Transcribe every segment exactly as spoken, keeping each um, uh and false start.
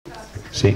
Sí.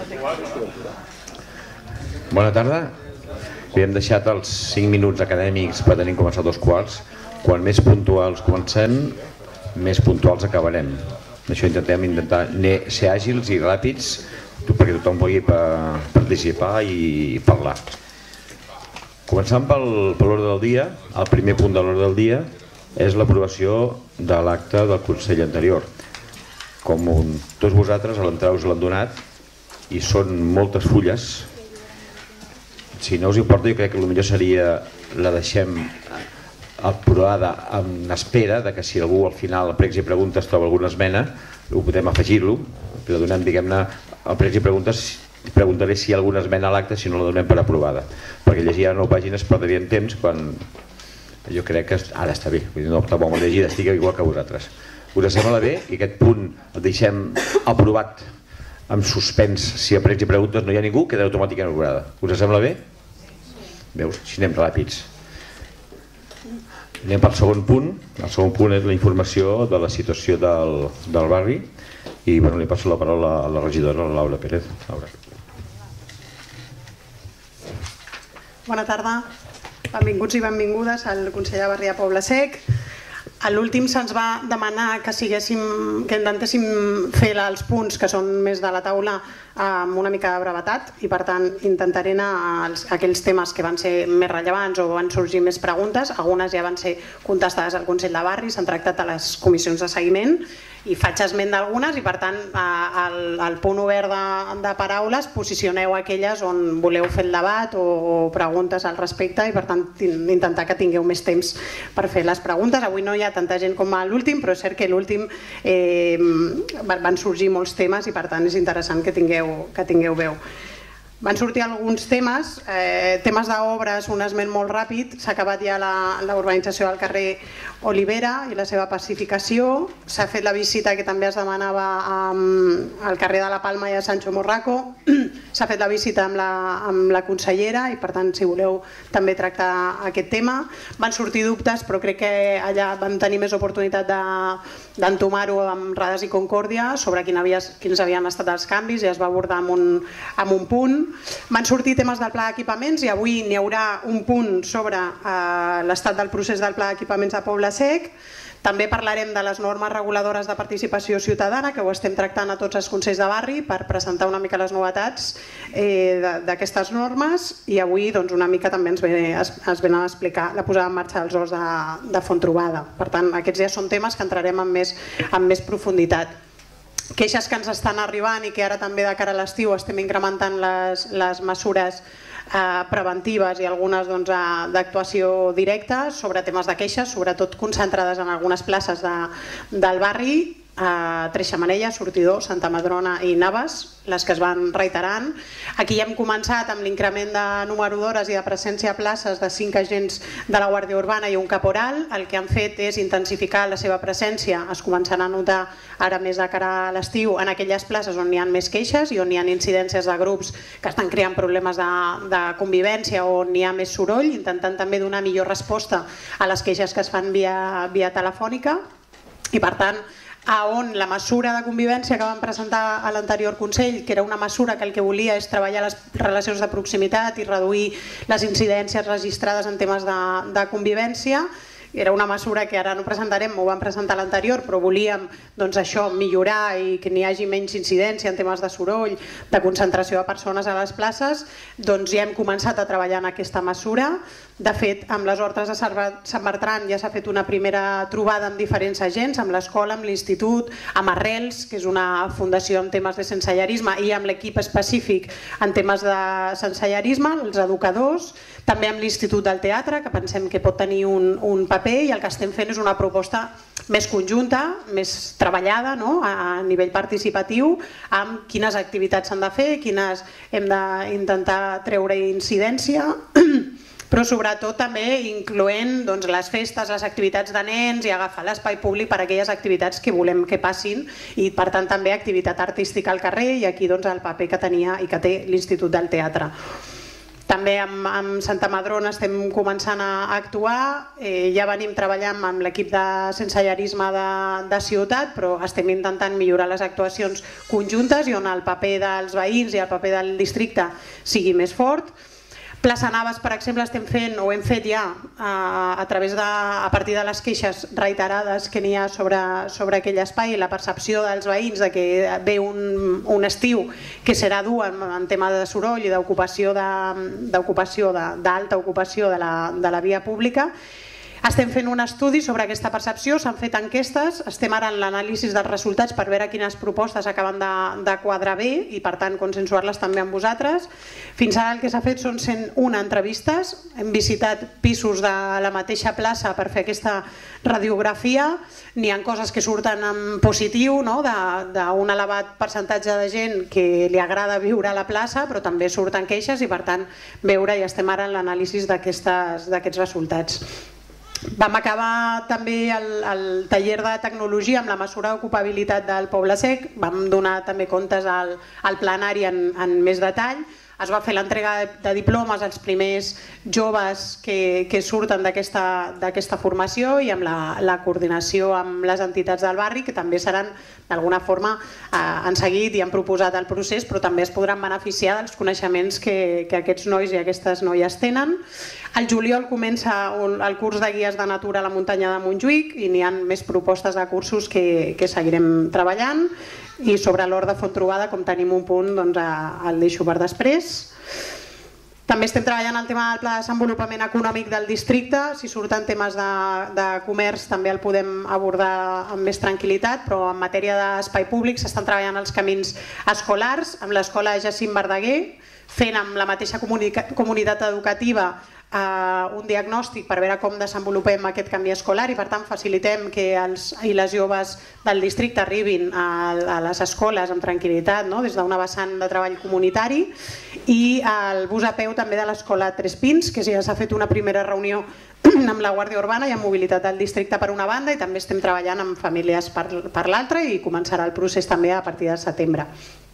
Bona tarda. Havíem deixat els cinc minuts acadèmics per tenir començat dos quarts. Quan més puntuals comencem, més puntuals acabarem. Això intentem intentar ser àgils i ràpids perquè tothom pugui participar i parlar. Començant per l'ordre del dia, el primer punt de l'ordre del dia és l'aprovació de l'acte del Consell anterior. Com tots vosaltres a l'entrada us l'han donat i són moltes fulles. Si no us importa, jo crec que el millor seria la deixem aprovada en espera de que si algú al final a pregs i preguntes troba alguna esmena ho podem afegir-lo, però donem, diguem-ne, a pregs i preguntes preguntaré si hi ha alguna esmena a l'acte, si no la donem per aprovada, perquè llegir a nou pàgines perdríem temps quan jo crec que ara està bé, no està bon llegir, estic igual que vosaltres. Us sembla bé i aquest punt el deixem aprovat amb suspens, si a pregs i preguntes no hi ha ningú, quedarà automàticament aprovada. Us sembla bé? Veus, si anem ràpids. Anem pel segon punt. El segon punt és la informació de la situació del, del barri i bueno, li passo la paraula a la regidora, la Laura Pérez. Laura. Bona tarda, benvinguts i benvingudes al Consell de Barri de Poble Sec. A l'últim se'ns va demanar que siguéssim, que intentéssim fer els punts que són més de la taula amb una mica de brevetat i per tant intentaré anar a aquells temes que van ser més rellevants o van sorgir més preguntes. Algunes ja van ser contestades al Consell de Barri, s'han tractat a les comissions de seguiment i faig esment d'algunes i per tant al, al punt obert de, de paraules posicioneu aquelles on voleu fer el debat o, o preguntes al respecte i per tant intentar que tingueu més temps per fer les preguntes. Avui no hi ha tanta gent com a l'últim, però és cert que l'últim eh, van sorgir molts temes i per tant és interessant que tingueu, que tingueu veu. Van sortir alguns temes, eh, temes d'obres, un esment molt ràpid. S'ha acabat ja la, la urbanització del carrer Olivera i la seva pacificació. S'ha fet la visita que també es demanava um, al carrer de la Palma i a Sancho Morraco. S'ha fet la visita amb la, amb la consellera i per tant si voleu també tractar aquest tema. Van sortir dubtes però crec que allà vam tenir més oportunitat d'entomar-ho amb Rades i Concòrdia sobre quin havia, quins havien estat els canvis i es va abordar amb un, amb un punt. Van sortir temes del pla d'equipaments i avui n'hi haurà un punt sobre eh, l'estat del procés del pla d'equipaments de Poble Sec. També parlarem de les normes reguladores de participació ciutadana, que ho estem tractant a tots els consells de barri per presentar una mica les novetats eh, d'aquestes normes i avui doncs, una mica també ens, ve, es, es venen a explicar la posada en marxa dels horts de, de Fonttrobada. Per tant, aquests ja són temes que entrarem amb més, amb més profunditat. Queixes que ens estan arribant i que ara també de cara a l'estiu estem incrementant les, les mesures eh, preventives i algunes doncs, d'actuació directa sobre temes de queixes, sobretot concentrades en algunes places de, del barri, a Tres Xemeneies, Sortidor, Santa Madrona i Navas, les que es van reiterant. Aquí ja hem començat amb l'increment de número d'hores i de presència a places de cinc agents de la Guàrdia Urbana i un caporal. El que han fet és intensificar la seva presència, es començarà a notar ara més de cara a l'estiu en aquelles places on hi ha més queixes i on hi ha incidències de grups que estan creant problemes de, de convivència o on hi ha més soroll, intentant també donar millor resposta a les queixes que es fan via, via telefònica i per tant a on la mesura de convivència que vam presentar a l'anterior Consell, que era una mesura que el que volia és treballar les relacions de proximitat i reduir les incidències registrades en temes de, de convivència, era una mesura que ara no presentarem, ho vam presentar a l'anterior, però volíem doncs, això millorar i que n'hi hagi menys incidència en temes de soroll, de concentració de persones a les places, doncs ja hem començat a treballar en aquesta mesura. De fet, amb les hortes de Sant Bertran ja s'ha fet una primera trobada amb diferents agents, amb l'escola, amb l'institut, amb Arrels, que és una fundació en temes de sensellarisme, i amb l'equip específic en temes de sensellarisme, els educadors, també amb l'Institut del Teatre, que pensem que pot tenir un, un paper, i el que estem fent és una proposta més conjunta, més treballada, no? A nivell participatiu, amb quines activitats s'han de fer, quines hem d'intentar treure incidència, però sobretot també incloent doncs, les festes, les activitats de nens i agafar l'espai públic per a aquelles activitats que volem que passin i per tant també activitat artística al carrer i aquí doncs, el paper que tenia i que té l'Institut del Teatre. També amb Santa Madrona estem començant a actuar, ja venim treballant amb l'equip de sensellarisme de ciutat, però estem intentant millorar les actuacions conjuntes i on el paper dels veïns i el paper del districte sigui més fort. Plaça Naves, per exemple, estem fent, o hem fet ja, a través de, a partir de les queixes reiterades que n'hi ha sobre, sobre aquell espai i la percepció dels veïns de que ve un, un estiu que serà dur en, en tema de soroll i d'ocupació d'ocupació, d'alta ocupació de la, de la via pública. Estem fent un estudi sobre aquesta percepció, s'han fet enquestes, estem ara en l'anàlisi dels resultats per veure quines propostes acaben de, de quadrar bé i per tant consensuar-les també amb vosaltres. Fins ara el que s'ha fet són cent una entrevistes, hem visitat pisos de la mateixa plaça per fer aquesta radiografia, n'hi ha coses que surten en positiu, no? d'un elevat percentatge de gent que li agrada viure a la plaça, però també surten queixes i per tant veure, i estem ara en l'anàlisi d'aquests resultats. Vam acabar també el, el taller de tecnologia amb la mesura d'ocupabilitat del Poble Sec, vam donar també comptes al, al plenari en, en més detall. Es va fer l'entrega de diplomes als primers joves que, que surten d'aquesta formació i amb la, la coordinació amb les entitats del barri, que també seran d'alguna forma eh, han seguit i han proposat el procés, però també es podran beneficiar dels coneixements que, que aquests nois i aquestes noies tenen. Al juliol comença el curs de guies de natura a la muntanya de Montjuïc i n'hi ha més propostes de cursos que, que seguirem treballant. I sobre l'hort de Fonttrobada, com tenim un punt, doncs el deixo per després. També estem treballant el tema del pla de desenvolupament econòmic del districte. Si surten temes de, de comerç també el podem abordar amb més tranquil·litat, però en matèria d'espai públic s'estan treballant els camins escolars amb l'escola Jacint Verdaguer, fent amb la mateixa comunitat educativa un diagnòstic per veure com desenvolupem aquest canvi escolar i per tant facilitem que els i les joves del districte arribin a, a les escoles amb tranquil·litat, no? Des d'una vessant de treball comunitari, i el bus a peu també de l'escola Tres Pins, que ja s'ha fet una primera reunió amb la Guàrdia Urbana i amb mobilitat del districte per una banda, i també estem treballant amb famílies per, per l'altra, i començarà el procés també a partir de setembre.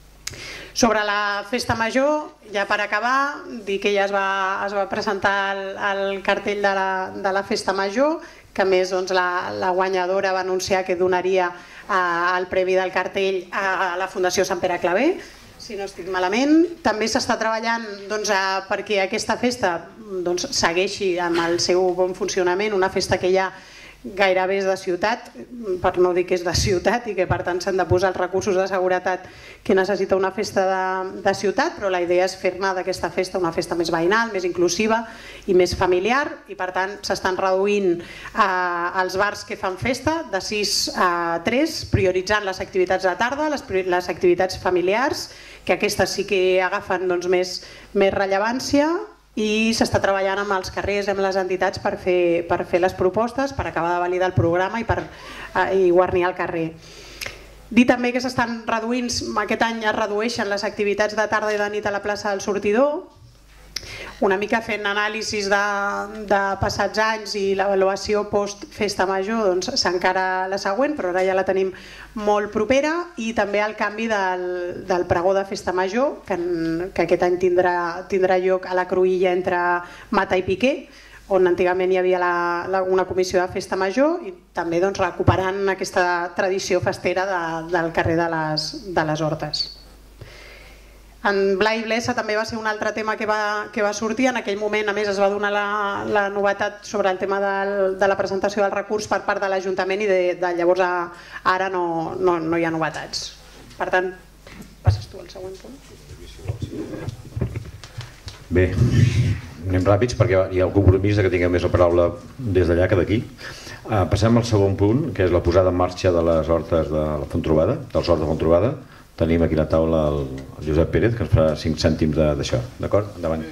Sobre la festa major, ja per acabar, dir que ja es va, es va presentar el, el cartell de la, de la festa major, que a més doncs, la, la guanyadora va anunciar que donaria eh, el premi del cartell a, a la Fundació Sant Pere Claver, si no estic malament. També s'està treballant doncs, a, perquè aquesta festa doncs, segueixi amb el seu bon funcionament, una festa que ja gairebé és de ciutat, per no dir que és de ciutat, i que per tant s'han de posar els recursos de seguretat que necessita una festa de, de ciutat, però la idea és fer-ne d'aquesta festa una festa més veïnal, més inclusiva i més familiar, i per tant s'estan reduint eh, els bars que fan festa de sis a tres, prioritzant les activitats de tarda, les, les activitats familiars, que aquestes sí que agafen doncs, més, més rellevància, i s'està treballant amb els carrers, amb les entitats per fer, per fer les propostes, per acabar de validar el programa i per eh, i guarnir el carrer. Dir també que s'estan reduint, aquest any es redueixen les activitats de tarda i de nit a la plaça del Sortidor, una mica fent anàlisis de, de passats anys i l'avaluació post-festa major, doncs s'encara la següent, però ara ja la tenim molt propera, i també el canvi del, del pregó de festa major, que, en, que aquest any tindrà, tindrà lloc a la Cruïlla entre Mata i Piquer, on antigament hi havia la, la, una comissió de festa major, i també doncs, recuperant aquesta tradició festera de, del carrer de les, de les Hortes. En Blai Blesa també va ser un altre tema que va, que va sortir. En aquell moment, a més, es va donar la, la novetat sobre el tema del, de la presentació del recurs per part de l'Ajuntament, i de, de llavors a, ara no, no, no hi ha novetats. Per tant, passes tu al següent punt. Bé, anem ràpids perquè hi ha el compromís que tinguem més la paraula des d'allà que d'aquí. Uh, passem al segon punt, que és la posada en marxa de les hortes de la Fonttrobada, dels horts de Fonttrobada. Tenim aquí a la taula el, el Josep Pérez, que ens farà cinc cèntims d'això. D'acord? Endavant.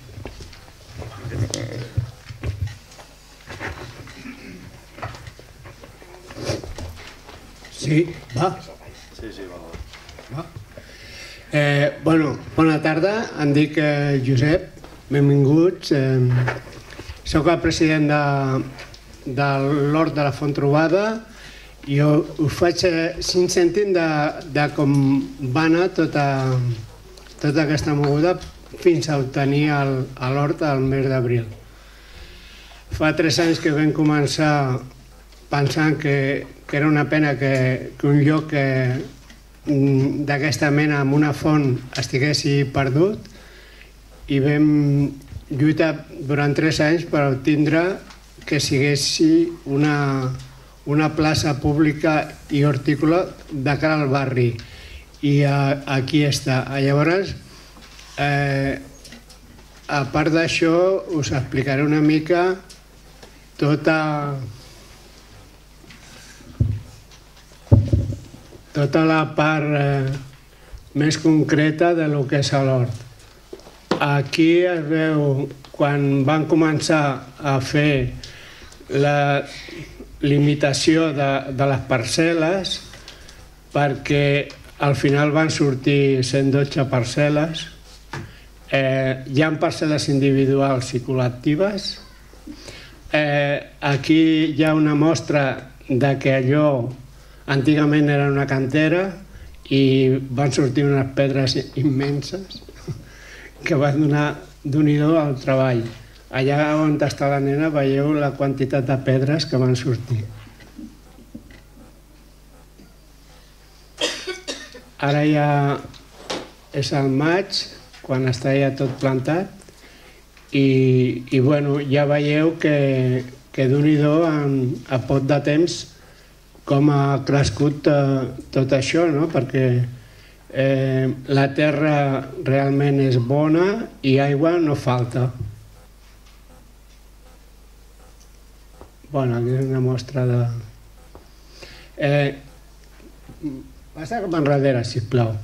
Sí, va. Sí, sí, va. va. Eh, bueno, bona tarda, em dic eh, Josep, benvinguts. Eh, soc el president de, de l'Hort de la Fonttrobada. Jo us faig cinc cèntims de, de com va anar tota, tota aquesta moguda fins a obtenir l'hort al mes d'abril. Fa tres anys que vam començar pensant que era una pena que un lloc d'aquesta mena amb una font estiguessi perdut i vam lluitar durant tres anys per obtindre que siguessi una plaça pública i hortícola de cara al barri. I aquí està. Llavors, a part d'això, us explicaré una mica tota tota la part més concreta de lo que és l'hort. Aquí es veu quan van començar a fer la limitació de les parcel·les, perquè al final van sortir cent dotze parcel·les. Hi ha parcel·les individuals i col·lectives. Aquí hi ha una mostra que allò antigament era una cantera i van sortir unes pedres immenses que van donar d'un-i-do al treball. Allà on està la nena veieu la quantitat de pedres que van sortir. Ara ja és al maig, quan està ja tot plantat, i ja veieu que d'un-i-do a poc de temps com ha crescut tot això, perquè la terra realment és bona i aigua no falta. Aquí és una mostra de... Passa cap enrere, sisplau.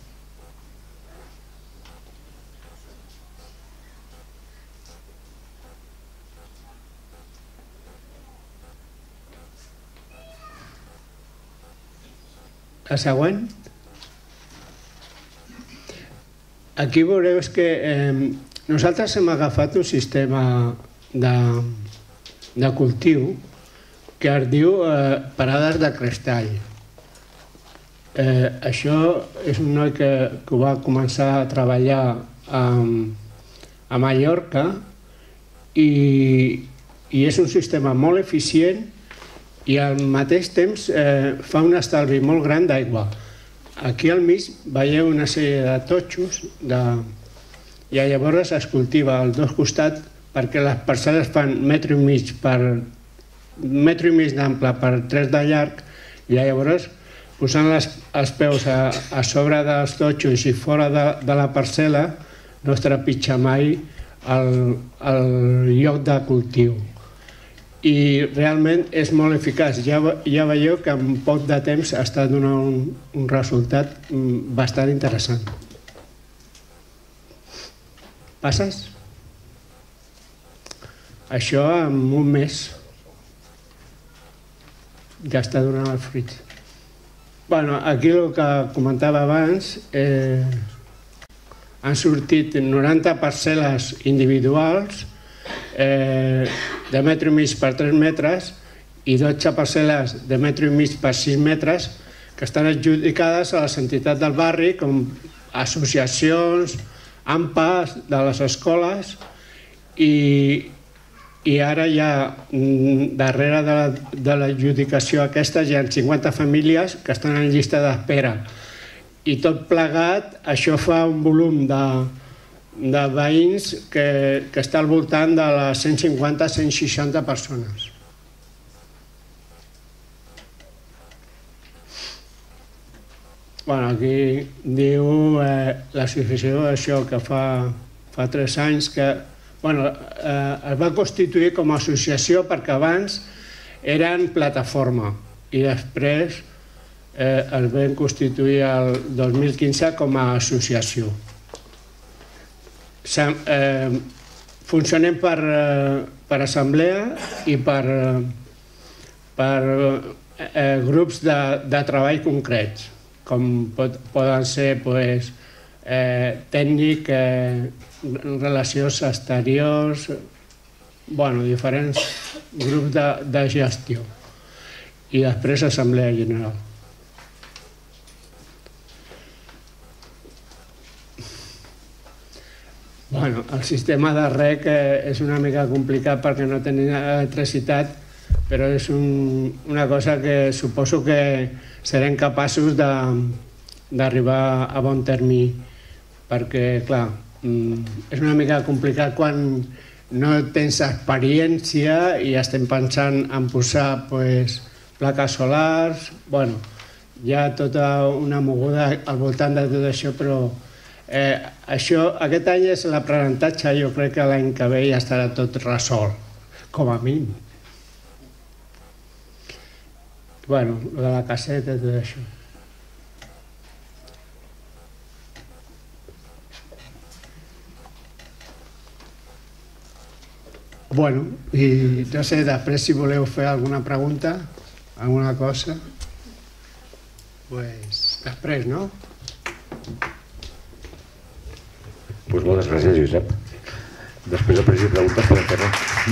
La següent. Aquí veureu que nosaltres hem agafat un sistema de cultiu que es diu parades de crestall. Això és un noi que ho va començar a treballar a Mallorca i és un sistema molt eficient i al mateix temps fa un estalvi molt gran d'aigua. Aquí al mig veieu una sèrie de totxos i llavors es cultiva als dos costats perquè les parcel·les fan metre i mig per metre i mig d'ample per tres de llarg i llavors posant els peus a sobre dels totxos i fora de la parcel·la no es trepitja mai el lloc de cultiu. I realment és molt eficaç. Ja veieu que en poc de temps està donant un resultat bastant interessant. Passes? Això en un mes ja està donant els fruits. Aquí el que comentava abans, han sortit noranta parcel·les individuals de metre i mig per tres metres i dotze parcel·les de metre i mig per sis metres que estan adjudicades a les entitats del barri com associacions, A M P As de les escoles i ara ja darrere de l'adjudicació aquesta hi ha cinquanta famílies que estan en llista d'espera i tot plegat això fa un volum de de veïns que està al voltant de les cent cinquanta a cent seixanta persones. Aquí diu l'associació això que fa tres anys que es va constituir com a associació perquè abans eren plataforma i després es van constituir el dos mil quinze com a associació. Funcionem per assemblea i per grups de treball concrets, com poden ser tècnic, relacions exteriors, diferents grups de gestió i després assemblea general. Bueno, el sistema de rec és una mica complicat perquè no tenim electricitat, però és una cosa que suposo que serem capaços d'arribar a bon termini, perquè, clar, és una mica complicat quan no tens experiència i estem pensant en posar plaques solars. Bueno, hi ha tota una moguda al voltant de tot això, però això, aquest any és l'aprenentatge. Jo crec que l'any que ve ja estarà tot resolt, com a mínim. Bueno, de la caseta i tot això. Bueno, i no sé, després si voleu fer alguna pregunta, alguna cosa, doncs després, no? Doncs moltes gràcies, Josep. Després de president preguntes podem fer-ho.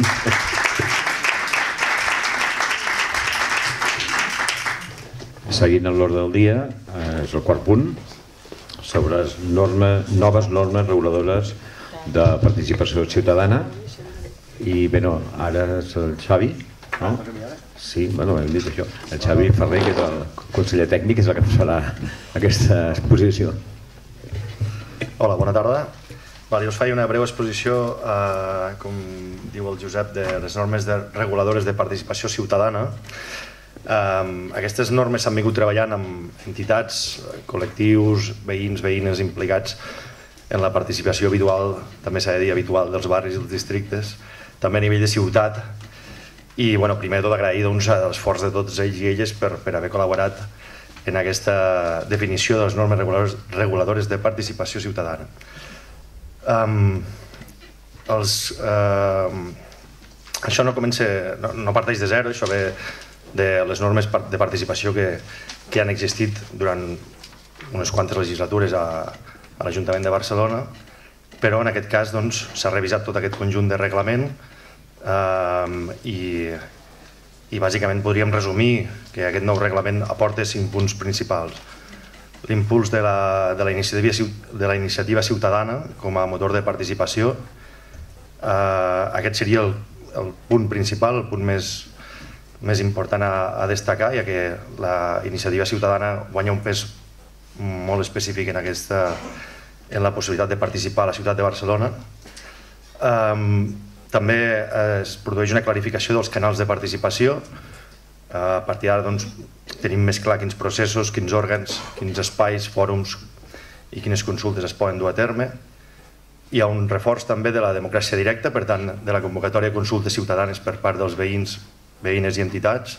Seguint l'ordre del dia, és el quart punt, sobre noves normes reguladores de participació ciutadana. I bé, no, ara és el Xavi, no? Sí, bueno, hem dit això. El Xavi Ferrer, que és el conseller tècnic, és el que farà aquesta exposició. Hola, bona tarda. Jo us faig una breu exposició, com diu el Josep, de les normes reguladores de participació ciutadana. Aquestes normes s'han vingut treballant amb entitats, col·lectius, veïns, veïnes implicats en la participació habitual, també s'ha de dir habitual, dels barris i dels districtes, també a nivell de ciutat. I primer de tot agrair l'esforç de tots ells i elles per haver col·laborat en aquesta definició de les normes reguladores de participació ciutadana. Això no parteix de zero, això ve de les normes de participació que han existit durant unes quantes legislatures a l'Ajuntament de Barcelona, però en aquest cas s'ha revisat tot aquest conjunt de reglament i bàsicament podríem resumir que aquest nou reglament aporta cinc punts principals. L'impuls de la iniciativa ciutadana com a motor de participació. Aquest seria el punt principal, el punt més important a destacar, ja que la iniciativa ciutadana guanya un pes molt específic en la possibilitat de participar a la ciutat de Barcelona. També es produeix una clarificació dels canals de participació. A partir d'ara tenim més clar quins processos, quins òrgans, quins espais, fòrums i quines consultes es poden dur a terme. Hi ha un reforç també de la democràcia directa, per tant, de la convocatòria de consultes ciutadanes per part dels veïns, veïnes i entitats.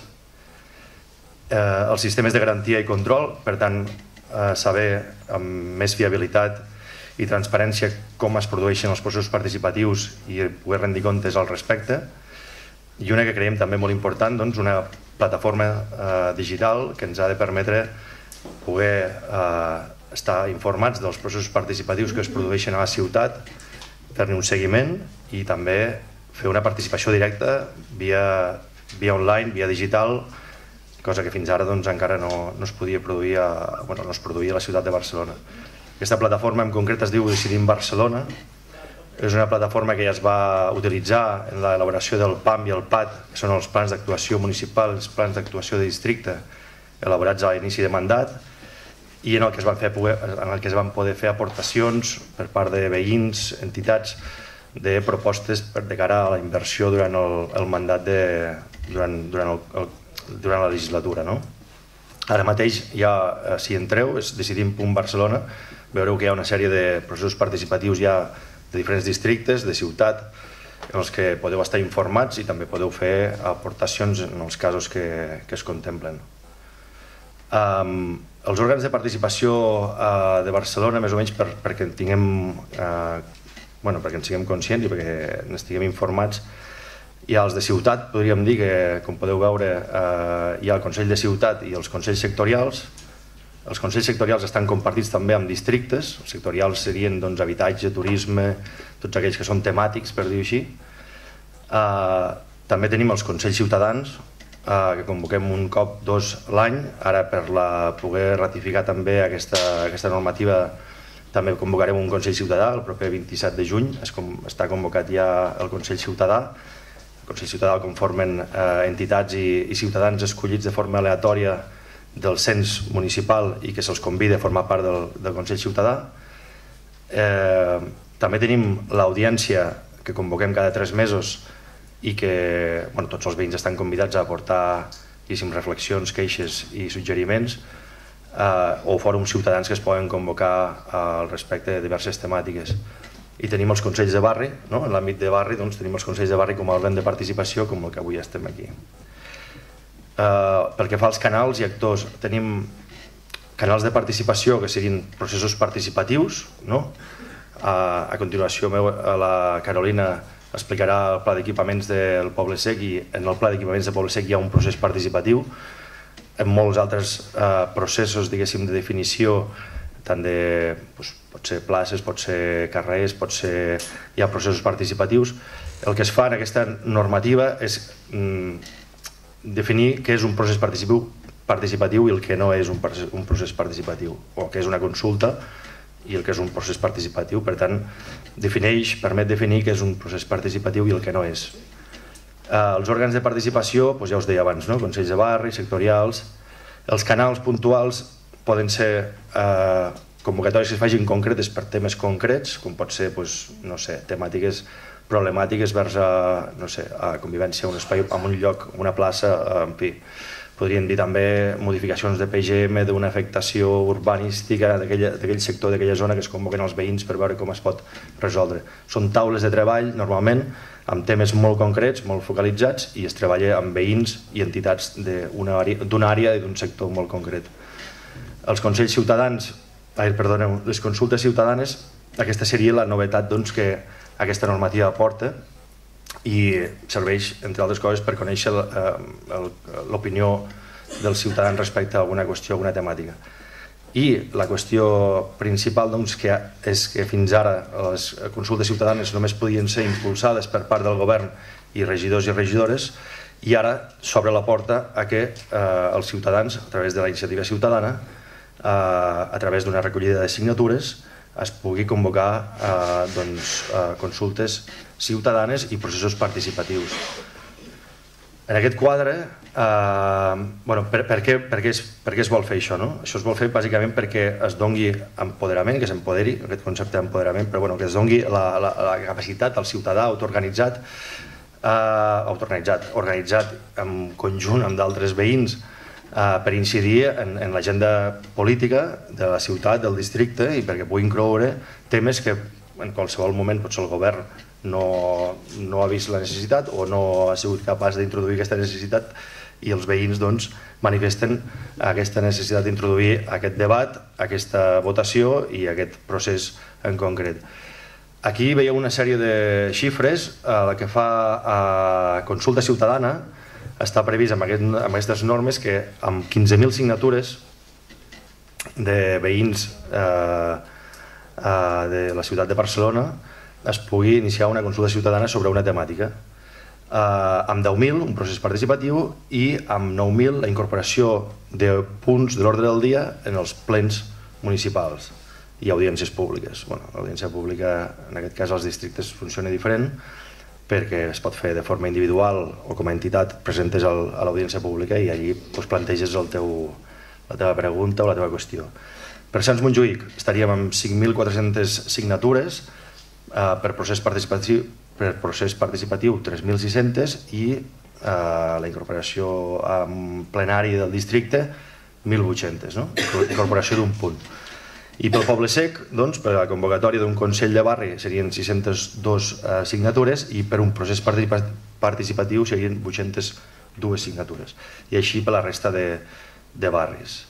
Els sistemes de garantia i control, per tant, saber amb més fiabilitat i transparència com es produeixen els processos participatius i poder rendir comptes al respecte. I una que creiem també molt important, una plataforma digital que ens ha de permetre poder estar informats dels processos participatius que es produeixen a la ciutat, fer-ne un seguiment i també fer una participació directa via online, via digital, cosa que fins ara encara no es podia produir a la ciutat de Barcelona. Aquesta plataforma en concret es diu Decidim Barcelona. És una plataforma que ja es va utilitzar en l'elaboració del P A M i el P A T, que són els plans d'actuació municipal, els plans d'actuació de districte, elaborats a l'inici de mandat, i en el que es van poder fer aportacions per part de veïns, entitats, de propostes de cara a la inversió durant el mandat, durant la legislatura. Ara mateix, si entreu, és decidim punt barcelona, veureu que hi ha una sèrie de processos participatius ja de diferents districtes, de ciutat, en els que podeu estar informats i també podeu fer aportacions en els casos que es contemplen. Els òrgans de participació de Barcelona, més o menys perquè en tinguem, perquè en siguem conscients i perquè n'estiguem informats, hi ha els de ciutat, podríem dir que, com podeu veure, hi ha el Consell de Ciutat i els Consells Sectorials. Els Consells Sectorials estan compartits també amb districtes. Els sectorials serien habitatge, turisme, tots aquells que són temàtics, per dir-ho així. També tenim els Consells Ciutadans, que convoquem un cop, dos l'any, ara per poder ratificar també aquesta normativa També convocarem un Consell Ciutadà el proper vint-i-set de juny, està convocat ja el Consell Ciutadà. El Consell Ciutadà el conformen entitats i ciutadans escollits de forma aleatòria del cens municipal i que se'ls convida a formar part del Consell Ciutadà. També tenim l'audiència que convoquem cada tres mesos i que tots els veïns estan convidats a aportar reflexions, queixes i suggeriments, o fòrums ciutadans que es poden convocar al respecte de diverses temàtiques. I tenim els consells de barri, en l'àmbit de barri tenim els consells de barri com a òrgan de participació, com el que avui estem aquí. Pel que fa als canals i actors, tenim canals de participació que siguin processos participatius. A continuació la Carolina explicarà el pla d'equipaments del Poble Sec i en el pla d'equipaments del Poble Sec hi ha un procés participatiu. En molts altres processos de definició, tant de pot ser places, pot ser carrers, pot ser hi ha processos participatius. El que es fa en aquesta normativa és definir què és un procés participatiu i el que no és un procés participatiu, o què és una consulta i el que és un procés participatiu. Per tant, defineix, permet definir què és un procés participatiu i el que no és. Els òrgans de participació, ja us deia abans, consells de barri, sectorials. Els canals puntuals poden ser convocatòries que es facin concretes per temes concrets, com pot ser temàtiques problemàtiques vers a convivència en un espai, en un lloc, en una plaça, en fi. Podríem dir també modificacions de P G M, d'una afectació urbanística d'aquell sector, d'aquella zona que es convoquen els veïns per veure com es pot resoldre. Són taules de treball, normalment, amb temes molt concrets, molt focalitzats, i es treballa amb veïns i entitats d'una àrea i d'un sector molt concret. Els consells ciutadans, perdoneu, les consultes ciutadanes, aquesta seria la novetat que aquesta normativa aporta i serveix, entre altres coses, per conèixer l'opinió dels ciutadans respecte a alguna qüestió, a alguna temàtica. I la qüestió principal és que fins ara les consultes ciutadanes només podien ser impulsades per part del govern i regidors i regidores, i ara s'obre la porta a que els ciutadans, a través de la iniciativa ciutadana, a través d'una recollida de signatures, es pugui convocar consultes ciutadanes i processos participatius. En aquest quadre, per què es vol fer això? Això es vol fer bàsicament perquè es doni empoderament, que s'empoderi, aquest concepte d'empoderament, però que es doni la capacitat al ciutadà autoorganitzat, organitzat en conjunt amb d'altres veïns, per incidir en l'agenda política de la ciutat, del districte, i perquè pugui incloure temes que en qualsevol moment potser el govern no ha vist la necessitat o no ha sigut capaç d'introduir aquesta necessitat, i els veïns manifesten aquesta necessitat d'introduir aquest debat, aquesta votació i aquest procés en concret. Aquí veieu una sèrie de xifres. El que fa a consulta ciutadana està previst amb aquestes normes que amb quinze mil signatures de veïns de la ciutat de Barcelona es pugui iniciar una consulta ciutadana sobre una temàtica. Amb deu mil, un procés participatiu, i amb nou mil, la incorporació de punts de l'ordre del dia en els plens municipals i audiències públiques. L'audiència pública, en aquest cas, als districtes funciona diferent, perquè es pot fer de forma individual o com a entitat presentes a l'audiència pública i allí planteges la teva pregunta o la teva qüestió. Per Sants Montjuïc estaríem amb cinc mil quatre-centes signatures, per procés participatiu per procés participatiu tres mil sis-centes i la incorporació en plenari del districte mil vuit-centes, incorporació d'un punt. I pel Poble Sec, per la convocatòria d'un Consell de Barri serien sis-centes dues signatures i per un procés participatiu serien vuit-centes dues signatures. I així per la resta de barris.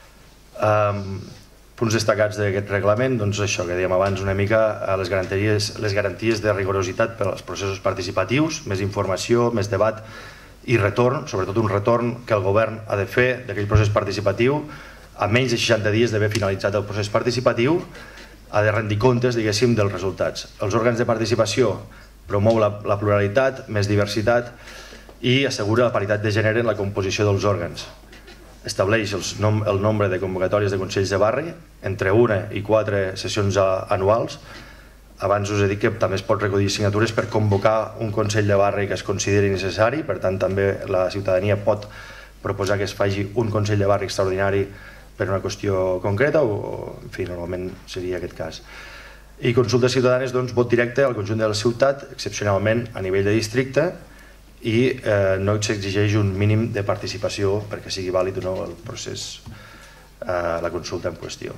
Punts destacats d'aquest reglament, doncs això que dèiem abans una mica, les garanties de rigorositat per als processos participatius, més informació, més debat i retorn, sobretot un retorn que el govern ha de fer d'aquell procés participatiu a menys de seixanta dies d'haver finalitzat el procés participatiu, ha de rendir comptes, diguéssim, dels resultats. Els òrgans de participació promou la pluralitat, més diversitat i assegura la paritat de gènere en la composició dels òrgans. estableix el nombre de convocatòries de consells de barri entre una i quatre sessions anuals. Abans us he dit que també es pot recollir signatures per convocar un consell de barri que es consideri necessari, per tant també la ciutadania pot proposar que es faci un consell de barri extraordinari per una qüestió concreta o, en fi, normalment seria aquest cas. I consultes ciutadanes, doncs, vot directe al conjunt de la ciutat, excepcionalment a nivell de districte, i no s'exigeix un mínim de participació perquè sigui vàlid o no el procés, la consulta en qüestió.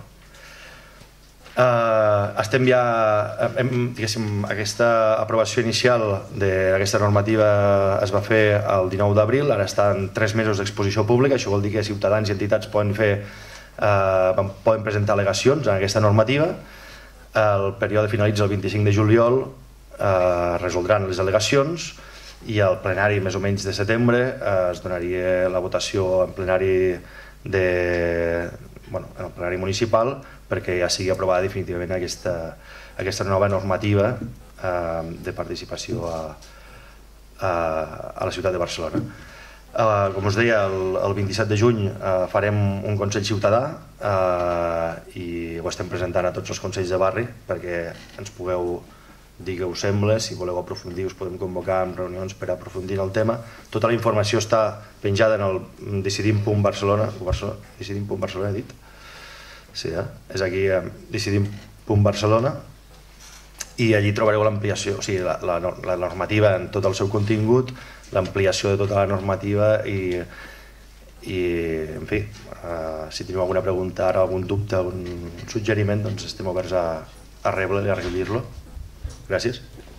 Estem ja, diguéssim, aquesta aprovació inicial d'aquesta normativa es va fer el dinou d'abril, ara estan tres mesos d'exposició pública, això vol dir que ciutadans i entitats poden fer, poden presentar al·legacions en aquesta normativa. El període finalitza el vint-i-cinc de juliol, es resoldran les al·legacions i al plenari més o menys de setembre es donaria la votació en plenari de, bueno, en el plenari municipal perquè ja sigui aprovada definitivament aquesta, aquesta nova normativa eh, de participació a, a, a la ciutat de Barcelona. Eh, com us deia, el, el vint-i-set de juny eh, farem un Consell Ciutadà eh, i ho estem presentant a tots els consells de barri perquè ens pugueu dir què us sembla, si voleu aprofundir us podem convocar en reunions per aprofundir en el tema. Tota la informació està penjada en el decidim punt barcelona, decidim punt barcelona he dit? Sí, eh? És aquí, eh, decidim punt barcelona, i allí trobareu l'ampliació, o sigui, la, la, la normativa en tot el seu contingut, l'ampliació de tota la normativa i, i en fi, eh, si teniu alguna pregunta ara, algun dubte, algun suggeriment, doncs estem oberts a, a rebre-lo i a recollir-lo. Gràcies.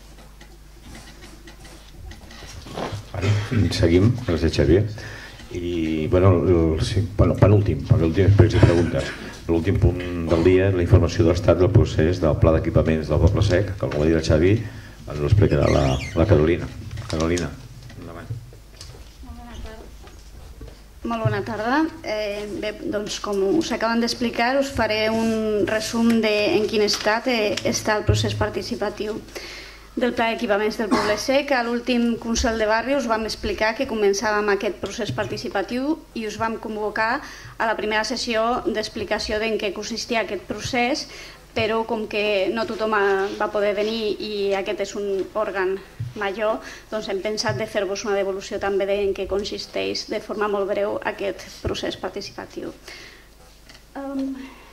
Seguim, gràcies Xavier. I, bueno, el, sí, bueno penúltim, perquè l'últim després hi preguntes. L'últim punt del dia és la informació de l'estat del procés del pla d'equipaments del Poble Sec, que com va dir el Xavi, ens ho explicarà la, la Carolina. Carolina, endavant. Molt bona tarda. Molt bona tarda. Eh, bé, doncs com us acaben d'explicar, us faré un resum de en quin estat eh, està el procés participatiu del Pla d'Equipaments del Poble Sec. A l'últim Consell de Barri us vam explicar que començàvem aquest procés participatiu i us vam convocar a la primera sessió d'explicació d'en què consistia aquest procés, però com que no tothom va poder venir i aquest és un òrgan major, doncs hem pensat de fer-vos una devolució també d'en què consisteix de forma molt breu aquest procés participatiu. Um...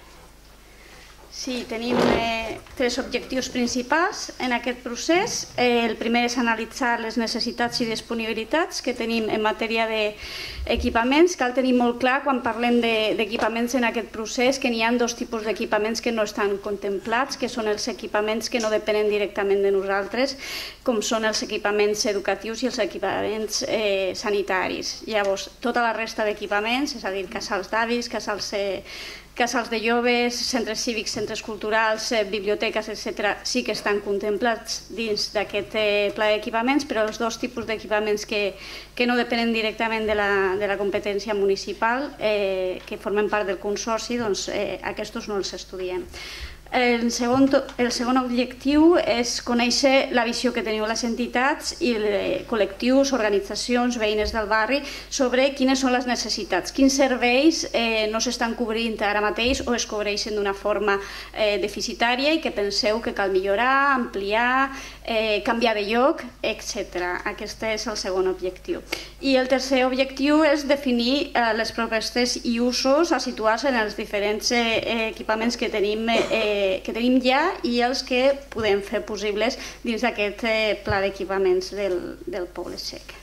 Sí, tenim eh, tres objectius principals en aquest procés. Eh, el primer és analitzar les necessitats i disponibilitats que tenim en matèria d'equipaments. Cal tenir molt clar, quan parlem d'equipaments en aquest procés, que n'hi ha dos tipus d'equipaments que no estan contemplats, que són els equipaments que no depenen directament de nosaltres, com són els equipaments educatius i els equipaments eh, sanitaris. Llavors, tota la resta d'equipaments, és a dir, casals d'avis, casals... Eh, casals de joves, centres cívics, centres culturals, biblioteques, etcètera, sí que estan contemplats dins d'aquest pla d'equipaments, però els dos tipus d'equipaments que, que no depenen directament de la, de la competència municipal, eh, que formen part del consorci, doncs eh, aquests no els estudiem. El segon, el segon objectiu és conèixer la visió que teniu les entitats i col·lectius, organitzacions, veïnes del barri sobre quines són les necessitats, quins serveis eh, no s'estan cobrint ara mateix o es cobreixen d'una forma eh, deficitària i que penseu que cal millorar, ampliar, eh, canviar de lloc, etcètera. Aquest és el segon objectiu. I el tercer objectiu és definir eh, les propostes i usos a situar-se en els diferents eh, equipaments que tenim eh, que tenim ja i els que podem fer possibles dins d'aquest pla d'equipaments del, del Poble Sec.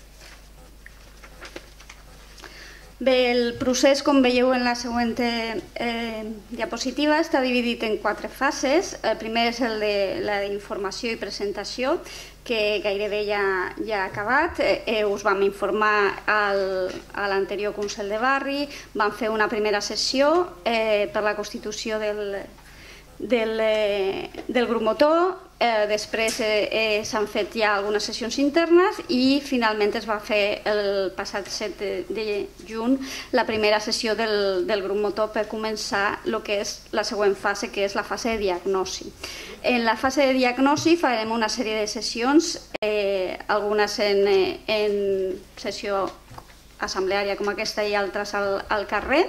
Bé, el procés, com veieu en la següent eh, diapositiva, està dividit en quatre fases. El primer és el de la informació i presentació, que gairebé ja, ja ha acabat. Eh, us vam informar al, a l'anterior Consell de Barri, vam fer una primera sessió eh, per la constitució del Del, del grup motor, eh, després eh, eh, s'han fet ja algunes sessions internes i finalment es va fer el passat set de, de juny la primera sessió del, del grup motor per començar el que és la següent fase, que és la fase de diagnosi. En la fase de diagnosi farem una sèrie de sessions, eh, algunes en, en sessió assembleària com aquesta i altres al, al carrer,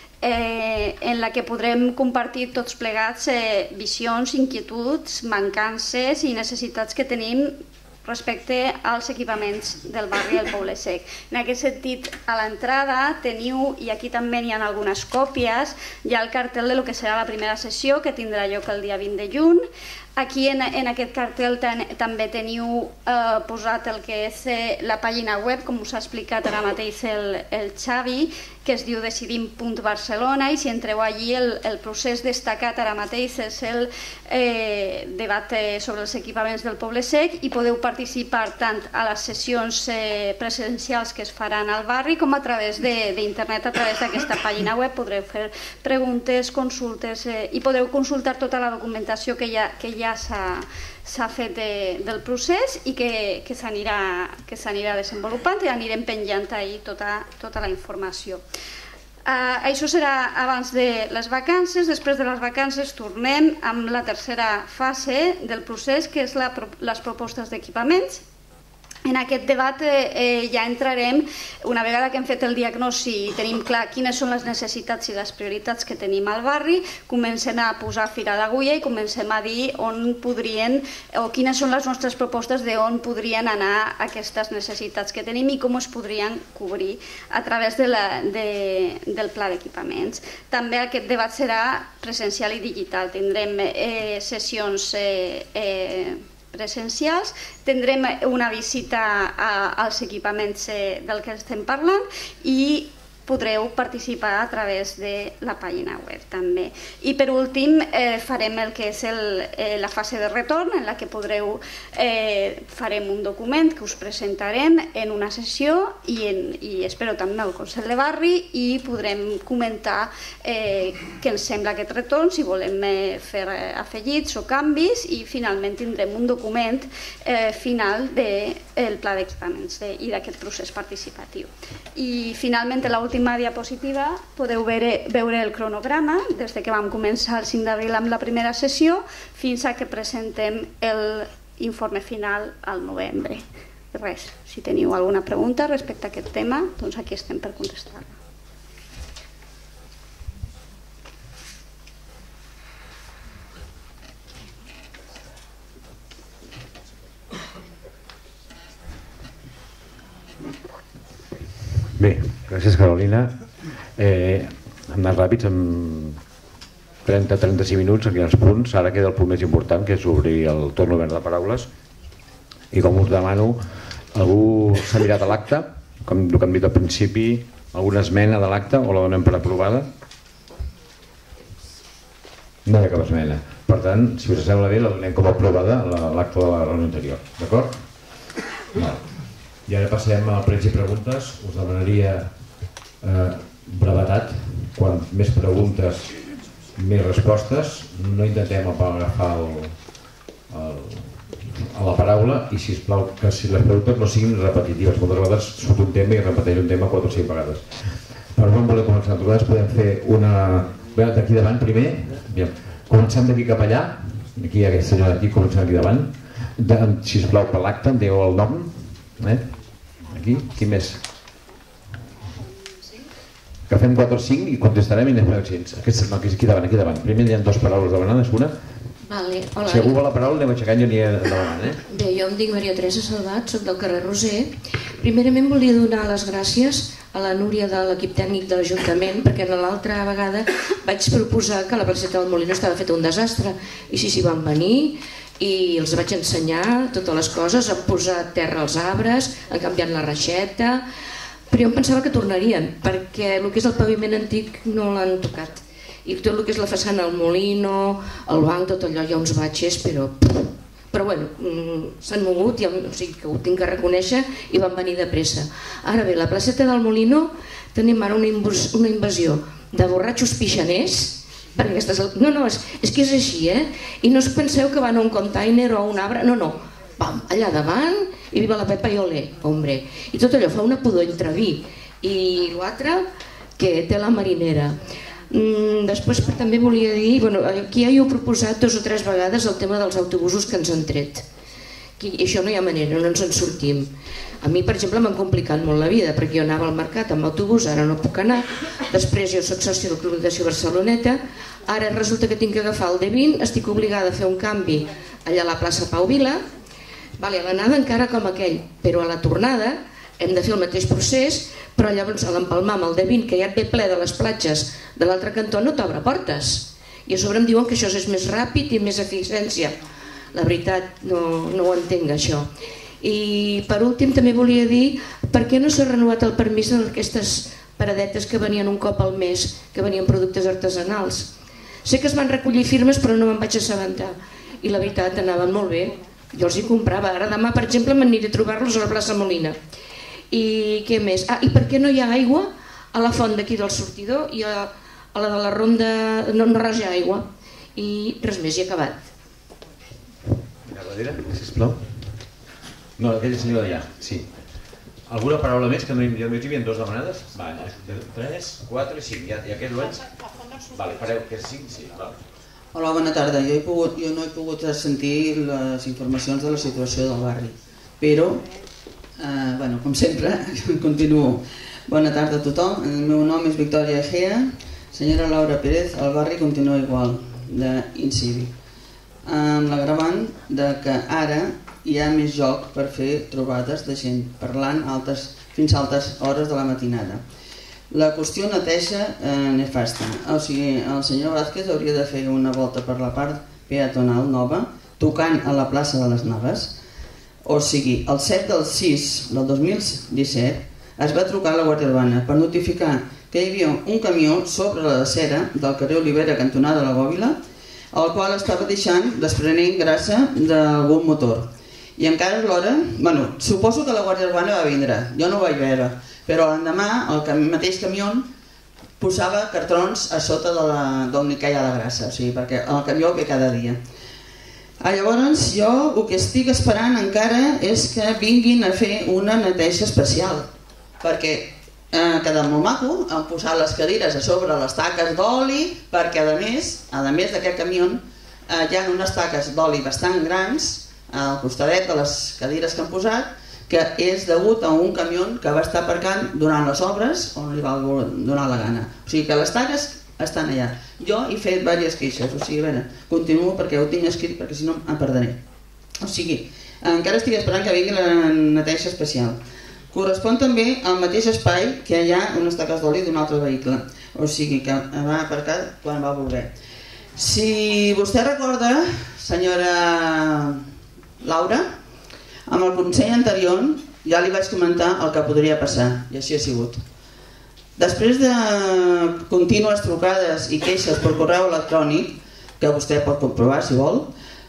eh, en la que podrem compartir tots plegats eh, visions, inquietuds, mancances i necessitats que tenim respecte als equipaments del barri del Poble Sec. En aquest sentit, a l'entrada teniu, i aquí també hi ha algunes còpies, hi ha el cartell de lo que serà la primera sessió, que tindrà lloc el dia vint de juny. Aquí en, en aquest cartell ten, també teniu eh, posat el que és eh, la pàgina web, com us ha explicat ara mateix el, el Xavi, que es diu decidim punt barcelona, i si entreu allí el, el procés destacat ara mateix és el eh, debat eh, sobre els equipaments del Poble Sec, i podeu participar tant a les sessions eh, presencials que es faran al barri com a través d'internet, a través d'aquesta pàgina web. Podreu fer preguntes, consultes eh, i podeu consultar tota la documentació que ja, que ja s'ha fet de, del procés i que, que s'anirà desenvolupant, i anirem penjant ahí tota, tota la informació. Uh, això serà abans de les vacances. Després de les vacances tornem amb la tercera fase del procés, que és la, les propostes d'equipaments. En aquest debat eh, ja entrarem, una vegada que hem fet el diagnosi i tenim clar quines són les necessitats i les prioritats que tenim al barri, comencem a posar fil a l'agulla i comencem a dir on podrien, o quines són les nostres propostes d'on podrien anar aquestes necessitats que tenim i com es podrien cobrir a través de la, de, del pla d'equipaments. També aquest debat serà presencial i digital. Tindrem eh, sessions eh, eh, presencials, tindrem una visita a, als equipaments eh, del que estem parlant i podreu participar a través de la pàgina web també. I per últim eh, farem el que és el, eh, la fase de retorn, en la que podreu eh, farem un document que us presentarem en una sessió i, en, i espero també al Consell de Barri, i podrem comentar eh, què ens sembla aquest retorn, si volem eh, fer afegits o canvis, i finalment tindrem un document eh, final del pla d'equipaments de, i d'aquest procés participatiu. I finalment, l'última diapositiva, podeu veure, veure el cronograma des de que vam començar el cinc d'abril amb la primera sessió fins a que presentem l'informe final al novembre. Res, si teniu alguna pregunta respecte a aquest tema, doncs aquí estem per contestar-la. Bé, gràcies Carolina. Eh, hem anat ràpids, amb trenta a trenta-cinc minuts, aquí els punts. Ara queda el punt més important, que és obrir el torn obert de paraules. I com us demano, algú s'ha mirat a l'acte, com el que hem dit al principi, alguna esmena de l'acte o la donem per aprovada? No hi ha cap esmena. Per tant, si us sembla bé, la donem com a aprovada a l'acte de la reunió anterior. D'acord? Vale. I ara passem a pregs i preguntes. Us demanaria eh, brevetat. Quan més preguntes, més respostes. No intentem agafar el, el, a la paraula, i sisplau que si les preguntes no siguin repetitives. Moltes vegades surt un tema i repeteix un tema quatre o cinc vegades. Per on volem començar? En tot cas podem fer una... d'aquí davant primer. Bien. Començant d'aquí cap allà. Aquí hi ha aquesta senyora d'aquí, començant aquí davant. De, sisplau, per l'acte, em digueu el nom. Eh? Aquí, qui més? Que fem quatre o cinc i contestarem i anem accents. Aquesta, no, aquí davant, aquí davant. Primer hi ha dues paraules demanades, una. Vale, hola. Si algú vol la paraula anem aixecant i anirem endavant. Eh? Bé, jo em dic Maria Teresa Salvat, soc del carrer Roser. Primerament volia donar les gràcies a la Núria de l'equip tècnic de l'Ajuntament, perquè l'altra vegada vaig proposar que la placeta del Molino estava feta un desastre, i sí, sí, van venir i els vaig ensenyar totes les coses, han posat terra als arbres, han canviat la reixeta, però jo em pensava que tornarien, perquè el que és el paviment antic no l'han tocat, i tot el que és la façana al Molino, el banc, tot allò, hi ha uns batxes, però... però bueno, s'han mogut, o sigui que ho tinc que reconèixer, i van venir de pressa. Ara bé, la placeta del Molino tenim ara una invasió de borratxos pixaners, perquè aquestes... No, no, és, és que és així, eh? I no us penseu que van a un container o a un arbre, no, no, pam, allà davant i viva la Pepa i olé, hombre. I tot allò fa una pudor entre vi. I l'altre, que té la marinera. Mm, després també volia dir, bueno, aquí ja he proposat dos o tres vegades el tema dels autobusos que ens han tret, I això no hi ha manera, no ens en sortim. A mi, per exemple, m'han complicat molt la vida, perquè jo anava al mercat amb autobús, ara no puc anar. Després jo soc soci del Club Natació Barceloneta, ara resulta que tinc que agafar el D vint, estic obligada a fer un canvi allà a la plaça Pau Vila, vale, a l'anada encara com aquell, però a la tornada hem de fer el mateix procés, però llavors a l'empalmar amb el D vint, que ja et ve ple de les platges de l'altre cantó, no t'obre portes. I a sobre em diuen que això és més ràpid i més eficiència. La veritat, no, no ho entenc, això. I per últim també volia dir per què no s'ha renovat el permís d'aquestes paradetes que venien un cop al mes, que venien productes artesanals. Sé que es van recollir firmes però no me'n vaig assabentar i la veritat anaven molt bé, jo els hi comprava. Ara demà, per exemple, m'aniré a trobar-los a la plaça Molina. I què més? Ah, i per què no hi ha aigua a la font d'aquí del sortidor i a, a la de la ronda no, no res hi ha aigua? I res més, i he acabat. Mira, darrere, sisplau. No, aquella senyora d'allà, sí. Alguna paraula més? Que no hi havia dues demanades? Vale, tres, quatre i cinc. I aquest ho ets? Vale, fareu que cinc, sí. Vale. Hola, bona tarda. Jo, he pogut, jo no he pogut sentir les informacions de la situació del barri, però, eh, bueno, com sempre, continuo. Bona tarda a tothom. El meu nom és Victòria Egea. Senyora Laura Pérez, el barri continua igual, d'incívic. Amb l'agravant de que ara hi ha més joc per fer trobades de gent parlant altes, fins a altes hores de la matinada. La qüestió neteja eh, nefasta. O sigui, el senyor Vázquez hauria de fer una volta per la part peatonal nova, tocant a la plaça de les Naves. O sigui, el set del sis del dos mil disset es va trucar a la Guàrdia Urbana per notificar que hi havia un camió sobre la acera del carrer Olivera, cantonada de la Bòbila, el qual estava deixant, desprenent grassa d'algun motor. I encara és l'hora, bueno, suposo que la Guàrdia Urbana va vindre, jo no ho vaig veure, però l'endemà el mateix camió posava cartrons a sota d'on hi caia la grassa, o sigui, perquè el camió ve cada dia. Llavors jo el que estic esperant encara és que vinguin a fer una neteja especial, perquè ha quedat molt maco, han posat les cadires a sobre les taques d'oli, perquè a més, a més d'aquest camió hi ha unes taques d'oli bastant grans al costadet de les cadires que han posat, que és degut a un camió que va estar aparcant durant les obres on li va donar la gana. O sigui que les taques estan allà. Jo he fet diverses queixes, o sigui, a veure, continuo perquè ho tinc escrit perquè si no em perdré. O sigui, encara estic esperant que vingui la neteja especial. Correspon també al mateix espai que hi ha unes taques d'oli d'un altre vehicle, o sigui que va aparcar quan va voler. Si vostè recorda, senyora Laura, amb el consell anterior ja li vaig comentar el que podria passar, i així ha sigut. Després de contínues trucades i queixes per correu electrònic, que vostè pot comprovar si vol,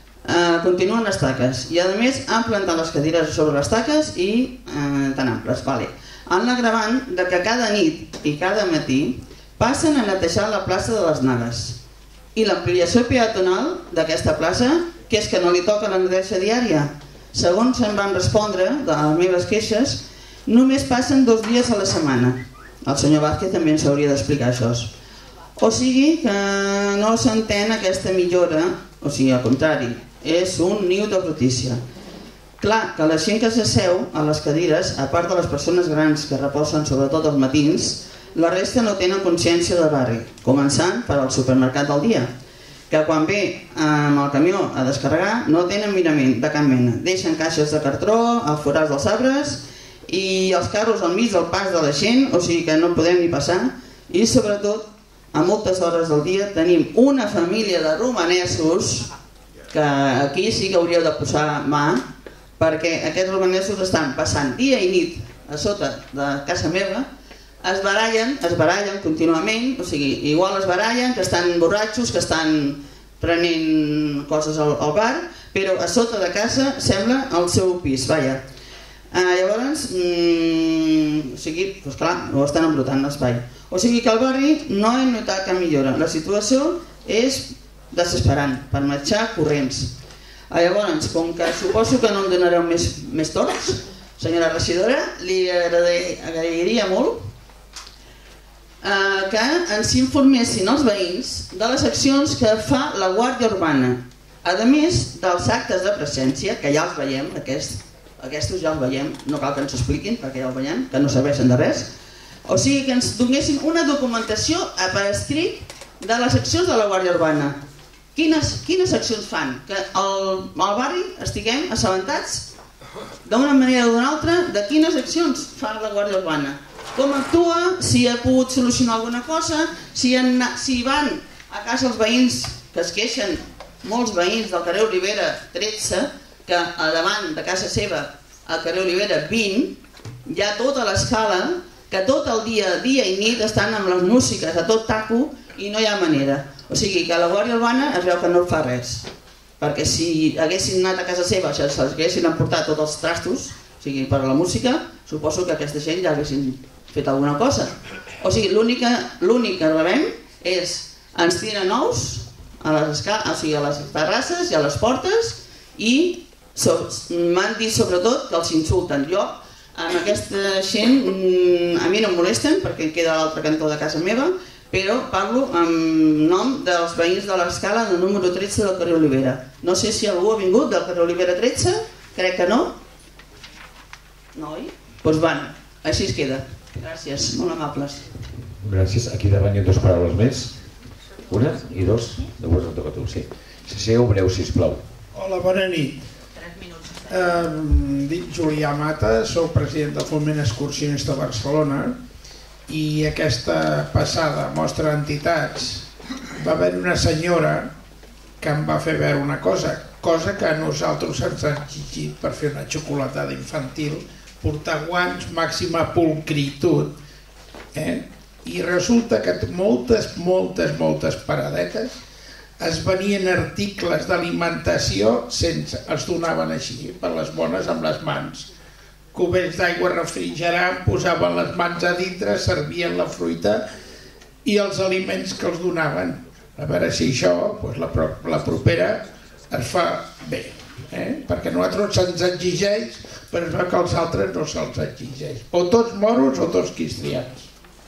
eh, continuen les taques i a més han plantat les cadires sobre les taques i eh, tan amples. Vale. Han l'agravant de que cada nit i cada matí passen a netejar la plaça de les Naves i l'ampliació peatonal d'aquesta plaça, que és que no li toca la neteja diària. Segons em van respondre de les meves queixes, només passen dos dies a la setmana. El senyor Vázquez també ens hauria d'explicar això. O sigui que no s'entén aquesta millora, o sigui, al contrari, és un niu de brutícia. Clar que la gent que s'asseu a les cadires, a part de les persones grans que reposen sobretot els matins, la resta no tenen consciència del barri, començant per al supermercat del dia, que quan ve amb el camió a descarregar no tenen mirament de cap mena. Deixen caixes de cartró als forats dels arbres i els carros al mig del pas de la gent, o sigui que no podem ni passar. I sobretot, a moltes hores del dia tenim una família de romanesos que aquí sí que hauríeu de posar mà, perquè aquests romanesos estan passant dia i nit a sota de casa meva, es barallen, es barallen contínuament, o sigui, igual es barallen, que estan borratxos, que estan prenent coses al, al bar, però a sota de casa sembla el seu pis, vaja. Eh, llavors, mmm, o sigui, doncs clar, ho estan embrutant l'espai. O sigui que al barri no hem notat cap millora. La situació és desesperant, per marxar corrents. Eh, llavors, com que suposo que no em donareu més, més torns, senyora regidora, li agrairia molt que ens informessin els veïns de les accions que fa la Guàrdia Urbana A més dels actes de presència, que ja els veiem, aquests, aquests ja els veiem, no cal que ens expliquin perquè ja els veiem, que no serveixen de res, o sigui que ens donessin una documentació per escrit de les accions de la Guàrdia Urbana. Quines, quines accions fan? Que al, al barri estiguem assabentats d'una manera o d'una altra de quines accions fa la Guàrdia Urbana. Com actua, si ha pogut solucionar alguna cosa, si, han, si van a casa els veïns que es queixen, molts veïns del carrer Olivera tretze, que a davant de casa seva, al carrer Olivera vint, hi ha tota l'escala, que tot el dia, dia i nit, estan amb les músiques a tot taco i no hi ha manera. O sigui que la Guàrdia Urbana es veu que no fa res, perquè si haguessin anat a casa seva, si haguessin emportat tots els trastos, o sigui, per la música, suposo que aquesta gent ja haguessin fet alguna cosa. O sigui, l'únic que rebem és ens tiren nous a les, o sigui, a les terrasses i a les portes i so, m'han dit sobretot que els insulten. Jo, amb aquesta gent, a mi no em molesten perquè em queda a l'altre cantó de casa meva, però parlo en nom dels veïns de l'escala del número tretze del carrer Olivera. No sé si algú ha vingut del carrer Olivera tretze, crec que no. No, oi? Doncs van, així es queda. Gràcies, molt amables. Gràcies. Aquí davant hi ha dues paraules més. Una i dos. Després em toca a tu, sí. Sigueu breu, sisplau. Hola, bona nit. Em dic Julià Mata, soc president del Foment Excursionista de Barcelona i aquesta passada mostra d'entitats va haver una senyora que em va fer veure una cosa, cosa que a nosaltres ens ha exigit per fer una xocolatada infantil, portar guants, màxima pulcritud, eh? I resulta que moltes, moltes, moltes paradetes es venien articles d'alimentació sense, els donaven així, per les bones amb les mans. Cubells d'aigua refrigerant, posaven les mans a dintre, servien la fruita i els aliments que els donaven. A veure si això, doncs la, la propera, es fa bé, eh? Perquè a nosaltres se'ns exigeix, però es veu que als altres no se'ls exigeix. O tots moros o tots cristians.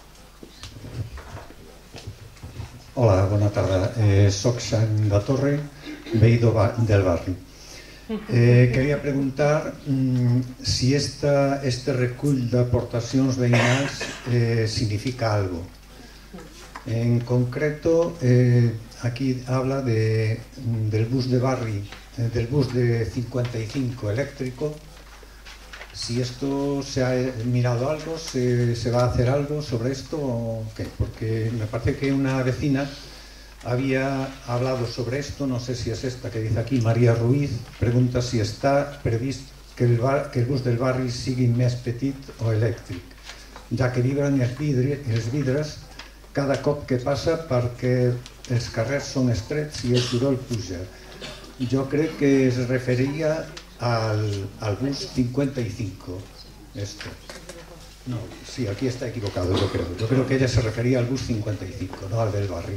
Hola, bona tarda. Eh, soc Sant de Torre, veí del barri. Eh, quería preguntar mmm, si esta, este recull d'aportacions veïnals eh, significa algo. En concreto, eh, aquí habla de, del bus de barri, eh, del bus de cincuenta y cinco eléctrico. Si esto se ha mirado algo, se, se va a hacer algo sobre esto o qué, porque me parece que una vecina había hablado sobre esto, no sé si es esta que dice aquí, María Ruiz, pregunta si está previsto que el, bar, que el bus del barri sigui més petit o elèctric, ja que vibren els, vidri, els vidres cada cop que passa perquè els carrers són estrets i el soroll puja. Jo crec que es referia al, al bus cincuenta y cinco. Esto. No, sí, aquí está equivocado, yo creo. Yo creo que ella se refería al bus cincuenta y cinco, no al del barri.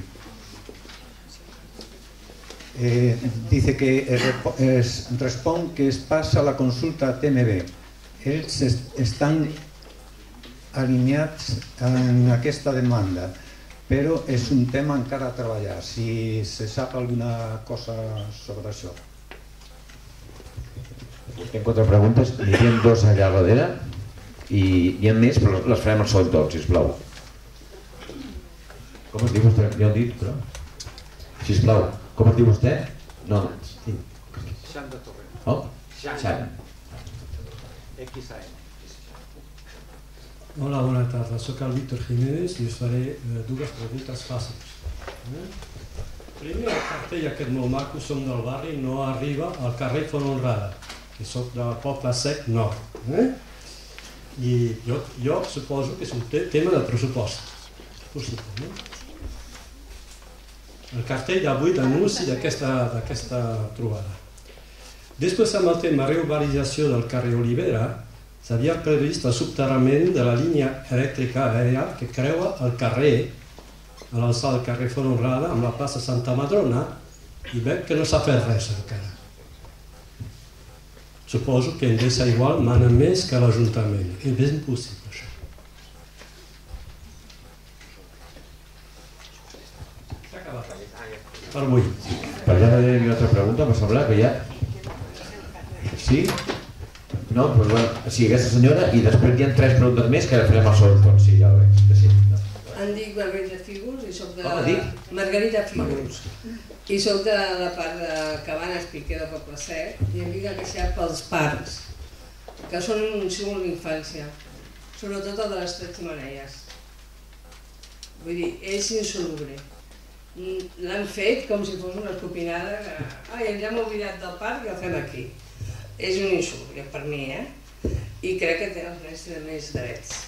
Eh, dice que es, respon que es passa la consulta a T M B. Ells estan alineats en aquesta demanda, però és un tema encara a treballar. Si se sap alguna cosa sobre això. Tenc quatre preguntes, n'hi havia dos allà darrere i hi ha més, però les farem al segon torn, sisplau. Com es diu vostè? Ja ho he dit, però... Sisplau, com es diu vostè? No, sí. Sant de Torre. Oh? Sant. X A N. Hola, bona tarda. Soc el Víctor Jiménez i us faré eh, dues preguntes fàcils. Eh? Primer, el cartell aquest molt maco, som del barri, no arriba al carrer Font Honrada, que soc del Poble Sec Nord. Eh? I jo, jo suposo que és un tema de pressupost. Possible, no? El cartell d'avui d'anunci d'aquesta trobada. Després, amb el tema reurbanització del carrer Olivera, s'havia previst el subterrament de la línia elèctrica aèria que creua el carrer, a l'alçada del carrer Font Honrada, amb la plaça Santa Madrona, i veig que no s'ha fet res encara. Suposo que Endesa igual mana més que l'Ajuntament. És ben possible, això. S'ha acabat. Per avui. Per ja hi havia una altra pregunta, m'ha semblat que ja... Sí? No? Doncs bueno, sí, aquesta senyora, i després hi ha tres preguntes més que farem al segon torn, sí, ja ho veig, que sí. Em dic Margarita Fígols i soc de... Margarita Fígols. I soc de la part de Cabanes, Piquer de Poble Sec, i em vinc a queixar pels parcs, que són un símbol d'infància, sobretot el de les Tres Xemeneies. Vull dir, és insoluble. L'han fet com si fos una escopinada que... Ai, ja m'he oblidat del parc i el fem aquí. És un insoluble per mi, eh? I crec que els nens tenen més drets.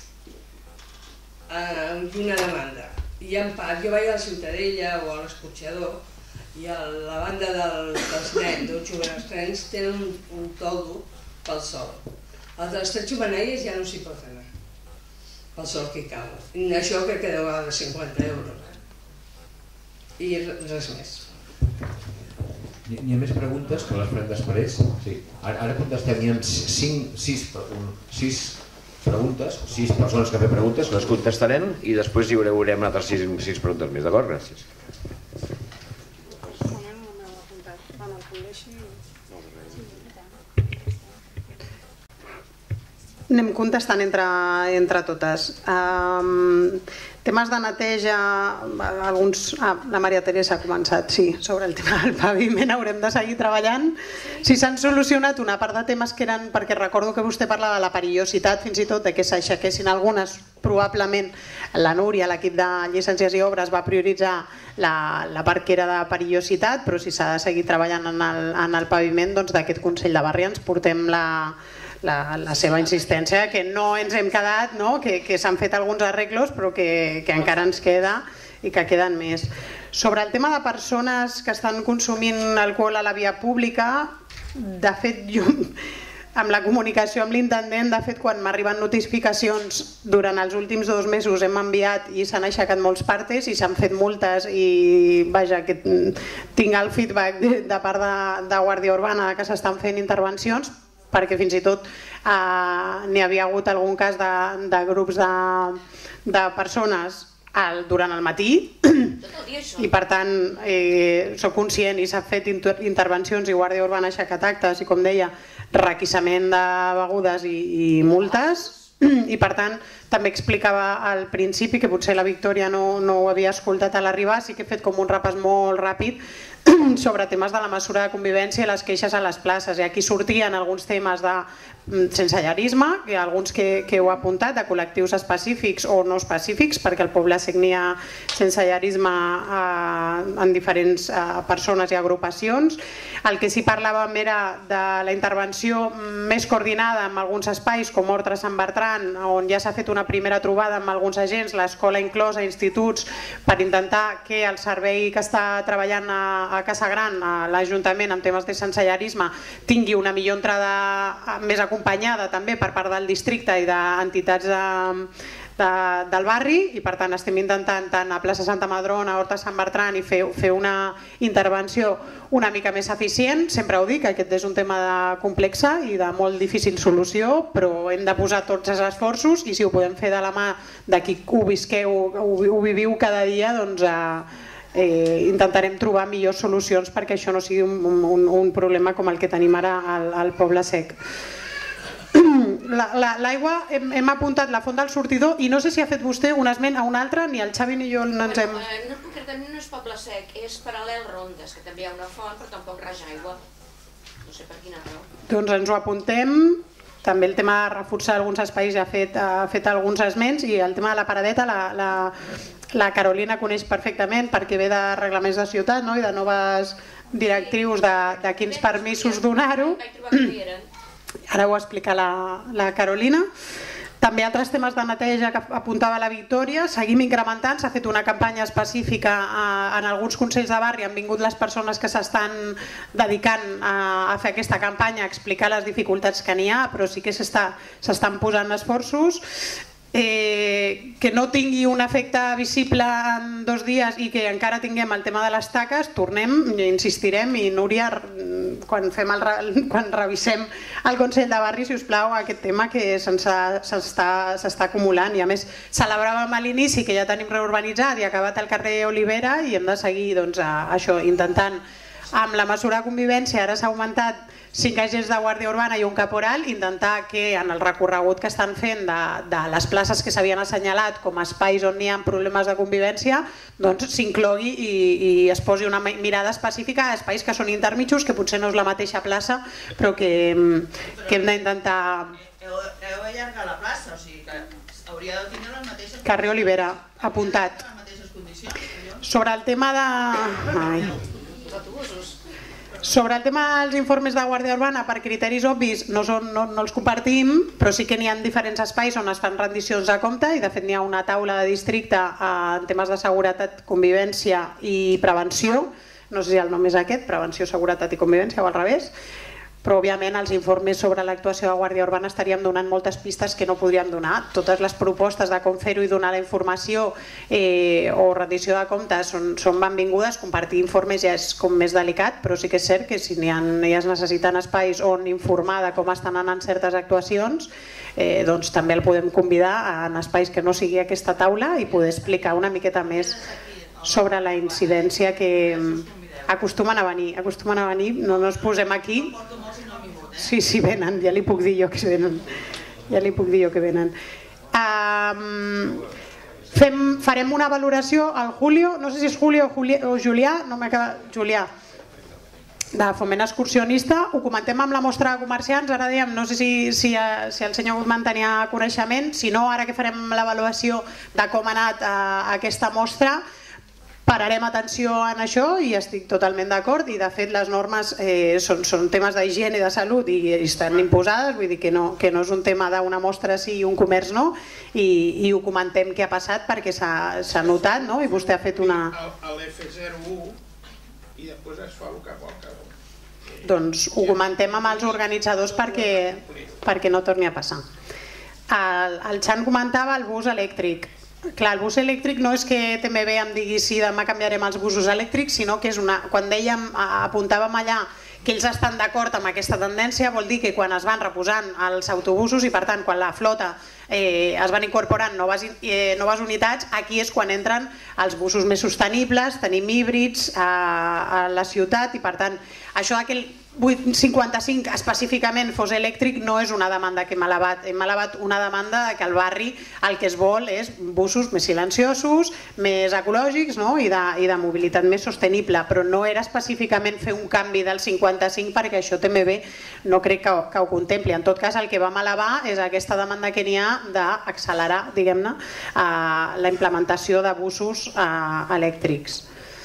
I una demanda. I en part, jo vaig a la Ciutadella o a l'Escorxador i a la banda del, dels nens, dels juguen els trens, tenen un, un toldo pel sol. Els de les Tres Xemeneies ja no s'hi pot anar, pel sol que cau. I això crec que deu de cinquanta euros. I res més. N'hi ha més preguntes que les farem després? Sí. Ara, ara contestem, hi ha cinc, sis, sis preguntes, sis persones que han fet preguntes, les contestarem i després hi haurem altres sis, sis preguntes més, d'acord? Gràcies. Anem contestant entre, entre totes. Um, temes de neteja, alguns... Ah, la Maria Teresa ha començat, sí, sobre el tema del paviment haurem de seguir treballant. Si s'han solucionat una part de temes que eren, perquè recordo que vostè parlava de la perillositat, fins i tot de que s'aixequessin algunes, probablement la Núria, l'equip de llicències i obres, va prioritzar la, la part que era de perillositat, però si s'ha de seguir treballant en el, en el paviment, doncs d'aquest Consell de Barri ens portem la... La, la seva insistència, que no ens hem quedat, no? que, que s'han fet alguns arreglos però que, que encara ens queda i que queden més. Sobre el tema de persones que estan consumint alcohol a la via pública, de fet jo amb la comunicació amb l'intendent, de fet quan m'arriben notificacions durant els últims dos mesos hem enviat i s'han aixecat molts partes i s'han fet multes i vaja, que tinc el feedback de, de part de, de Guàrdia Urbana que s'estan fent intervencions, perquè fins i tot eh, n'hi havia hagut algun cas de, de grups de, de persones al, durant el matí i per tant eh, soc conscient i s'ha fet inter intervencions i Guàrdia Urbana ha aixecat actes i com deia requisament de begudes i, i multes i per tant també explicava al principi que potser la Victòria no, no ho havia escoltat a l'arribar, sí que he fet com un repàs molt ràpid sobre temes de la mesura de convivència i les queixes a les places. I aquí sortien alguns temes de sensellarisme, que alguns que, que heu apuntat, de col·lectius específics o no específics, perquè al poble sec n'hi ha sensellarisme eh, en diferents eh, persones i agrupacions. El que sí parlàvem era de la intervenció més coordinada en alguns espais, com Horta Sant Bertran, on ja s'ha fet una primera trobada amb alguns agents, l'escola inclosa, instituts, per intentar que el servei que està treballant a, a Casa Gran, a l'Ajuntament, en temes de sensellarisme, tingui una millor entrada més acompanyada també per part del districte i d'entitats de, de, del barri i per tant estem intentant tant a Plaça Santa Madrona, a Horta Sant Bertran i fer, fer una intervenció una mica més eficient. Sempre ho dic, aquest és un tema de complexa i de molt difícil solució, però hem de posar tots els esforços i si ho podem fer de la mà de qui ho visqueu, ho, ho viviu cada dia, doncs eh, Eh, intentarem trobar millors solucions perquè això no sigui un, un, un problema com el que tenim ara al, al poble sec. L'aigua, la, la, hem, hem apuntat la font del sortidor i no sé si ha fet vostè un esment a un altre, ni el Xavi ni jo no ens hem... Bueno, no, concretament no és poble sec, és paral·lel Rondes, que també hi ha una font però tampoc raja aigua. No sé per quina raó. Doncs ens ho apuntem. També el tema de reforçar alguns espais ja ha fet, ha fet alguns esments i el tema de la paradeta la, la, la Carolina coneix perfectament perquè ve de reglaments de ciutat, no? I de noves directrius de, de quins permisos donar-ho. Ara ho explica la, la Carolina. També altres temes de neteja que apuntava la Victòria, seguim incrementant, s'ha fet una campanya específica en alguns consells de barri, han vingut les persones que s'estan dedicant a fer aquesta campanya, a explicar les dificultats que n'hi ha, però sí que s'estan posant esforços. Eh, que no tingui un efecte visible en dos dies i que encara tinguem el tema de les taques, tornem, insistirem i Núria, quan, fem el, quan revisem el Consell de Barri, si us plau, aquest tema que s'està acumulant i a més celebràvem a l'inici que ja tenim reurbanitzat i acabat el carrer Olivera i hem de seguir doncs, a, això, intentant Amb la mesura de convivència ara s'ha augmentat cinc agents de Guàrdia Urbana i un caporal, intentar que en el recorregut que estan fent de, de les places que s'havien assenyalat com a espais on hi ha problemes de convivència, doncs s'inclogui i, i es posi una mirada específica a espais que són intermitjos, que potser no és la mateixa plaça, però que, que hem d'intentar... Heu d'allargar la plaça, o sigui que hauria de tenir les mateixes... Carrer Olivera, apuntat. Sobre el tema de... Ai. Sobre el tema dels informes de Guàrdia Urbana, per criteris obvis, no, són, no, no els compartim, però sí que n'hi ha diferents espais on es fan rendicions de compte i de fet n'hi ha una taula de districte en temes de seguretat, convivència i prevenció, no sé si el nom és aquest, prevenció, seguretat i convivència o al revés, però òbviament els informes sobre l'actuació de Guàrdia Urbana estaríem donant moltes pistes que no podríem donar. Totes les propostes de com fer-ho i donar la informació eh, o rendició de comptes són, són benvingudes. Compartir informes ja és com més delicat, però sí que és cert que si n'hi ha, hi es necessiten espais on informar de com estan anant certes actuacions, eh, doncs també el podem convidar en espais que no sigui aquesta taula i poder explicar una miqueta més sobre la incidència que acostumen a venir. Acostumen a venir, no ens posem aquí. Sí, sí, venen, ja li puc dir jo que venen. Ja li puc dir jo que venen. Um, fem, farem una valoració al Julio, no sé si és Julio o, Juli, o Julià, no m'he acabat, Julià, de Foment Excursionista, ho comentem amb la mostra de comerciants, ara dèiem, no sé si, si, si el senyor Guzmán tenia coneixement, si no, ara que farem l'avaluació de com ha anat uh, aquesta mostra, pararem atenció en això i estic totalment d'acord i de fet les normes eh, són, són temes d'higiene i de salut i, i estan imposades, vull dir que no, que no és un tema d'una mostra sí i un comerç no i, i ho comentem què ha passat perquè s'ha notat no? I vostè ha fet una... A l'F zero u i després es fa el que vol cada un. Doncs ho comentem amb els organitzadors perquè, perquè no torni a passar. El, el Xan comentava el bus elèctric. Clar, el bus elèctric no és que T M B em digui si demà canviarem els busos elèctrics, sinó que és una... Quan dèiem, apuntàvem allà que ells estan d'acord amb aquesta tendència, vol dir que quan es van reposant els autobusos i per tant quan la flota eh, es van incorporant noves, eh, noves unitats, aquí és quan entren els busos més sostenibles, tenim híbrids a, a la ciutat i per tant això que el vuit cinquanta-cinc específicament fos elèctric no és una demanda que hem elevat, hem elevat una demanda que al barri el que es vol és busos més silenciosos, més ecològics no? I, de, i de mobilitat més sostenible, però no era específicament fer un canvi del cinquanta-cinc perquè això T M B no crec que, que ho contempli. En tot cas el que vam elevar és aquesta demanda que n'hi ha d'accelerar, diguem-ne, la implementació de busos elèctrics.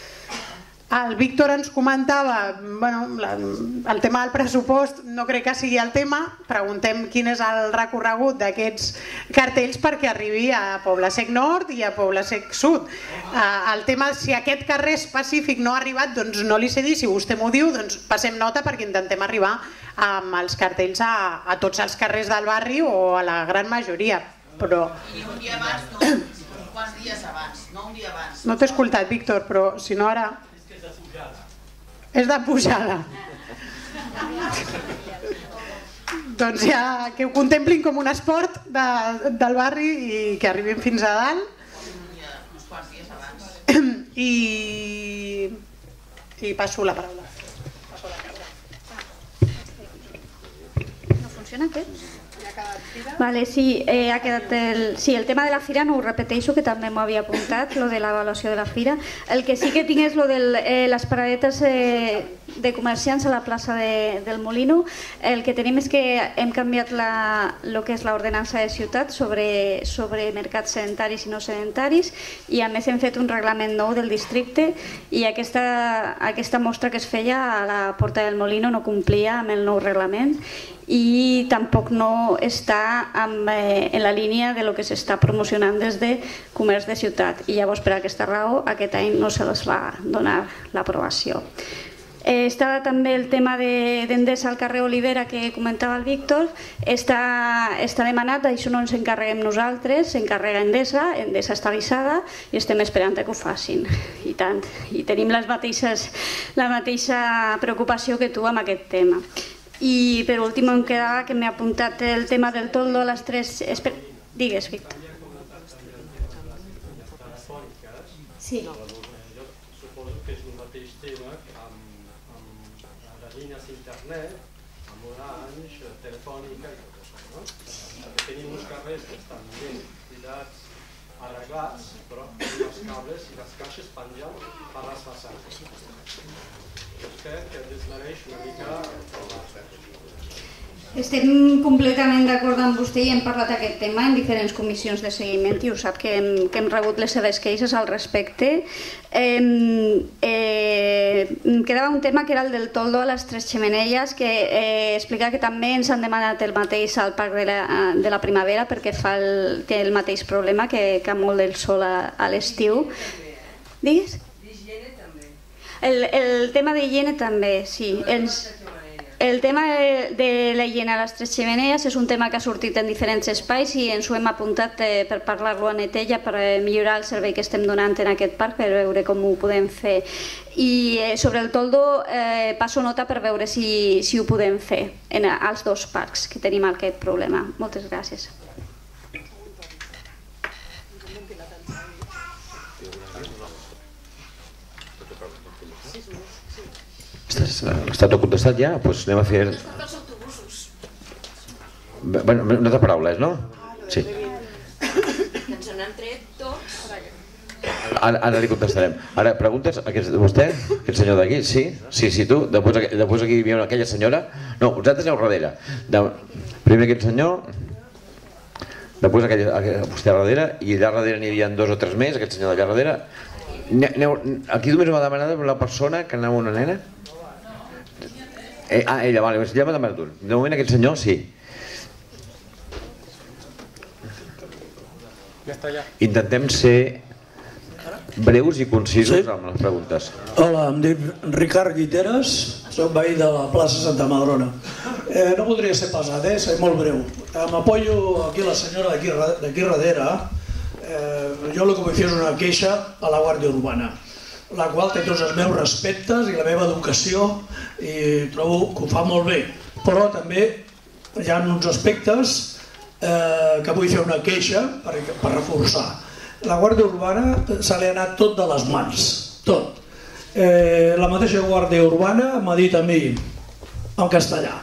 El Víctor ens comentava, bueno, el tema del pressupost no crec que sigui el tema, preguntem quin és el recorregut d'aquests cartells perquè arribi a Poble Sec Nord i a Poble Sec Sud. El tema, si aquest carrer específic no ha arribat, doncs no li sé dir, si vostè m'ho diu, doncs passem nota perquè intentem arribar amb els cartells a, a tots els carrers del barri o a la gran majoria. Però... I un dia abans, no? Quants dies abans? No un dia abans. No t'he escoltat, Víctor, però si no ara... És de pujada. Doncs ja que ho contemplin com un esport de, del barri i que arribin fins a dalt. Uns quants dies abans. I, i passo la paraula. No funciona aquest? Vale, sí, eh, ha quedat el, sí, el tema de la fira no ho repeteixo, que també m'ho havia apuntat, lo de l'avaluació de la fira. El que sí que tinc és lo de eh, les paradetes eh, de comerciants a la plaça de, del Molino. El que tenim és que hem canviat la, lo que és l'ordenança de ciutat sobre, sobre mercats sedentaris i no sedentaris i a més hem fet un reglament nou del districte i aquesta, aquesta mostra que es feia a la Porta del Molino no complia amb el nou reglament i tampoc no està amb, eh, en la línia de lo que s'està promocionant des de comerç de ciutat i llavors per aquesta raó aquest any no se les va donar l'aprovació. Eh, està també el tema d'Endesa al carrer Olivera que comentava el Víctor, està, està demanat, això no ens encarreguem nosaltres, s'encarrega Endesa, Endesa està avisada i estem esperant que ho facin i tant, i tenim les mateixes, la mateixa preocupació que tu amb aquest tema. I per últim em quedava que m'he apuntat el tema del toldo a les tres... Esper... Digues, Víctor. Sí. Jo suposo que és el mateix tema amb, amb línies d'internet, amb Orange, Telefònica i tot això, no? Perquè tenim uns carrers que estan ben cuidats, arreglats, però tenim els cables i les caixes penjant per les façanes. Jo crec que desmereix una mica el treball. Estem completament d'acord amb vostè i hem parlat d'aquest tema en diferents comissions de seguiment i ho sap que hem, que hem rebut les seves queixes al respecte. Eh, eh, quedava un tema que era el del toldo a les tres xemeneies, que eh, explica que també ens han demanat el mateix al Parc de la, de la Primavera perquè fa el, té el mateix problema que, que molt del sol a, a l'estiu. Digues? D'higiene també. El, el tema d'higiene també, sí. Ens... El tema de la higiene a les tres xemeneies és un tema que ha sortit en diferents espais i ens ho hem apuntat per parlar-lo a Netella per millorar el servei que estem donant en aquest parc, per veure com ho podem fer. I sobre el toldo eh, passo nota per veure si, si ho podem fer en, als dos parcs que tenim aquest problema. Moltes gràcies. Està tot contestat ja? Doncs anem a fer... Bueno, una altra paraula, no? Sí. Ens n'han tret tots. Ara, ara li contestarem. Ara, preguntes a vostè? Aquest senyor d'aquí? Sí? Sí, sí, tu? Després, després aquí hi havia aquella senyora? No, vosaltres aneu darrere. De, primer aquest senyor, després aquella, vostè a darrere, i allà darrere n'hi havia dos o tres més, aquest senyor d'allà darrere. Aneu, aquí només m'ha demanat la persona que anava una nena? Eh, ah, ella, vale, ja m'ha demanat un. De moment aquest senyor, sí. Intentem ser breus i concisos amb les preguntes. Hola, em dic Ricard Guiteres, soc veí de la plaça Santa Madrona. Eh, no voldria ser pesat, eh? Ser molt breu. M'apoyo aquí la senyora d'aquí darrere. Eh, jo el que vull fer és una queixa a la Guàrdia Urbana, la qual té tots els meus respectes i la meva educació i trobo que ho fa molt bé, però també hi ha uns aspectes eh, que vull fer una queixa per, per reforçar. La Guàrdia Urbana se li ha anat tot de les mans, tot. Eh, la mateixa Guàrdia Urbana m'ha dit a mi, en castellà,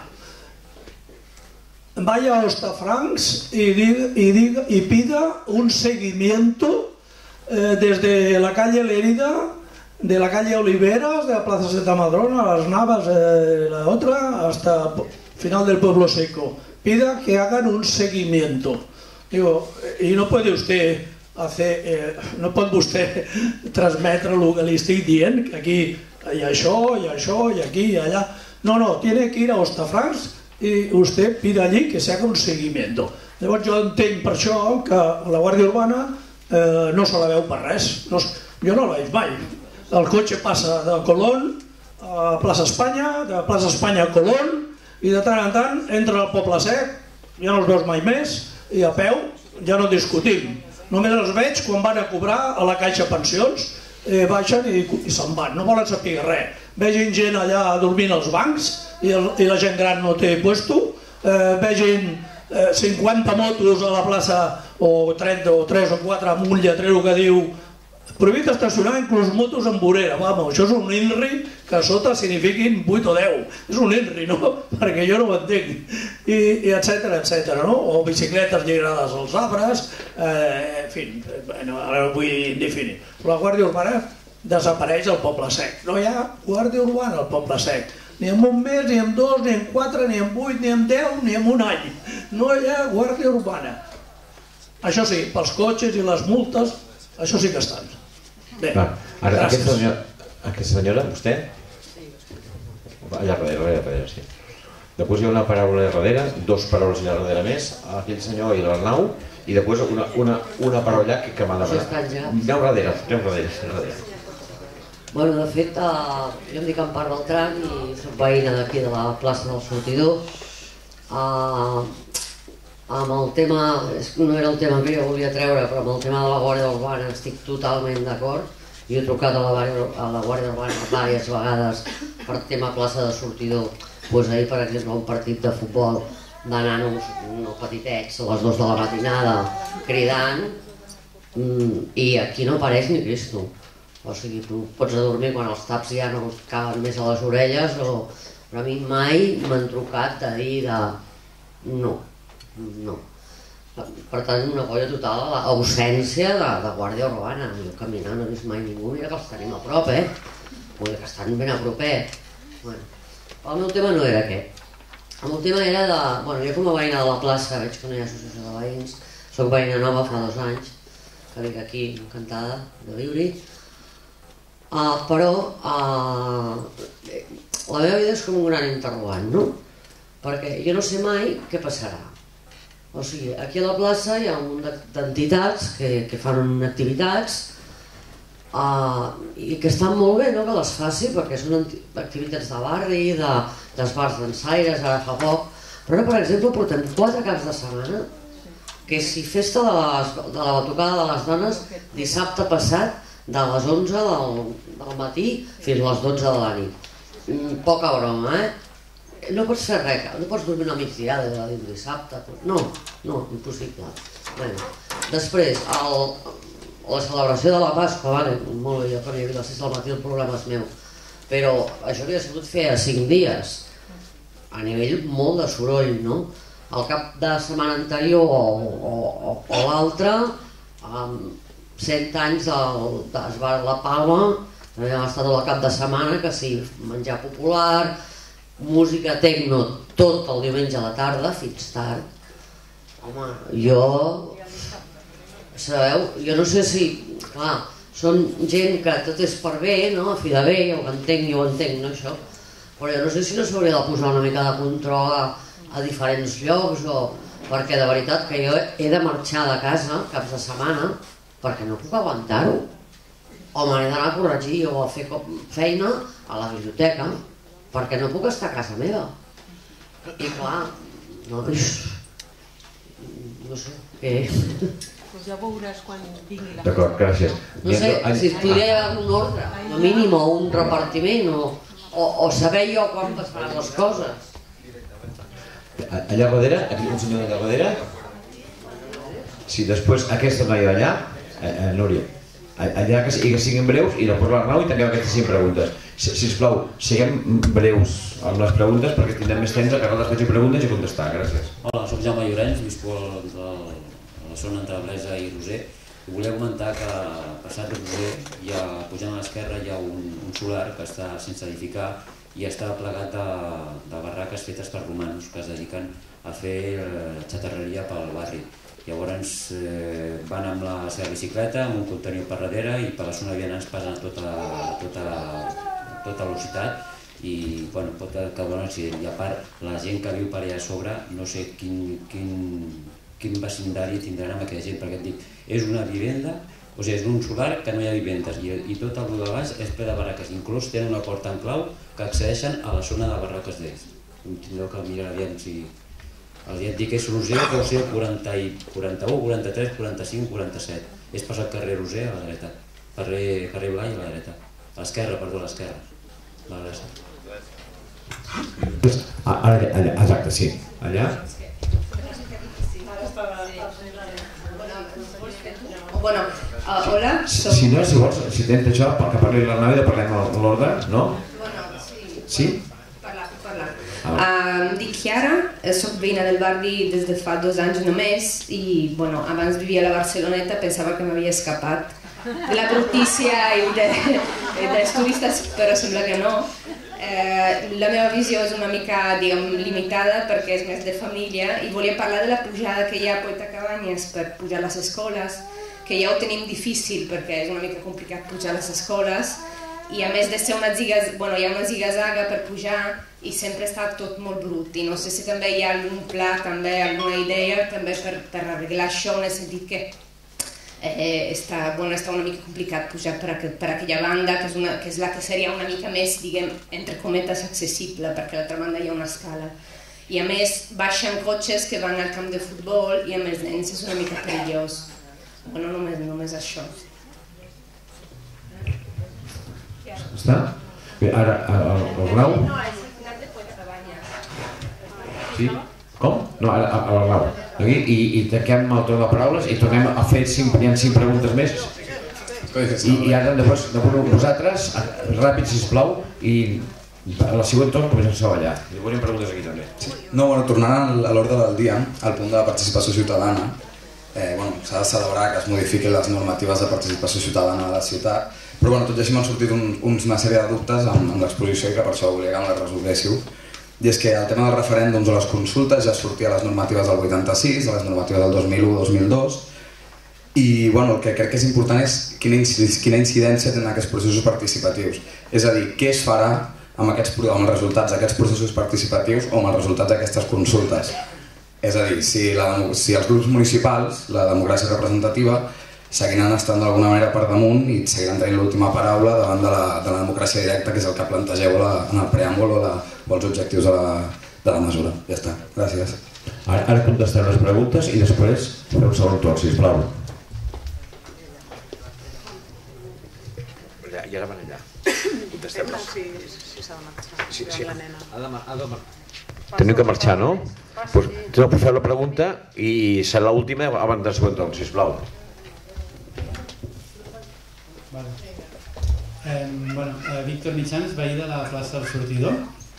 vaya a Hostafrancs y, diga, y, diga, y pida un seguimiento eh, desde la calle Lérida, de la calle Oliveras, de la Plaza Santa Madrona, Las Navas, eh, la otra, hasta final del Pueblo Seco. Pida que hagan un seguimiento. Digo, y no puede usted hacer, eh, no puede usted transmetre lo que le estoy dient, que aquí hi ha això, hi ha això, i aquí, i allà. No, no, tiene que ir a Hostafrancs y usted pide allí que se haga un seguimiento. Llavors jo entenc per això que la Guàrdia Urbana eh, no se la veu per res. No, jo no la veig mai. El cotxe passa de Colón a plaça Espanya, de plaça Espanya a Colón, i de tant en tant entra al Poble Sec, ja no els veus mai més, i a peu ja no discutim. Només els veig quan van a cobrar a la Caixa Pensions, eh, baixen i, i se'n van, no volen saber res. Vegin gent allà dormint als bancs i, el, i la gent gran no té puesto, eh, vegin eh, cinquanta motos a la plaça o trenta o tres o quatre amb un lletrero que diu prohibit estacionar inclús motos en vorera. Vamos, això és un INRI que a sota signifiquin vuit o deu. És un INRI, no? Perquè jo no ho entenc. I, i etcètera, etcètera, no? O bicicletes lligades als arbres, eh, en fi, bueno, ara ho vull indefinir. La Guàrdia Urbana desapareix al Poble Sec. No hi ha Guàrdia Urbana al Poble Sec. Ni en un mes, ni en dos, ni en quatre, ni en vuit, ni en deu, ni en un any. No hi ha Guàrdia Urbana. Això sí, pels cotxes i les multes, això sí que estan. Bé, Va, ara, gràcies. Aquesta senyora, aquesta senyora, vostè? Allà darrere, allà darrere, sí. Després hi ha una paraula allà darrere, dos paraules allà darrere més, aquell senyor i l'Arnau, i després una, una, una paraula allà que, que m'ha demanat. Aneu darrere, aneu darrere, aneu darrere. Bueno, de fet, eh, jo em dic Empar Beltran i soc veïna d'aquí de la plaça del Sortidor. Eh, amb el tema, no era el tema que jo volia treure, però amb el tema de la Guàrdia Urbana estic totalment d'acord. Jo he trucat a la, a la Guàrdia Urbana diverses vegades per tema plaça de Sortidor. Pues ahir, per exemple, un partit de futbol de nanos no petitets a les dues de la matinada cridant, i aquí no apareix ni Cristo. O sigui, tu pots adormir quan els taps ja no caben més a les orelles o, però a mi mai m'han trucat de dir de... no, no. Per tant, una colla total, l'ausència de, de guàrdia urbana. Jo caminant no he vist mai ningú, mira que els tenim a prop, eh? Vull dir que estan ben a propet. Bueno, el meu tema no era aquest. El meu tema era de... Bueno, jo com a veïna de la plaça, veig que no hi ha associació de veïns, soc veïna nova fa dos anys, que vinc aquí encantada de viure-hi, uh, però uh, la meva vida és com un gran interrogant, no? Perquè jo no sé mai què passarà. O sigui, aquí a la plaça hi ha un munt d'entitats que, que fan activitats uh, i que estan molt bé, no?, que les faci, perquè són activitats de barri, de, dels bars dansaires, ara fa poc, però ara, per exemple, portem quatre caps de setmana, que si festa de, les, de la batucada de les dones dissabte passat de les onze del, del matí fins a les dotze de la nit. Poca broma, eh? No pots fer res, no pots dormir una migdiada de dissabte, no, no, impossible. Bueno, després, el, la celebració de la Pasqua, vale, molt bé, jo quan hi havia a les sis del matí el programa és meu, però això havia sigut fer a cinc dies, a nivell molt de soroll, no? El cap de setmana anterior o, o, o, o l'altre, amb cent anys del, del bar de la Palma, també hem estat el cap de setmana, que sí, menjar popular, música tecno tot el diumenge a la tarda fins tard. Home, jo... Sabeu? Jo no sé si... Clar, són gent que tot és per bé, no? A fi de bé, jo ho entenc, jo ho entenc, no, això. Però jo no sé si no s'hauria de posar una mica de control a, a diferents llocs o... Perquè de veritat que jo he de marxar de casa caps de setmana perquè no puc aguantar-ho. O me n'he d'anar a corregir o a fer feina a la biblioteca, perquè no puc estar a casa meva. I clar, no, no sé, què... Doncs ja veuràs quan vingui la... D'acord, gràcies. No sé, si es podria haver un ordre, no mínim, o un repartiment, o, o, o saber jo quan passaran les coses. Allà darrere, aquí un senyor allà darrere. Sí, després aquesta noia d'allà, eh, Núria, allà que, que siguin breus i després l'Arnau i tanquem aquestes cinc preguntes. Si, sisplau, siguem breus amb les preguntes perquè tindrem més temps de que nosaltres faci preguntes i contestar. Gràcies. Hola, soc Jaume Llorenç, visco a la zona entre Blesa i Roser i volia comentar que passat de Roser, ja, pujant a l'esquerra, hi ha un, un solar que està sense edificar i està plegat de, de barraques fetes per romanos que es dediquen a fer eh, xatarreria pel barri. Llavors eh, van amb la seva bicicleta, amb un contenidor per darrere i per la zona vianants passen a tota, tota, tota velocitat i bueno, pot caure un accident. I a part, la gent que viu per allà a sobre, no sé quin, quin, quin vecindari tindran amb aquella gent, perquè et dic, és una vivenda, o sigui, és un solar que no hi ha vivendes i, i tot el de baix és ple de barraques, inclús tenen una porta en clau que accedeixen a la zona de barraques d'ells. Tindreu que mirar aviam si... Els ja et dic que és Roser, deu ser quaranta-u, quaranta-tres, quaranta-cinc, quaranta-set. És passat carrer Roser a la dreta, carrer, carrer Blai a la dreta. A l'esquerra, perdó, a l'esquerra. La dreta. Ah, allà, allà, exacte, sí. Allà. Bueno, uh, hola. Si, si no, si vols, si tens això, que parli l'Arnau i de parlem l'ordre, no? Bueno, sí. Sí? Parlar, parlar. Em dic Chiara, soc veïna del barri des de fa dos anys només i bueno, abans vivia a la Barceloneta, pensava que m'havia escapat de la brutícia i de, dels turistes, però sembla que no. Eh, la meva visió és una mica, diguem, limitada perquè és més de família i volia parlar de la pujada que hi ha a Poeta Cabanyes per pujar a les escoles, que ja ho tenim difícil perquè és una mica complicat pujar a les escoles i a més de ser una zigas, bueno, hi ha una zigazaga per pujar i sempre està tot molt brut i no sé si també hi ha algun pla, també alguna idea també per, per arreglar això en el sentit que eh, està, bueno, està una mica complicat pujar per, aqu per aquella banda que és, una, que és la que seria una mica més, diguem, entre cometes accessible perquè a l'altra banda hi ha una escala i a més baixen cotxes que van al camp de futbol i a més nens és una mica perillós. Bueno, només, només això. Està? Bé, ara, el Blau? No, és el final de Poeta Cabanyes. Sí? Com? No, ara, el Blau. I, i, i tanquem el torn de paraules i tornem a fer cinc, hi ha cinc preguntes més. I, i ara, després, de vosaltres, ràpid, sisplau, i A la següent torn comencem a treballar. I volíem preguntes aquí també. No, bueno, tornant a l'ordre del dia, al punt de la participació ciutadana, eh, bueno, s'ha de celebrar que es modifiquin les normatives de participació ciutadana de la ciutat, però bueno, tot i així m'han sortit un, una sèrie de dubtes amb, amb l'exposició i que per això volia que me les resolvéssiu. I és que el tema dels referèndums o les consultes ja sortia a les normatives del vuitanta-sis, a les normatives del dos mil u dos mil dos, i bueno, el que crec que és important és quina, quina incidència tenen aquests processos participatius. És a dir, què es farà amb, aquests, amb els resultats d'aquests processos participatius o amb els resultats d'aquestes consultes. És a dir, si, la, si els grups municipals, la democràcia representativa, seguiran estant d'alguna manera per damunt i seguiran tenint l'última paraula davant de la, de la democràcia directa, que és el que plantegeu la, en el preàmbul o, la, o els objectius de la, de la mesura. Ja està, gràcies. Ara, ara contestem les preguntes i després fem un segon torn, sisplau. I ara van allà. Contestem-les. Si s'ha de marxar. Sí, sí. La nena. Ha de, ha de marxar. Teniu que marxar, no? Pues, no, pues feu la pregunta i serà l'última abans del segon torn, sisplau. Vale. Eh, bueno, eh, Víctor Mitjans, veí de la plaça del Sortidor,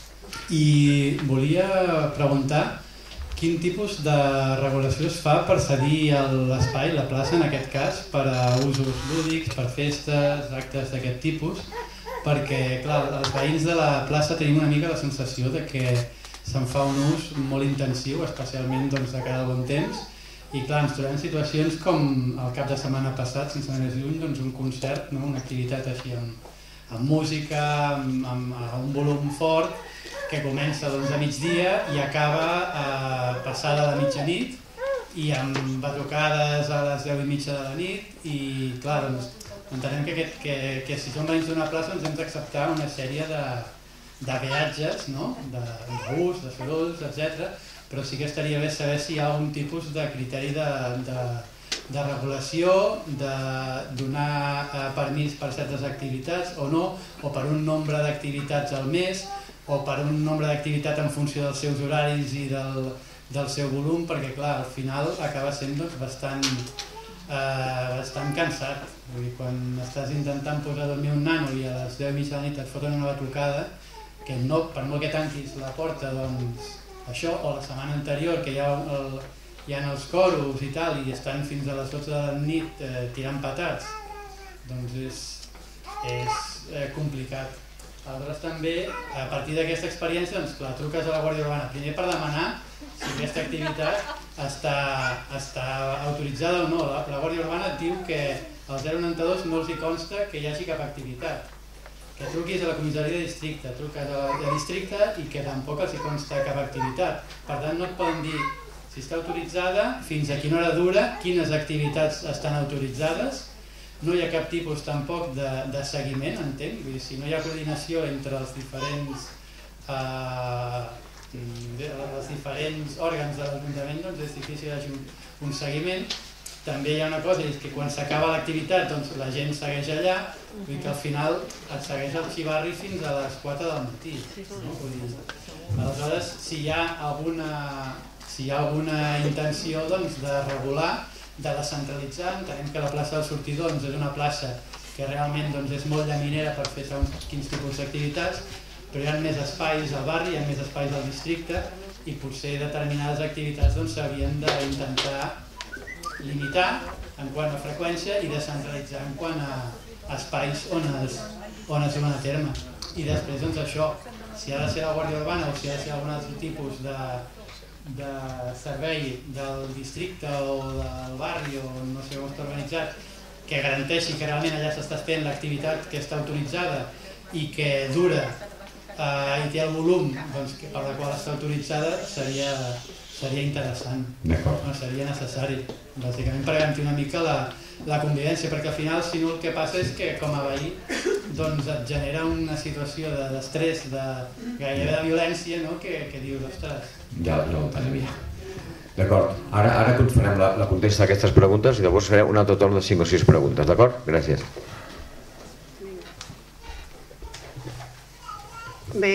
i volia preguntar quin tipus de regulació es fa per cedir l'espai, la plaça en aquest cas, per a usos lúdics, per festes, actes d'aquest tipus, perquè clar, els veïns de la plaça tenim una mica la sensació de que se'n fa un ús molt intensiu, especialment doncs, de cada bon temps, i clar, ens trobem situacions com el cap de setmana passat, sense anar més lluny, doncs, un concert, no? Una activitat així amb, amb música, amb, amb, amb un volum fort, que comença doncs, a migdia i acaba eh, passada la mitjanit i amb batucades a les deu i mitja de la nit i clar, doncs, entenem que, aquest, que, que si som veïns d'una plaça ens hem d'acceptar una sèrie de, de peatges, no? de bus, de sorolls, etcètera, però sí que estaria bé saber si hi ha algun tipus de criteri de, de, de regulació, de donar eh, permís per certes activitats o no, o per un nombre d'activitats al mes, o per un nombre d'activitat en funció dels seus horaris i del, del seu volum, perquè clar, al final acaba sent doncs, bastant, eh, bastant cansat. Vull dir, quan estàs intentant posar a dormir un nano i a les deu i mitja de la nit et foten una batucada, que no, per molt que tanquis la porta, doncs això, o la setmana anterior que hi ha, el, hi ha els coros i tal, i estan fins a les dotze de la nit eh, tirant patats, doncs és, és eh, complicat. Aleshores també, a partir d'aquesta experiència, doncs clar, truques a la Guàrdia Urbana, primer per demanar si aquesta activitat està, està autoritzada o no. La, la Guàrdia Urbana et diu que al zero noranta dos no els hi consta que hi hagi cap activitat. Que truquis a la comissaria de districte, truques a la de districte i que tampoc els hi consta cap activitat. Per tant, no et poden dir si està autoritzada, fins a quina hora dura, quines activitats estan autoritzades. No hi ha cap tipus tampoc de, de seguiment, entenc? Vull dir, si no hi ha coordinació entre els diferents, eh, els diferents òrgans de l'Ajuntament, doncs és difícil fer un, un seguiment. També hi ha una cosa, és que quan s'acaba l'activitat doncs la gent segueix allà, vull dir que al final et segueix el xivarri fins a les quatre del matí. No? Vull dir, aleshores, si hi ha alguna, si hi ha alguna intenció doncs, de regular, de descentralitzar, entenem que la plaça del Sortidor doncs, és una plaça que realment doncs, és molt llaminera per fer segons quins tipus d'activitats, però hi ha més espais al barri, hi ha més espais al districte i potser determinades activitats doncs, s'havien d'intentar limitar en quant a freqüència i descentralitzar en quant a espais on es, on es duen a terme. I després doncs, això, si ha de ser la Guàrdia Urbana o si ha de ser algun altre tipus de de servei del districte o del barri o no sé com està organitzat que garanteixi que realment allà s'està fent l'activitat que està autoritzada i que dura eh, i té el volum doncs, que per la qual està autoritzada seria, seria interessant, no, seria necessari bàsicament per garantir una mica la, la convivència, perquè al final si no el que passa és que com a veí doncs et genera una situació d'estrès, de, gairebé de violència, no? que, que dius, ostres... Ja, ja ho tenia. D'acord, ara, ara farem la, la contesta d'aquestes preguntes i llavors farem un altre torn de cinc o sis preguntes, d'acord? Gràcies. Bé,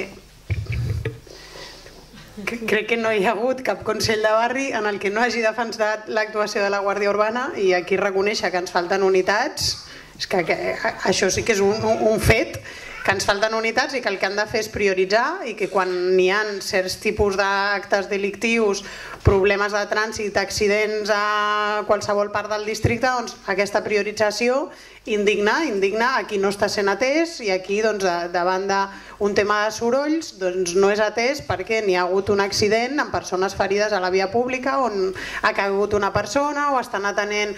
crec que no hi ha hagut cap Consell de Barri en el que no hagi defensat l'actuació de la Guàrdia Urbana i aquí reconèixer que ens falten unitats, és que, que això sí que és un, un fet que ens falten unitats i que el que han de fer és prioritzar i que quan n'hi ha certs tipus d'actes delictius, problemes de trànsit, accidents a qualsevol part del districte, doncs aquesta priorització indigna, indigna a qui no està sent atès i aquí doncs, davant d'un tema de sorolls doncs, no és atès perquè n'hi ha hagut un accident amb persones ferides a la via pública on ha caigut una persona o estan atenent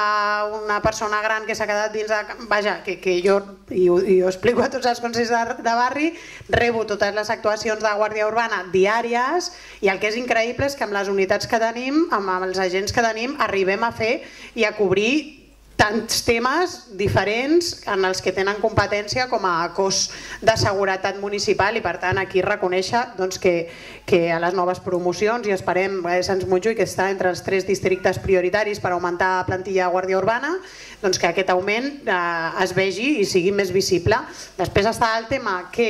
a una persona gran que s'ha quedat dins de... Vaja, que, que jo, i ho, i ho explico a tots els consells de, de barri, rebo totes les actuacions de Guàrdia Urbana diàries i el que és increïble és que amb les unitats que tenim, amb els agents que tenim, arribem a fer i a cobrir tants temes diferents en els que tenen competència com a cos de seguretat municipal i per tant aquí reconèixer doncs, que, que a les noves promocions i esperem a Sants Montjuïc que està entre els tres districtes prioritaris per augmentar la plantilla de Guàrdia Urbana doncs que aquest augment eh, es vegi i sigui més visible. Després està el tema que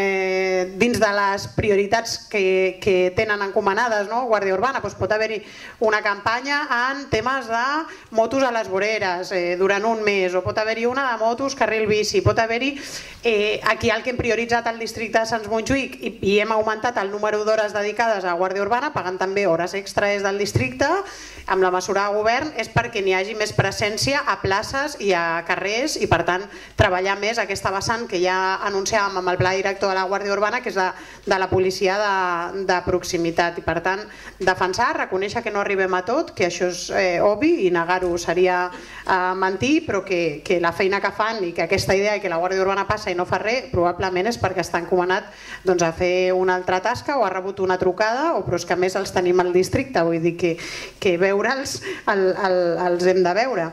eh, dins de les prioritats que, que tenen encomanades no? Guàrdia Urbana doncs pot haver-hi una campanya en temes de motos a les voreres eh, durant un mes o pot haver-hi una de motos carril bici, pot haver-hi eh, aquí el que hem prioritzat al districte de Sants Montjuïc i, i hem augmentat el número d'hores dedicades a Guàrdia Urbana pagant també hores extres del districte amb la mesura de govern és perquè n'hi hagi més presència a places i a carrers i per tant treballar més aquesta vessant que ja anunciàvem amb el pla director de la Guàrdia Urbana que és de, de la policia de, de proximitat i per tant defensar, reconèixer que no arribem a tot, que això és eh, obvi i negar-ho seria eh, mentir però que, que la feina que fan i que aquesta idea que la Guàrdia Urbana passa i no fa res probablement és perquè està encomanat doncs, a fer una altra tasca o ha rebut una trucada o però és que a més els tenim al districte vull dir que, que veure'ls el, el, els hem de veure.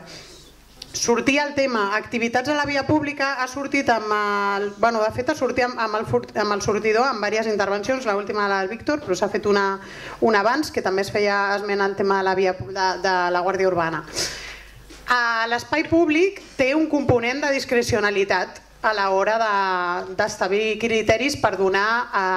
Sortir el tema activitats a la via pública ha sortit amb el, bueno, de fet ha sortit amb, amb, el, amb el sortidor en diverses intervencions, l'última del Víctor, però s'ha fet una, una abans que també es feia esment al tema de la, via, de, de la Guàrdia Urbana. L'espai públic té un component de discrecionalitat a l'hora d'establir de, criteris per donar,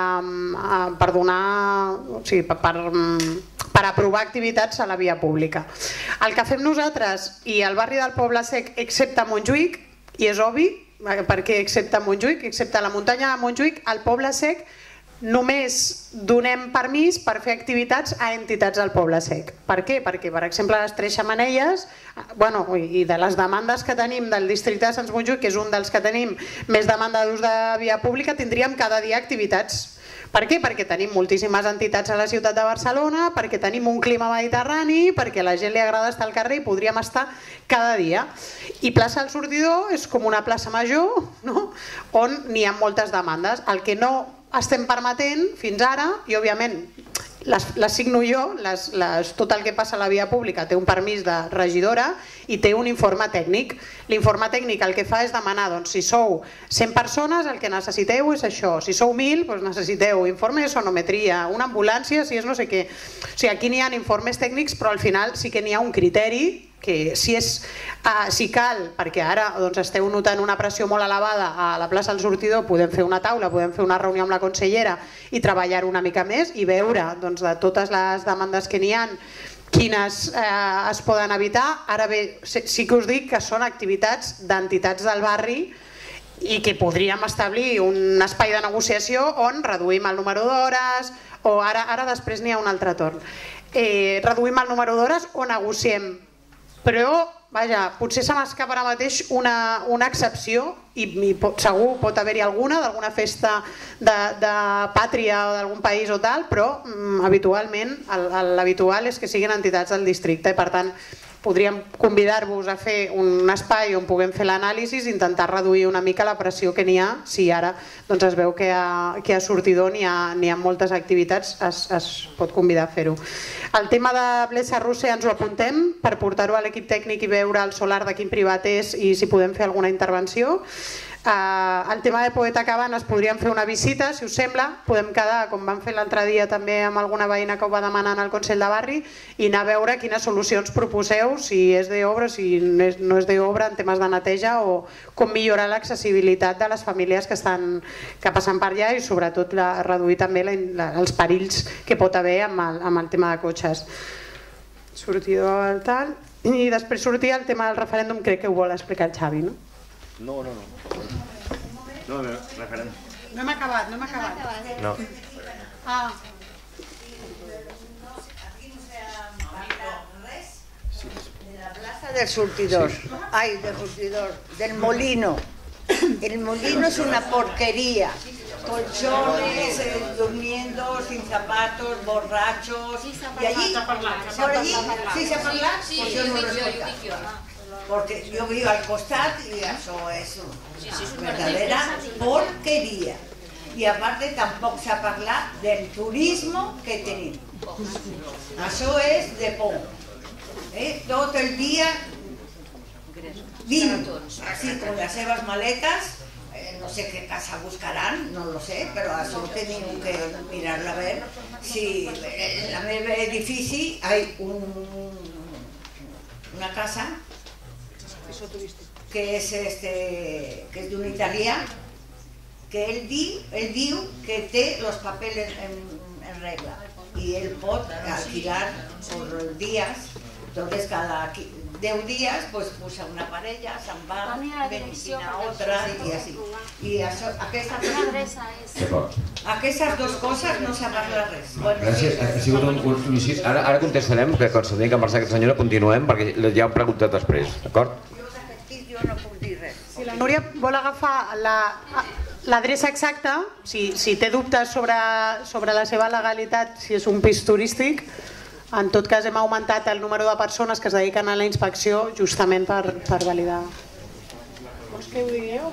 eh, per, donar o sigui, per, per, per aprovar activitats a la via pública. El que fem nosaltres i el barri del Poble Sec, excepte Montjuïc, i és obvi, perquè excepte Montjuïc, excepte la muntanya de Montjuïc, al Poble Sec només donem permís per fer activitats a entitats del Poble Sec. Per què? Perquè, per exemple, les Tres Xemeneies, bueno, i de les demandes que tenim del districte de Sants Montjuïc, que és un dels que tenim més demanda d'ús de via pública, tindríem cada dia activitats. Per què? Perquè tenim moltíssimes entitats a la ciutat de Barcelona, perquè tenim un clima mediterrani, perquè a la gent li agrada estar al carrer i podríem estar cada dia. I plaça del Sortidor és com una plaça major, no? On n'hi ha moltes demandes. El que no estem permetent fins ara, i òbviament les, les signo jo, les, les, tot el que passa a la via pública té un permís de regidora i té un informe tècnic. L'informe tècnic el que fa és demanar, doncs, si sou cent persones el que necessiteu és això, si sou mil doncs necessiteu informe de sonometria, una ambulància, si és no sé què. O sigui, aquí n'hi ha informes tècnics però al final sí que n'hi ha un criteri que si, és, uh, si cal, perquè ara doncs, esteu notant una pressió molt elevada a la plaça del Sortidor, podem fer una taula, podem fer una reunió amb la consellera i treballar una mica més i veure doncs, de totes les demandes que n'hi ha quines eh, es poden evitar. Ara bé, sí que us dic que són activitats d'entitats del barri i que podríem establir un espai de negociació on reduïm el número d'hores o ara, ara després n'hi ha un altre torn. Eh, reduïm el número d'hores o negociem. Però, vaja, potser se m'escapa ara mateix una, una excepció i, i pot, segur pot haver-hi alguna d'alguna festa de, de pàtria o d'algun país o tal, però mm, habitualment l'habitual és que siguin entitats del districte i per tant podríem convidar-vos a fer un espai on puguem fer l'anàlisi i intentar reduir una mica la pressió que n'hi ha si ara doncs, es veu que a, que a Sortidor n'hi ha, n'hi ha moltes activitats, es, es pot convidar a fer-ho. El tema de Blesa Roser ens ho apuntem per portar-ho a l'equip tècnic i veure el solar de quin privat és i si podem fer alguna intervenció. Uh, el tema de Poeta Cabanes podríem fer una visita, si us sembla, podem quedar, com vam fer l'altre dia també amb alguna veïna que ho va demanar en el Consell de Barri i anar a veure quines solucions proposeu, si és d'obra, si no és d'obra en temes de neteja o com millorar l'accessibilitat de les famílies que estan que passen per allà i sobretot la, reduir també la, la, els perills que pot haver amb el, amb el tema de cotxes. Sortidor tal, i després sortir el tema del referèndum, crec que ho vol explicar el Xavi, no? No, no, no. No, referent. No hem acabat, no hem acabat. No. Ah. De la plaza del surtidor, ay, del surtidor, del molino. El molino es una porquería. Colchones, eh, durmiendo, sin zapatos, borrachos. Y allí, por allí, ¿sí se parla? Pues yo no lo escolto. Porque yo vivo al costat y eso es una verdadera porquería. I a part tampoc s'ha parlat del turisme que tenim. Això és de por. Eh? Tot el dia vint, així con les seves maletes, eh, no sé què casa buscaran, no lo sé, però això tenim que mirar-la a veure. Si en el meu edifici hi ha un, una casa que és, este, que és d'un italià, que ell diu, ell diu que té els papers en, en regla i ell pot alquilar per dies, entonces cada deu dies pues, puja una parella, se'n va, vecina otra i així. I això, aquestes, aquestes dues coses no s'ha parlat res. Gràcies, ha sigut un, un, un incís. Ara, ara contestarem, que quan s'ha dit que marxa aquesta senyora continuem, perquè ja ho hem preguntat després, d'acord? Jo no puc dir res. Si la Núria vol agafar l'adreça exacta, si, si té dubtes sobre, sobre la seva legalitat, si és un pis turístic, en tot cas hem augmentat el número de persones que es dediquen a la inspecció justament per, per validar. Vols que ho digueu?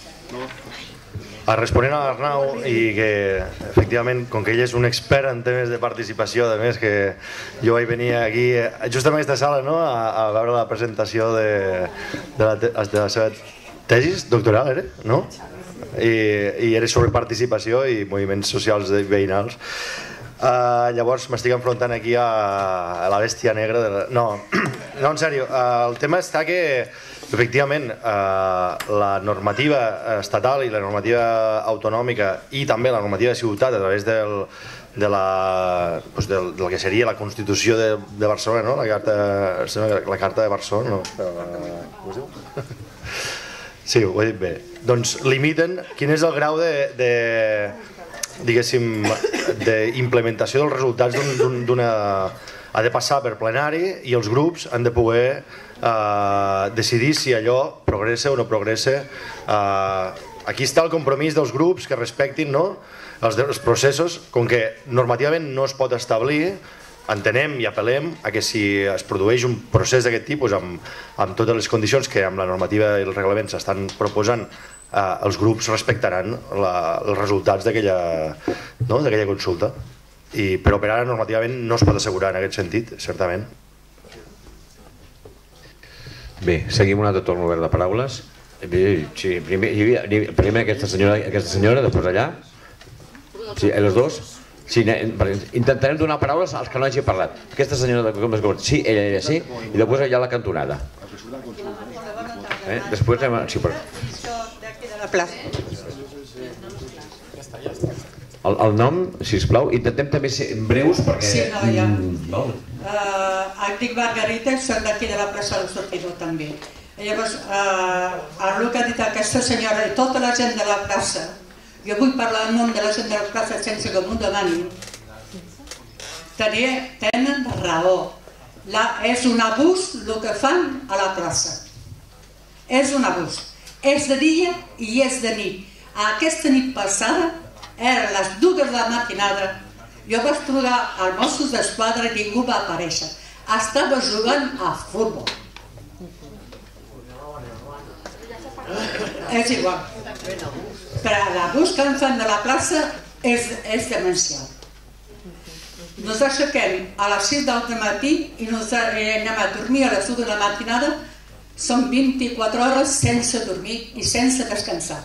Responent a l'Arnau, i que efectivament, com que ell és un expert en temes de participació, a més que jo vaig venir aquí just en aquesta sala, no?, a, a veure la presentació de, de, la, de la seva tesis doctoral, era? No? I, i era sobre participació i moviments socials veïnals. Uh, llavors m'estic enfrontant aquí a, a la bèstia negra de la... no, no, en sèrio, uh, el tema està que efectivament uh, la normativa estatal i la normativa autonòmica i també la normativa de ciutat a través del, de la, pues del, del que seria la Constitució de, de Barcelona, no? la, carta, la Carta de Barcelona, no? Com es diu? Sí, ho he dit bé. Doncs limiten quin és el grau de, de diguéssim, d'implementació dels resultats d'una... ha de passar per plenari i els grups han de poder eh, decidir si allò progressa o no progressa. Eh, aquí està el compromís dels grups que respectin, no?, els, els processos, com que normativament no es pot establir, entenem i apel·lem a que si es produeix un procés d'aquest tipus amb, amb totes les condicions que amb la normativa i els reglaments s'estan proposant, eh, els grups respectaran la, els resultats d'aquella, no?, d'aquella consulta. I, però per ara normativament no es pot assegurar en aquest sentit, certament. Bé, seguim un altre torn obert de paraules. Sí, primer, hi havia, primer aquesta senyora, aquesta senyora, després allà. Sí, els dos. Sí, intentarem donar paraules als que no hagi parlat. Aquesta senyora, sí, ella, ella sí, i després allà a la cantonada. Eh? Després anem a... Sí, però... de la plaça. El, el nom, sisplau, intentem també ser breus perquè... Sí, no, ja. No. Uh, em dic Margarita i soc d'aquí de la plaça del Sortidor també. I llavors, uh, el que ha dit aquesta senyora i tota la gent de la plaça, jo vull parlar en nom de la gent de la plaça sense que m'ho demanin, tenen raó. La, és un abús el que fan a la plaça. És un abús. És de dia i és de nit. Aquesta nit passada, eren les dues de la matinada, jo vaig trucar als Mossos d'Esquadra i ningú va aparèixer. Estava jugant a futbol. És igual. Però l'abús que en fan de la plaça és, és demencial. Nos aixequem a les sis del matí i nos anem a dormir a les dues de la matinada. Són vint-i-quatre hores sense dormir i sense descansar.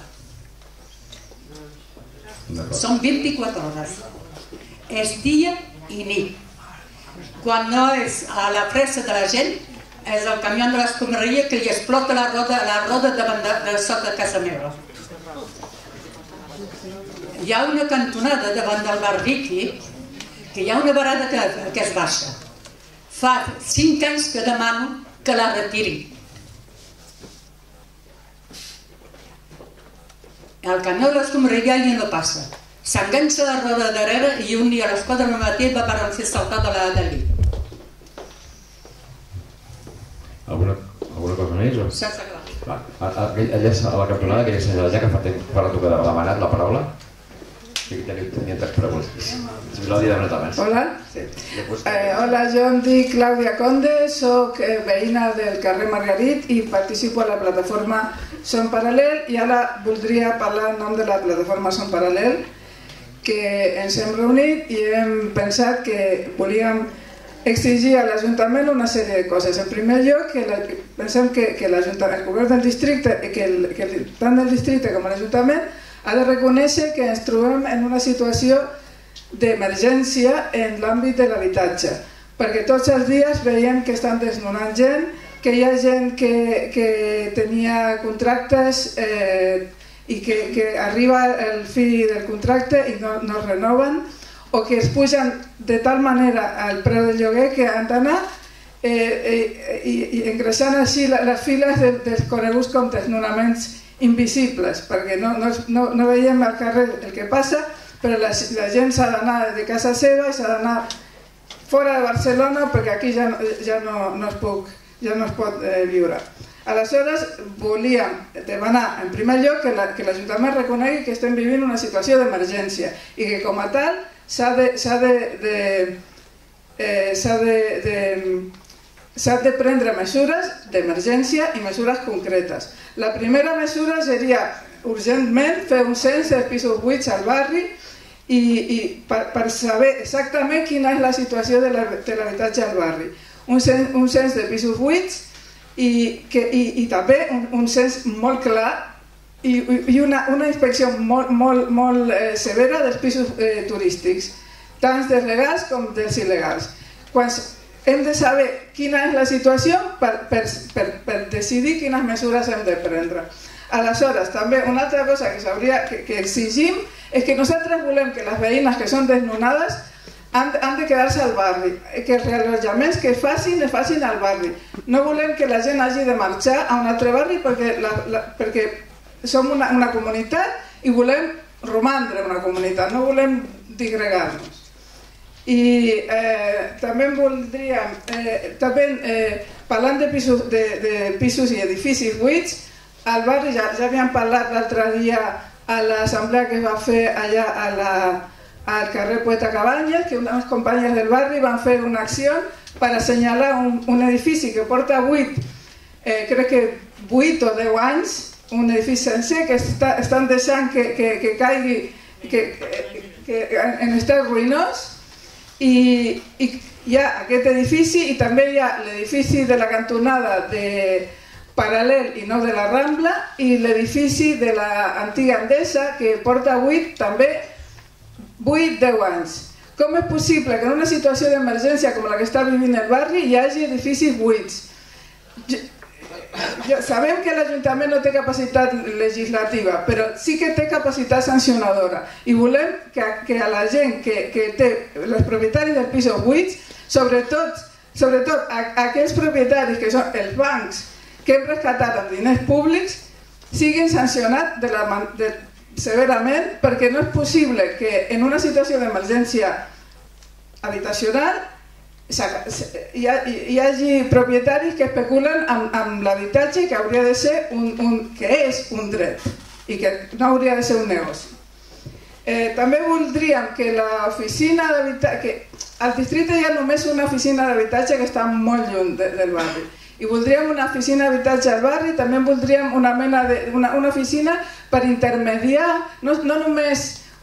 Són vint-i-quatre hores. És dia i nit. Quan no és a la pressa de la gent, és el camió de l'escombraria que li explota la roda, la roda davant de, de sota de casa meva. Hi ha una cantonada davant del bar Riqui, que hi ha una barada que, que es baixa. Fa cinc anys que demano que la retiri. El camió de l'escombraria no passa. S'enganxa la roda darrere i un dia a les quatre del matí va per ser saltat a la del llit. Alguna, alguna cosa més? O? S'ha acabat. Va, allà a la cantonada, aquella senyora allà que fa temps per tu que ha demanat la paraula. Sí que tenia tres preguntes. Si l'ha dit de nota més. Hola. Sí. Eh, hola, jo em dic Clàudia Conde, soc eh, veïna del carrer Margarit i participo a la plataforma Som Paral·lel i ara voldria parlar en nom de la plataforma Som Paral·lel, que ens hem reunit i hem pensat que volíem exigir a l'Ajuntament una sèrie de coses. En primer lloc, que la, pensem que, que el govern del districte, que, el, que el, tant del districte com l'Ajuntament, ha de reconèixer que ens trobem en una situació d'emergència en l'àmbit de l'habitatge, perquè tots els dies veiem que estan desnonant gent, que hi ha gent que, que tenia contractes eh, i que, que arriba el fi del contracte i no, no es renoven, o que es pugen de tal manera al preu del lloguer que han d'anar eh, eh, i, i engreixant així les files de, dels coneguts com desnonaments invisibles, perquè no, no, no, no veiem al carrer el que passa, però la, la gent s'ha d'anar de casa seva i s'ha d'anar fora de Barcelona perquè aquí ja, ja, no, no, es puc, ja no es pot eh, viure. Aleshores, volíem demanar, en primer lloc, que l'Ajuntament reconegui que estem vivint una situació d'emergència i que, com a tal, s'ha de, s'ha de, de, eh, s'ha de, de, s'ha de prendre mesures d'emergència i mesures concretes. La primera mesura seria, urgentment, fer un cens de pisos buits al barri i, i per, per saber exactament quina és la situació de l'habitatge al barri. Un cens, un cens de pisos buits i, que, i, i també un, un cens molt clar i, i una, una inspecció molt, molt, molt eh, severa dels pisos eh, turístics, tant dels legals com dels il·legals. Quan hem de saber quina és la situació per, per, per, per decidir quines mesures hem de prendre. Aleshores, també una altra cosa que, sabria, que, que exigim és que nosaltres volem que les veïnes que són desnonades han, han de quedar-se al barri, que els reallotjaments que facin, es facin al barri. No volem que la gent hagi de marxar a un altre barri perquè, la, la, perquè som una, una comunitat i volem romandre una comunitat, no volem digregar-nos. I eh, també voldríem, eh, també, eh, parlant de pisos, de, de pisos i edificis buits, al barri ja, ja havíem parlat l'altre dia a l'assemblea que es va fer allà a la, al carrer Poeta Cabanyes, que unes companyes del barri van fer una acció per assenyalar un, un edifici que porta vuit, eh, crec que vuit o deu anys, un edifici sencer que està, estan deixant que, que, que caigui que, que, que en estat ruïnós, i, i hi ha aquest edifici i també hi ha l'edifici de la cantonada de Paral·lel i no de la Rambla i l'edifici de l'antiga Endesa que porta vuit també vuit a deu anys. Com és possible que en una situació d'emergència com la que està vivint el barri hi hagi edificis buits? Jo, jo, sabem que l'Ajuntament no té capacitat legislativa, però sí que té capacitat sancionadora i volem que, que a la gent que, que té els propietaris dels pisos buits, sobretot, sobretot a, a aquells propietaris que són els bancs que hem rescatat amb diners públics, siguin sancionats de la, de, severament, perquè no és possible que en una situació d'emergència habitacional hi, ha, hi hagi propietaris que especulen amb, amb l'habitatge que hauria de ser un, un, que és un dret i que no hauria de ser un negoci. Eh, també voldríem que l'oficina d'habitatge, al districte hi ha només una oficina d'habitatge que està molt lluny de, del barri, i voldríem una oficina d'habitatge al barri, també voldríem una mena de, una, una oficina per intermediar, no, no només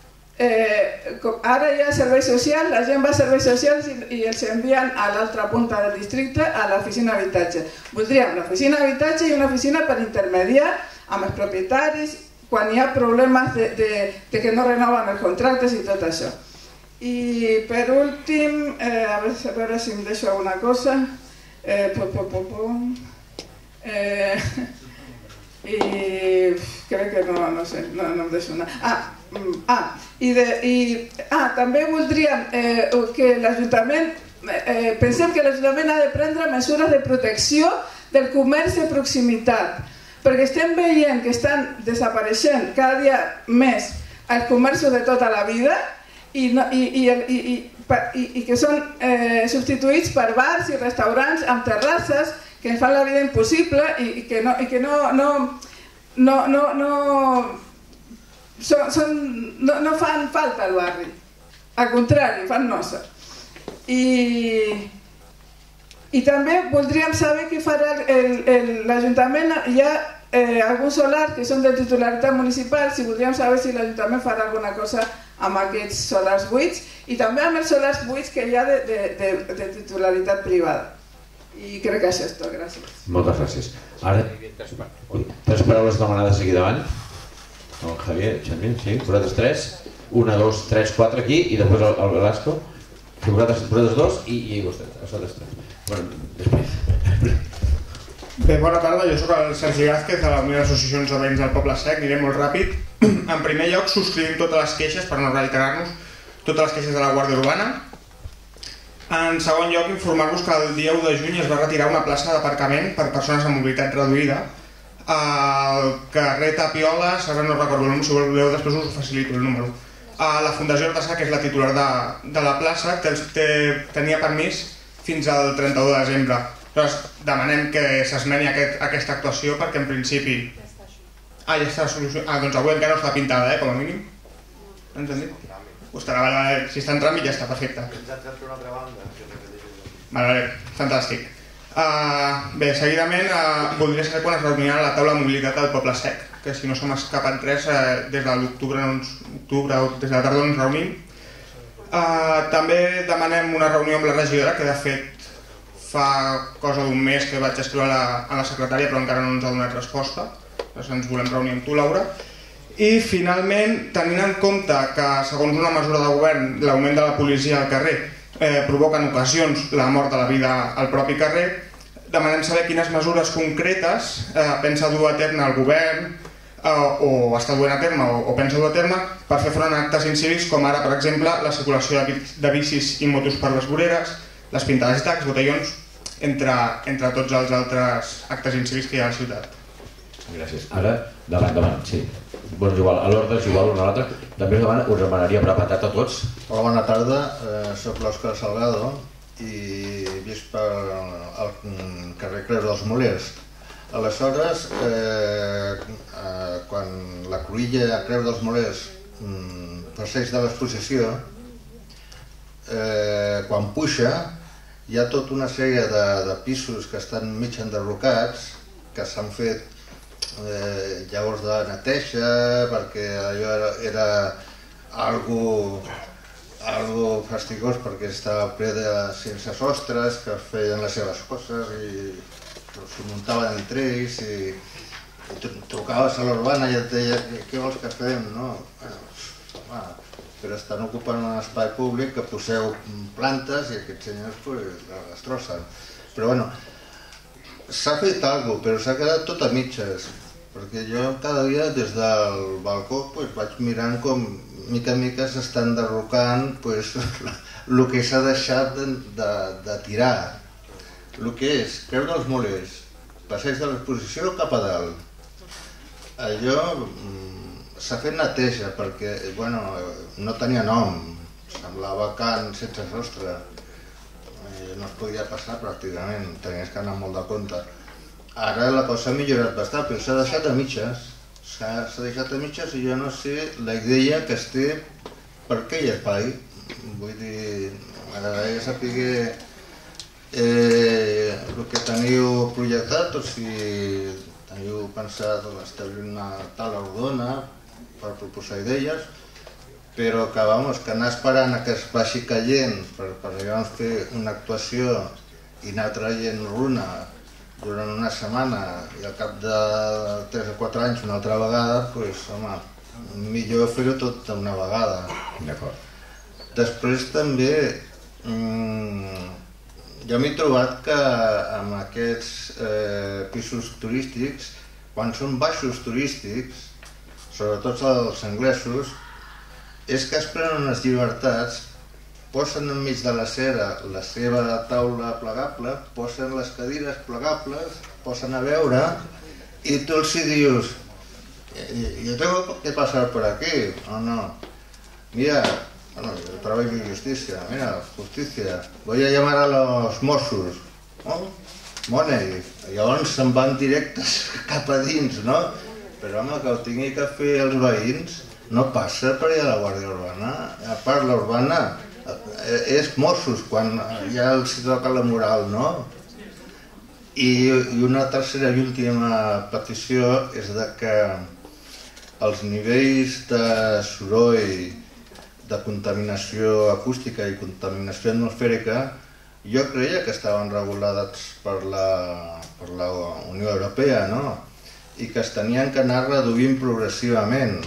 eh, com ara hi ha serveis socials, la gent va a serveis socials i, i els envien a l'altra punta del districte a l'oficina d'habitatge. Voldríem l'oficina d'habitatge i una oficina per intermediar amb els propietaris quan hi ha problemes de, de, de que no renoven els contractes i tot això. I per últim, eh, a, veure, a veure si em deixo alguna cosa. Eh, po, po, po, po. Eh, i crec que no, no sé, no, no em deixo anar. Ah, ah, i de, i, ah també voldríem eh, que l'Ajuntament, eh, pensem que l'Ajuntament ha de prendre mesures de protecció del comerç de proximitat, perquè estem veient que estan desapareixent cada dia més els comerços de tota la vida i, no, i, i, i, i, i, i que són eh, substituïts per bars i restaurants amb terrasses que ens fan la vida impossible i, i que no, i que no, no, no, no, no, són, són, no, no fan falta al barri, al contrari, fan nosa. I, i també voldríem saber què farà l'Ajuntament. Hi ha eh, alguns solars que són de titularitat municipal, si voldríem saber si l'Ajuntament farà alguna cosa amb aquests solars buits i també amb els solars buits que hi ha de, de, de, de titularitat privada. I crec que això és tot. Gràcies. Moltes gràcies. Ara, tres paraules demanades aquí davant. El Javier, Xavier, sí, vosaltres tres. Una, dos, tres, quatre aquí i després el, el Velasco. Vosaltres dos i, i vostès, vosaltres tres. Bueno, després. Bé, bona tarda, jo soc el Sergi Gázquez de la Unió d'Associacions de Veïns del Poble Sec, aniré molt ràpid. En primer lloc, subscrivim totes les queixes, per no reiterar-nos, totes les queixes de la Guàrdia Urbana. En segon lloc, informar-vos que el dia u de juny es va retirar una plaça d'aparcament per persones amb mobilitat reduïda al carrer Tapioles, ara no recordo el número, si voleu després us facilito el número. La Fundació Artesà, que és la titular de, de la plaça, té, té, tenia permís fins al trenta-u de desembre. Llavors, demanem que s'esmeni aquest, aquesta actuació perquè en principi... Ah, ja està solucionat. Ah, doncs avui encara no està pintada, eh, com a mínim. Entendit? Estarà, vale, si està en tràmit ja està, perfecte. Vale, vale, fantàstic. Uh, bé, seguidament uh, voldria saber quan es reunirà la taula de mobilitat del Poble Sec, que si no se m'escapen res, uh, des de l'octubre no ens, octubre, o des de la tardor no ens reunim. Uh, també demanem una reunió amb la regidora, que de fet fa cosa d'un mes que vaig escriure a la, a la secretària però encara no ens ha donat resposta. Doncs ens volem reunir amb tu, Laura. I finalment, tenint en compte que segons una mesura de govern l'augment de la policia al carrer eh, provoca en ocasions la mort de la vida al propi carrer, demanem saber quines mesures concretes eh, pensa dur a terme el govern eh, o està duent a terme o, o pensa dur a terme per fer front a actes incívics com ara, per exemple, la circulació de, de bicis i motos per les voreres, les pintades i tacs, botellons, entre, entre tots els altres actes incívics que hi ha a la ciutat. Gràcies. Ara, davant, davant, sí. Bueno, igual, a l'ordre és igual una a l'altra. També us, demana, us demanaria preparat a tots. Hola, bona tarda. Eh, soc l'Òscar Salgado i visc per al carrer Creus dels Molers. Aleshores, eh, eh, quan la cruïlla a Creus dels Molers mm, passeig de l'exposició, eh, quan puja, hi ha tota una sèrie de, de pisos que estan mig enderrocats, que s'han fet Eh, llavors de neteja perquè allò era, era algo, algo fastigós perquè estava ple de sense sostres que feien les seves coses i s'ho muntaven entre ells i, i trucaves a l'urbana i et deia què vols que fem, no? Bueno, però estan ocupant un espai públic que poseu plantes i aquests senyors pues, les destrossen. Però bueno, s'ha fet alguna cosa, però s'ha quedat tot a mitges, perquè jo cada dia des del balcó pues, vaig mirant com mica en mica s'estan derrocant pues, el que s'ha deixat de, de, de tirar. El que és Creu dels Molers, passeig de l'exposició cap a dalt. Allò s'ha fet neteja perquè bueno, no tenia nom, semblava can sense sostre. No es podia passar pràcticament, tenies que anar molt de compte. Ara la cosa ha millorat bastant, però s'ha deixat a mitges. S'ha deixat a mitges i jo no sé la idea que es té per aquell espai. Vull dir, m'agradaria saber eh, el que teniu projectat o si teniu pensat establir una taula rodona per proposar idees, però que, vamos, que anar esperant que es vagi caient per, per llavors fer una actuació i anar traient runa durant una setmana i al cap de tres o quatre anys una altra vegada, doncs, home, millor fer-ho tot d'una vegada. D'acord. Després també, mmm, jo m'he trobat que amb aquests eh, pisos turístics, quan són baixos turístics, sobretot els anglesos, és que es prenen unes llibertats, posen enmig de la cera la seva taula plegable, posen les cadires plegables, posen a veure y tú si dius, yo tengo que pasar por aquí, o no, mira, bueno, yo trabajo en justicia, mira, justicia, voy a llamar a los Mossos, oh, mone, i llavors se'n van directes cap a dins, no? Però home, que ho tingui que fer els veïns no passa per allà a la Guàrdia Urbana. A part, la urbana és Mossos quan ja els toca la moral, no? I una tercera i última petició és que els nivells de soroll, de contaminació acústica i contaminació atmosfèrica jo creia que estaven regulades per la Unió Europea, no? I que es tenien que anar reduint progressivament.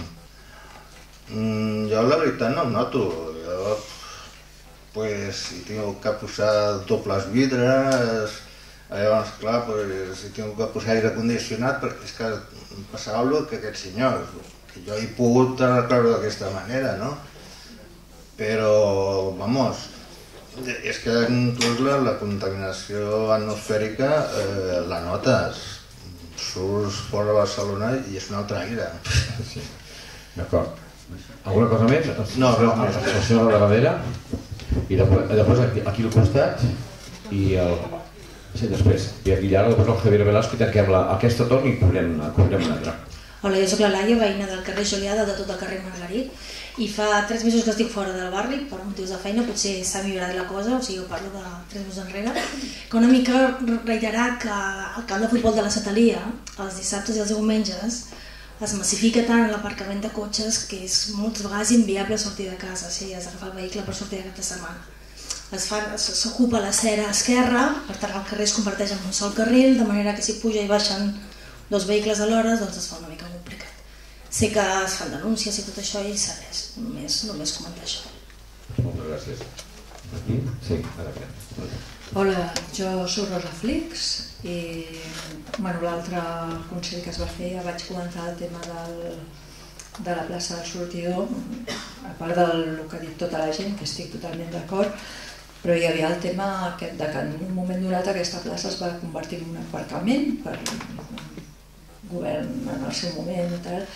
Jo la veritat no em noto. Jo hi tinc que posar dobles vidres, llavors clar, hi tinc que posar aire condicionat, perquè és que em passava el que aquests senyors, que jo he pogut arreglar-ho d'aquesta manera, no? Però, vamos, és que inclús la contaminació atmosfèrica la notes. Surts fora de Barcelona i és un altre aire. D'acord. Alguna cosa més? No, res més. El senyor de darrere i després aquí al costat i el... Sí, després. I aquí ara després el Javier Velasco i tanquem aquesta torn i cobrem una altra. Hola, jo soc la Laia, veïna del carrer Julià, de tot el carrer Margarit, i fa tres mesos que estic fora del barri per motius de feina, potser s'ha millorat la cosa, o sigui, jo parlo de tres mesos enrere, que una mica reiterar que el camp de futbol de la Satalia, els dissabtes i els diumenges, es massifica tant en l'aparcament de cotxes que és moltes vegades inviable sortir de casa, o sigui, has d'agafar el vehicle per sortir de cap de setmana. S'ocupa l'acera esquerra, per tant el carrer es converteix en un sol carril, de manera que si puja i baixen dos vehicles alhora, doncs es fa una mica complicat. Sé que es fan denúncies i tot això i s'ha res, només comentar això. Moltes gràcies. Aquí? Sí, ara aquí. Hola, jo soc Rosa Flix i l'altre consell que es va fer ja vaig comentar el tema de la plaça del Sortidor, a part del que ha dit tota la gent, que estic totalment d'acord, però hi havia el tema aquest de que en un moment donat aquesta plaça es va convertir en un aparcament per govern en el seu moment i tal,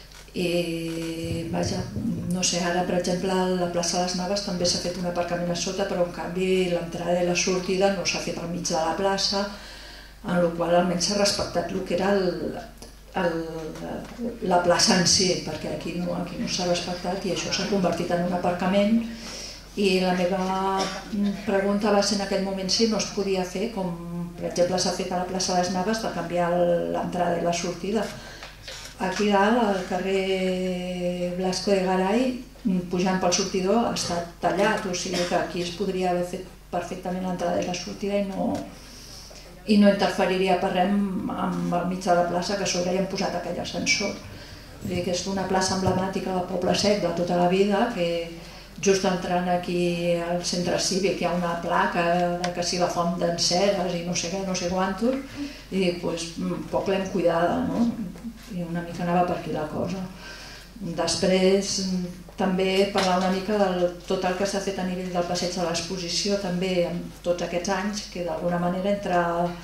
i vaja, no sé, ara per exemple a la plaça de les Naves també s'ha fet un aparcament a sota, però en canvi l'entrada i la sortida no s'ha fet al mig de la plaça, en la qual almenys s'ha respectat el que era la plaça en si, perquè aquí no s'ha respectat i això s'ha convertit en un aparcament. I la meva pregunta va ser en aquell moment si no es podia fer, com per exemple s'ha fet a la plaça de les Naves, de canviar l'entrada i la sortida. Aquí dalt, al carrer Blasco de Garay, pujant pel sortidor, ha estat tallat, o sigui que aquí es podria haver fet perfectament l'entrada i la sortida i no interferiria per res amb el mig de la plaça, que a sobre hi han posat aquell ascensor. Vull dir que és una plaça emblemàtica del Poble Sec de tota la vida, que just entrant aquí al centre cívic hi ha una placa que si la font d'enceres i no sé què, no sé quantos, i dic, doncs poc l'hem cuidada, no? I una mica anava per aquí la cosa. Després també parlar una mica de tot el que s'ha fet a nivell del passeig de l'exposició també en tots aquests anys, que d'alguna manera entre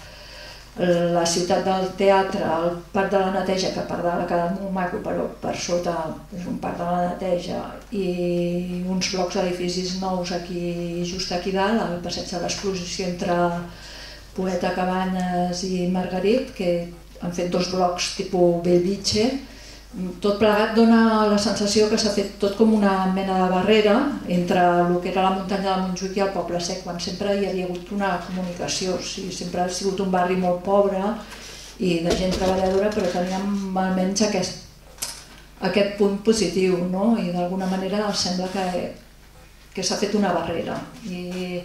la ciutat del teatre, el parc de la Neteja, que per dalt ha quedat molt maco, però per sota és un parc de la Neteja, i uns blocs d'edificis nous aquí, just aquí dalt, el passeig de l'exposició entre Poeta Cabanyes i Margarit, que han fet dos blocs tipus Bellvitge. Tot plegat dona la sensació que s'ha fet tot com una mena de barrera entre el que era la muntanya de Montjuïc i el Poble Sec, quan sempre hi havia hagut una comunicació. O sigui, sempre ha sigut un barri molt pobre i de gent treballadora, però teníem almenys aquest, aquest punt positiu, no? I d'alguna manera sembla que, que s'ha fet una barrera. I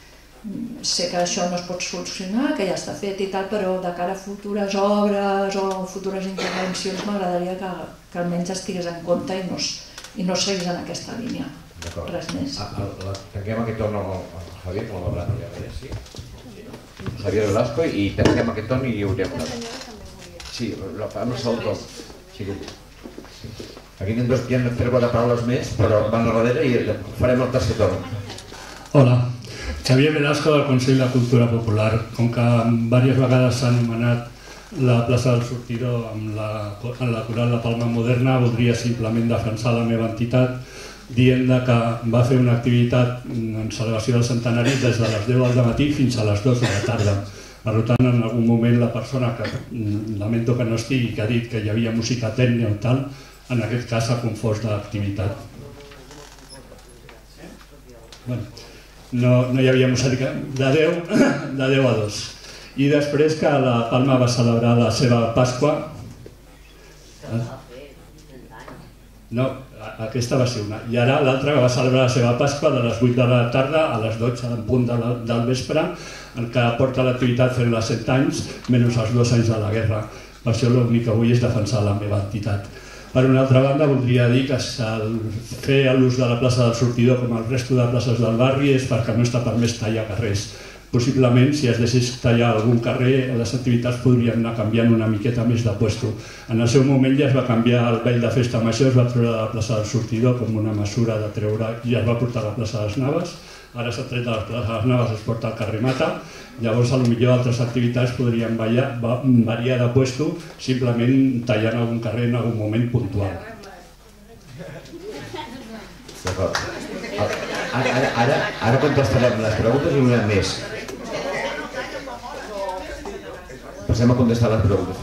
sé que això no es pot solucionar, que ja està fet i tal, però de cara a futures obres o futures intervencions m'agradaria que, que almenys estigués en compte i no, i no seguís en aquesta línia. Res més. Tanquem aquest torn al Javier, com el Velasco, ja veia, sí. Javier Velasco, i tanquem aquest torn i hi haurem una... Sí, amb el segon torn. Aquí anem dos, hi han tres quatre paraules més, però van a darrere i farem el tercer torn. Hola. Xavier Velasco del Consell de Cultura Popular. Com que diverses vegades s'ha anomenat la plaça del Sortidor amb la, en la coral La Palma Moderna, voldria simplement defensar la meva entitat dient que va fer una activitat en celebració del centenari des de les deu del matí fins a les dues de la tarda. Per tant, en algun moment la persona que lamento que no estigui, que ha dit que hi havia música tècnica o tal, en aquest cas s'ha confós l'activitat. Bueno, no, no hi havia música de deu a dos. I després que la Palma va celebrar la seva Pasqua. No, aquesta va ser una. I ara l'altra va celebrar la seva Pasqua de les vuit de la tarda a les dotze en punt del vespre, en què porta l'activitat fent-la set anys, menys els dos anys de la guerra. Per això l'únic que vull és defensar la meva entitat. Per una altra banda, voldria dir que fer l'ús de la plaça del Sortidor com el resto de places del barri és perquè no està permès tallar carrers. Possiblement, si es deixés tallar algun carrer, les activitats podrien anar canviant una miqueta més de puesto. En el seu moment ja es va canviar el ball de festa major, es va treure de la plaça del Sortidor com una mesura de treure, i es va portar a la plaça de les Naves. Ara s'ha tret de la plaça de les Naves, es porta al carrer Mata. Llavors, potser altres activitats podrien variar de puesto simplement tallant algun carrer en algun moment puntual. D'acord. Ara contestarem les preguntes i una més. Passem a contestar les preguntes.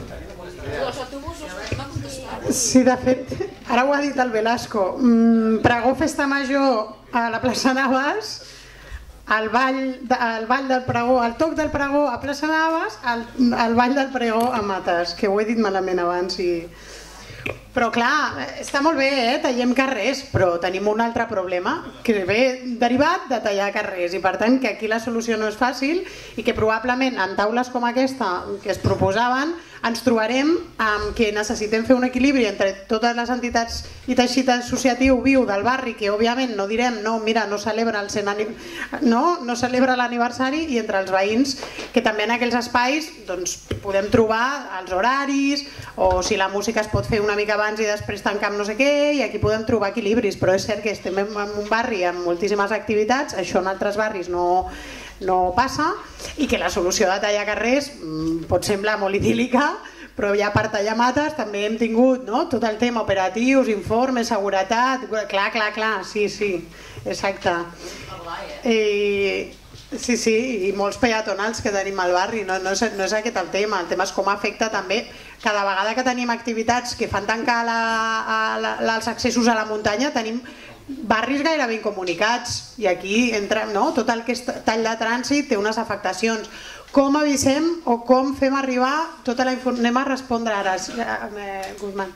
Sí, de fet, ara ho ha dit el Velasco. Pregó Festa Major a la plaça Navas, el ball del pregó, el toc del pregó a plaça Navas, el ball del pregó a Mates, que ho he dit malament abans i... Però clar, està molt bé, eh? Tallem carrers, però tenim un altre problema que ve derivat de tallar carrers i per tant que aquí la solució no és fàcil i que probablement en taules com aquesta que es proposaven ens trobarem que necessitem fer un equilibri entre totes les entitats i teixit associatiu viu del barri, que òbviament no direm no, mira, no celebra el cent no, no celebra l'aniversari, i entre els veïns que també en aquells espais doncs, podem trobar els horaris o si la música es pot fer una mica abans i després tancar amb no sé què, i aquí podem trobar equilibris, però és cert que estem en un barri amb moltíssimes activitats, això en altres barris no no passa, i que la solució de tallar carrers pot semblar molt idíl·lica, però ja per tallar mates també hem tingut tot el tema operatius, informes, seguretat, clar, clar, clar, sí, sí, exacte. Sí, sí, i molts peatonals que tenim al barri, no és aquest el tema, el tema és com afecta també cada vegada que tenim activitats que fan tancar els accessos a la muntanya, tenim barris gairebé incomunicats i aquí entra, no? Tot el que és tall de trànsit té unes afectacions. Com avisem o com fem arribar tota la informació? Anem a respondre ara, Guzmán.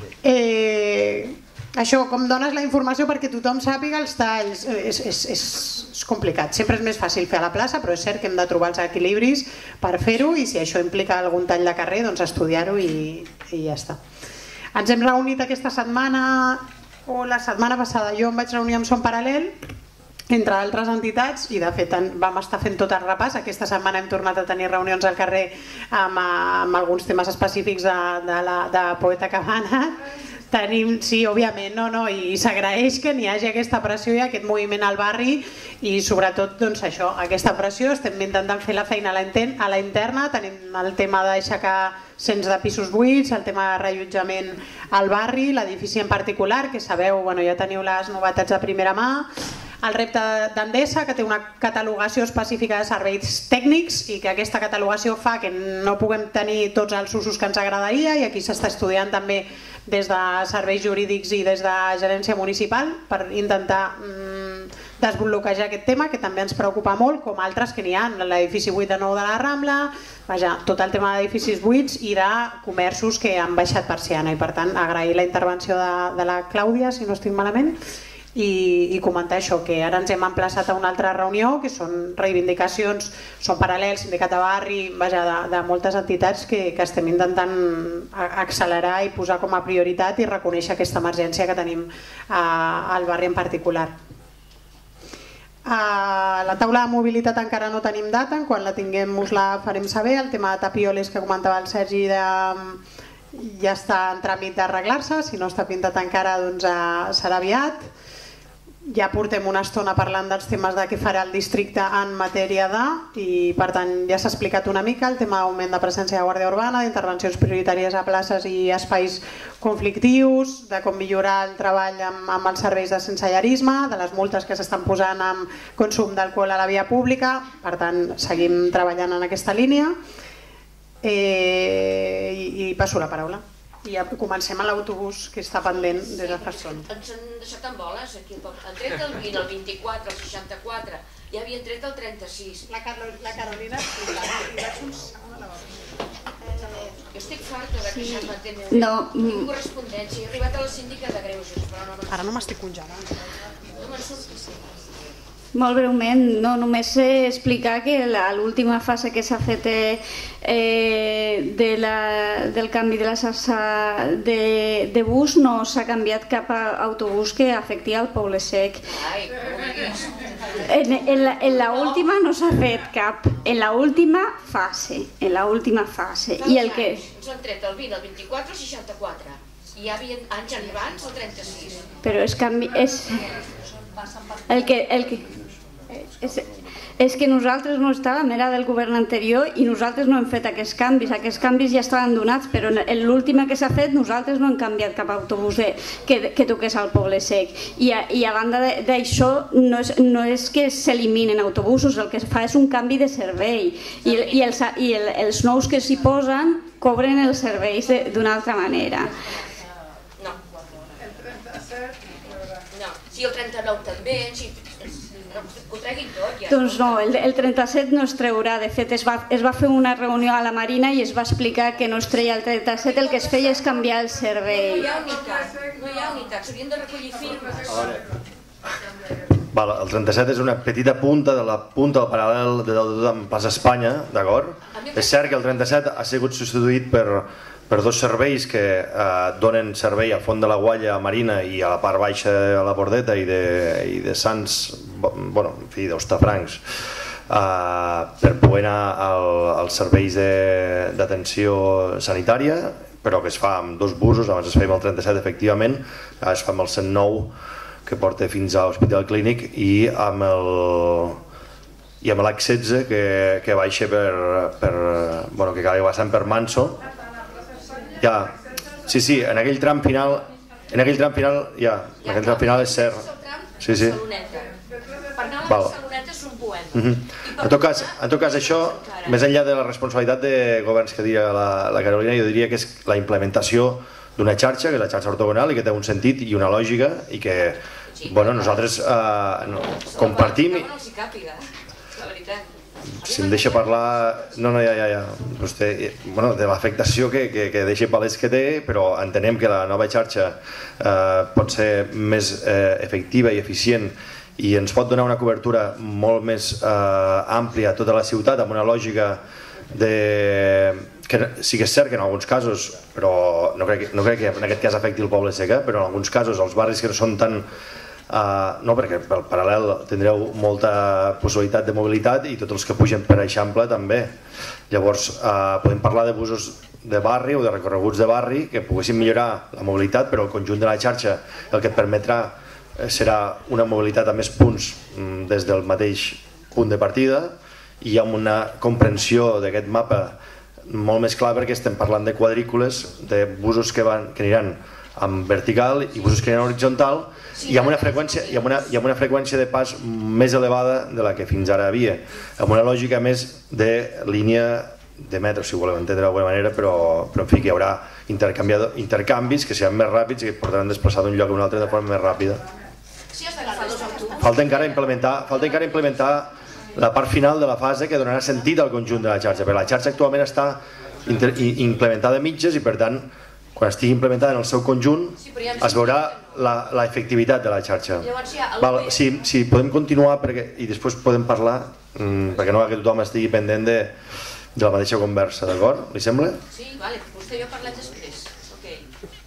Això, com dones la informació perquè tothom sàpiga els talls, és complicat. Sempre és més fàcil fer a la plaça, però és cert que hem de trobar els equilibris per fer-ho i si això implica algun tall de carrer, doncs estudiar-ho i ja està. Ens hem reunit aquesta setmana o la setmana passada jo em vaig reunir amb Som Paral·lel, entre altres entitats, i de fet vam estar fent tot el repàs. Aquesta setmana hem tornat a tenir reunions al carrer amb alguns temes específics de Poeta Cabana. Tenim, sí, òbviament, no, no, i s'agraeix que n'hi hagi aquesta pressió i aquest moviment al barri i sobretot, doncs això, aquesta pressió, estem intentant fer la feina a la interna, tenim el tema d'aixecar cents de pisos buits, el tema de rellotjament al barri, l'edifici en particular, que sabeu, bueno, ja teniu les novetats de primera mà, el repte d'Endesa, que té una catalogació específica de serveis tècnics i que aquesta catalogació fa que no puguem tenir tots els usos que ens agradaria, i aquí s'està estudiant també des de serveis jurídics i des de gerència municipal per intentar desbloquejar aquest tema, que també ens preocupa molt, com altres que n'hi ha, l'edifici buit de nou de la Rambla, vaja, tot el tema d'edificis buits i de comerços que han baixat persiana, i per tant agrair la intervenció de la Clàudia, si no estic malament, i comentar això, que ara ens hem emplaçat a una altra reunió, que són reivindicacions, són paral·lels, sindicat de barri, de moltes entitats que estem intentant accelerar i posar com a prioritat i reconèixer aquesta emergència que tenim al barri en particular. La taula de mobilitat encara no tenim data, quan la tinguem us la farem saber. El tema de tapioles que comentava el Sergi ja està en tràmit d'arreglar-se, si no està pintat encara doncs serà aviat. ja portem una estona parlant dels temes de què farà el districte en matèria de, i per tant ja s'ha explicat una mica el tema d'augment de presència de Guàrdia Urbana, d'intervencions prioritàries a places i espais conflictius, de com millorar el treball amb, amb els serveis de sensellarisme, de les multes que s'estan posant amb consum d'alcohol a la via pública. Per tant, seguim treballant en aquesta línia. Eh, i, i passo la paraula. I ja comencem a l'autobús que està pendent des de fa estona. Ens han deixat en boles aquí. Han tret el vint, el vint-i-quatre, el seixanta-quatre, ja havien tret el trenta-sis. La Carolina jo estic farta de queixar-me de meu. No. Tinc correspondència, he arribat a la síndica de Greuges, però no... Ara no m'estic congelant. No me'n surt que sí. Molt breument, no, només explicar que l'última fase que s'ha fet eh, de la, del canvi de la xarxa de, de bus no s'ha canviat cap autobús que afecti al Poble Sec. En, en, la, en la última no s'ha fet cap, en la última fase, en la última fase. I el que... Ens han tret el vint, el vint-i-quatre, el seixanta-quatre. I hi havia anys abans el trenta-sis. Però és canvi... És... El que... El que... És, és que nosaltres no estàvem, era del govern anterior i nosaltres no hem fet aquests canvis, aquests canvis ja estaven donats, però en l'última que s'ha fet nosaltres no hem canviat cap autobús de, que, que toqués al Poble Sec. I a, i a banda d'això no és, no és que s'eliminen autobusos, el que es fa és un canvi de servei i, i, els, i el, els nous que s'hi posen cobren els serveis d'una altra manera. No. El trenta-set... No, si el trenta-nou també, si... ho treguin tot ja. Doncs no, el, el trenta-set no es treurà. De fet, es va, es va fer una reunió a la Marina i es va explicar que no es treia el trenta-set, el que es feia és canviar el servei. No hi ha unitat, no hi ha unitat, s'haurien de recollir firmes. Val, el trenta-set és una petita punta de la punta del paral·lel de tot amb Plaça Espanya, d'acord? És cert que el trenta-set ha sigut substituït per, per dos serveis que eh, donen servei a Font de la Gualla, a Marina i a la part baixa de la Bordeta i de, i de Sants, bueno, en fi, d'Hostafrancs, eh, per poder anar al, als serveis d'atenció sanitària, però que es fa amb dos busos. Abans es feia amb el trenta-set, efectivament, es fa amb el cent nou, que porta fins a l'Hospital Clínic, i amb el i amb l'H setze que, que baixa per, per bueno, que acaba passant per Manso. Ja, sí, sí, en aquell tram final, en aquell tram final, ja, en aquell tram final és cert. Sí, sí. Per anar a Val. la Saloneta és un poema. Uh-huh. En tot cas, en tot cas això, més enllà de la responsabilitat de governs que diria la, la Carolina, jo diria que és la implementació d'una xarxa, que és la xarxa ortogonal, i que té un sentit i una lògica, i que bueno, nosaltres eh, no, compartim. No els hi càpiga, la veritat. Si em deixa parlar... No, no, ja, ja, ja. Vostè, bueno, de l'afectació que, que, que deixa palès que té, però entenem que la nova xarxa eh, pot ser més eh, efectiva i eficient i ens pot donar una cobertura molt més eh, àmplia a tota la ciutat, amb una lògica de... que sí que és cert que en alguns casos, però no crec, no crec que en aquest cas afecti el Poble Sec, eh? Però en alguns casos els barris que no són tan... Uh, no, perquè pel paral·lel tindreu molta possibilitat de mobilitat i tots els que pugen per Eixample també. Llavors uh, podem parlar de busos de barri o de recorreguts de barri que poguessin millorar la mobilitat, però el conjunt de la xarxa el que et permetrà eh, serà una mobilitat a més punts mm, des del mateix punt de partida i amb una comprensió d'aquest mapa molt més clar, perquè estem parlant de quadrícules, de busos que, van, que aniran en vertical i busos que aniran en horitzontal i amb una freqüència, i amb una, i amb una freqüència de pas més elevada de la que fins ara havia, amb una lògica més de línia de metro, si ho voleu entendre d'alguna manera, però, però en fi, que hi haurà intercanvis que seran més ràpids i que et portaran desplaçar d'un lloc a un altre de forma més ràpida. Falta encara implementar, falta encara implementar la part final de la fase que donarà sentit al conjunt de la xarxa, perquè la xarxa actualment està implementada a mitges i per tant quan estigui implementada en el seu conjunt es veurà l'efectivitat de la xarxa. Val, si, si podem continuar perquè, i després podem parlar mmm, perquè no que tothom estigui pendent de, de la mateixa conversa, d'acord? Li sembla? Sí, vale, vostè i jo parlem després. Okay.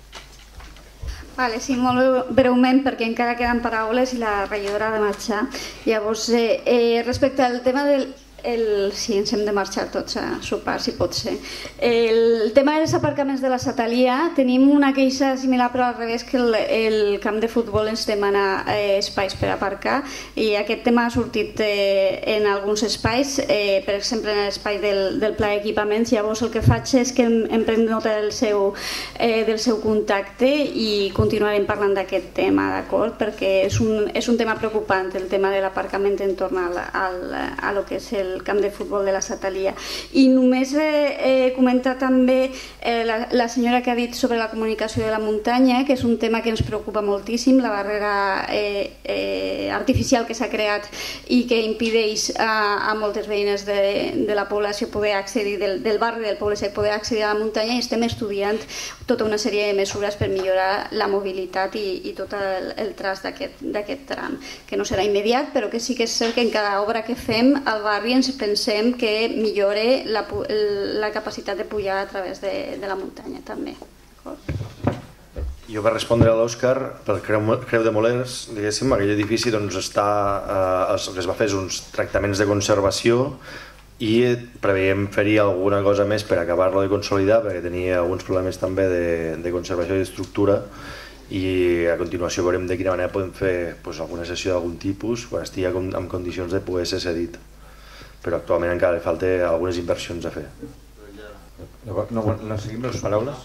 Vale, sí, molt breument perquè encara queden paraules i la regidora ha de marxar. Llavors, eh, eh, respecte al tema del El, sí, ens hem de marxar tots a sopar, si pot ser. El tema dels aparcaments de la Satalia, tenim una queixa similar però al revés, que el, el camp de futbol ens demana eh, espais per aparcar, i aquest tema ha sortit eh, en alguns espais, eh, per exemple en l'espai del, del pla d'equipaments. Llavors el que faig és que em, em prenc nota del seu, eh, del seu contacte i continuarem parlant d'aquest tema, d'acord? Perquè és un, és un tema preocupant, el tema de l'aparcament en torn al, al, a lo que és el el camp de futbol de la Satalia. I només eh, eh, comentar també eh, la, la senyora que ha dit sobre la comunicació de la muntanya, que és un tema que ens preocupa moltíssim, la barrera eh, eh, artificial que s'ha creat i que impedeix a, a moltes veïnes de, de la població poder accedir, del, del barri del poble sec, poder accedir a la muntanya, i estem estudiant tota una sèrie de mesures per millorar la mobilitat i, i tot el, el trast d'aquest tram, que no serà immediat, però que sí que és cert que en cada obra que fem al barri ens pensem que millore la, la capacitat de pujar a través de, de la muntanya també. Jo per respondre a l'Òscar, pel Creu, Creu de Molers, diguéssim, aquell edifici doncs, està, eh, es, es va fer uns tractaments de conservació i preveiem fer-hi alguna cosa més per acabar-lo de consolidar, perquè tenia alguns problemes també de, de conservació i d'estructura, i a continuació veurem de quina manera podem fer pues, alguna sessió d'algun tipus quan estigui en condicions de poder ser cedit. Però actualment encara li falta algunes inversions a fer. No, no, seguim les paraules?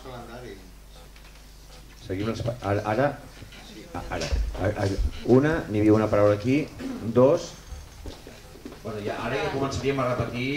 Seguim les paraules. Ara, ara, ara, una, n'hi havia una paraula aquí, dos... Bueno, ja, ara ja començaríem a repetir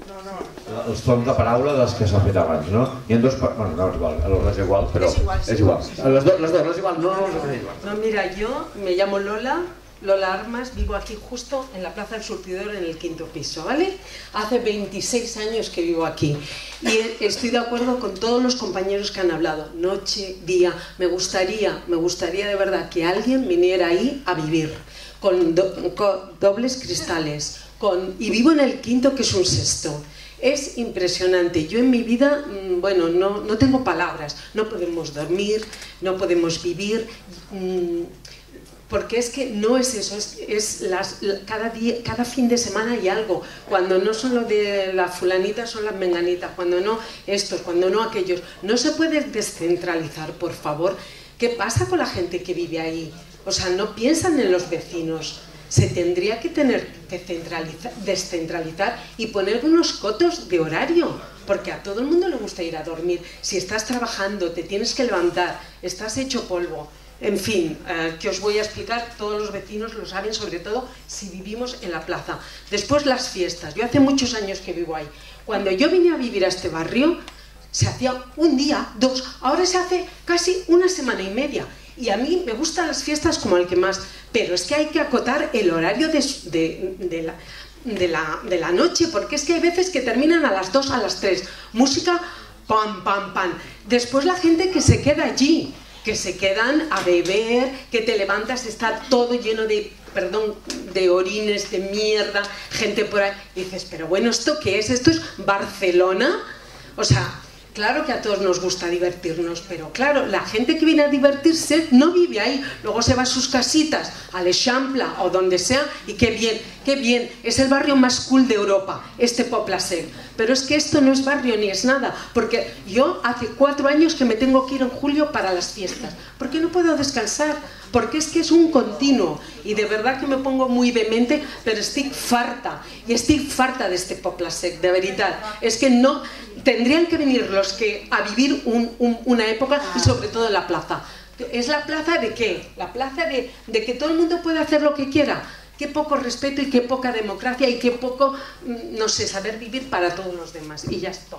els torns de paraula dels que s'han fet abans, no? Hi ha dos... Bueno, no, és igual, a l'hora és igual, però... És igual, és igual. Les dues, les dues, és igual, no, no, no, és igual. No, mira, yo me llamo Lola, Lola Armas, vivo aquí justo en la Plaza del Surtidor, en el quinto piso, ¿vale? Hace veintiséis años que vivo aquí y estoy de acuerdo con todos los compañeros que han hablado, noche, día. Me gustaría, me gustaría de verdad que alguien viniera ahí a vivir, con, do, con dobles cristales, con, y vivo en el quinto, que es un sexto. Es impresionante. Yo en mi vida, bueno, no, no tengo palabras. No podemos dormir, no podemos vivir... Mmm, porque es que no es eso, es, es las, cada, día, cada fin de semana hay algo, cuando no son los de la fulanita son las menganitas, cuando no estos, cuando no aquellos. No se puede descentralizar, por favor. ¿Qué pasa con la gente que vive ahí? O sea, no piensan en los vecinos. Se tendría que tener que centralizar, descentralizar y poner unos cotos de horario, porque a todo el mundo le gusta ir a dormir. Si estás trabajando, te tienes que levantar, estás hecho polvo. En fin, eh, que os voy a explicar, todos los vecinos lo saben, sobre todo si vivimos en la plaza. Después las fiestas, yo hace muchos años que vivo ahí. Cuando yo vine a vivir a este barrio, se hacía un día, dos, ahora se hace casi una semana y media. Y a mí me gustan las fiestas como el que más, pero es que hay que acotar el horario de, de, de, la, de, la, de la noche, porque es que hay veces que terminan a las dos, a las tres. Música, pam, pam, pam. Después la gente que se queda allí, que se quedan a beber, que te levantas, está todo lleno de, perdón, de orines, de mierda, gente por ahí. Y dices, pero bueno, ¿esto qué es? ¿Esto es Barcelona? O sea, claro que a todos nos gusta divertirnos, pero claro, la gente que viene a divertirse no vive ahí. Luego se va a sus casitas, a l'Eixample o donde sea, y qué bien, qué bien. Es el barrio más cool de Europa, este Poble Sec. Pero es que esto no es barrio ni es nada, porque yo hace cuatro años que me tengo que ir en julio para las fiestas. ¿Por qué no puedo descansar? Porque es que es un continuo, y de verdad que me pongo muy vehemente, pero estoy farta, y estoy farta de este Poble Sec, de verdad. Es que no, tendrían que venir los que a vivir un, un, una época, y sobre todo en la plaza. ¿Es la plaza de qué? La plaza de, de que todo el mundo puede hacer lo que quiera. Qué poco respeto y qué poca democracia y qué poco, no sé, saber vivir para todos los demás. Y ya estoy.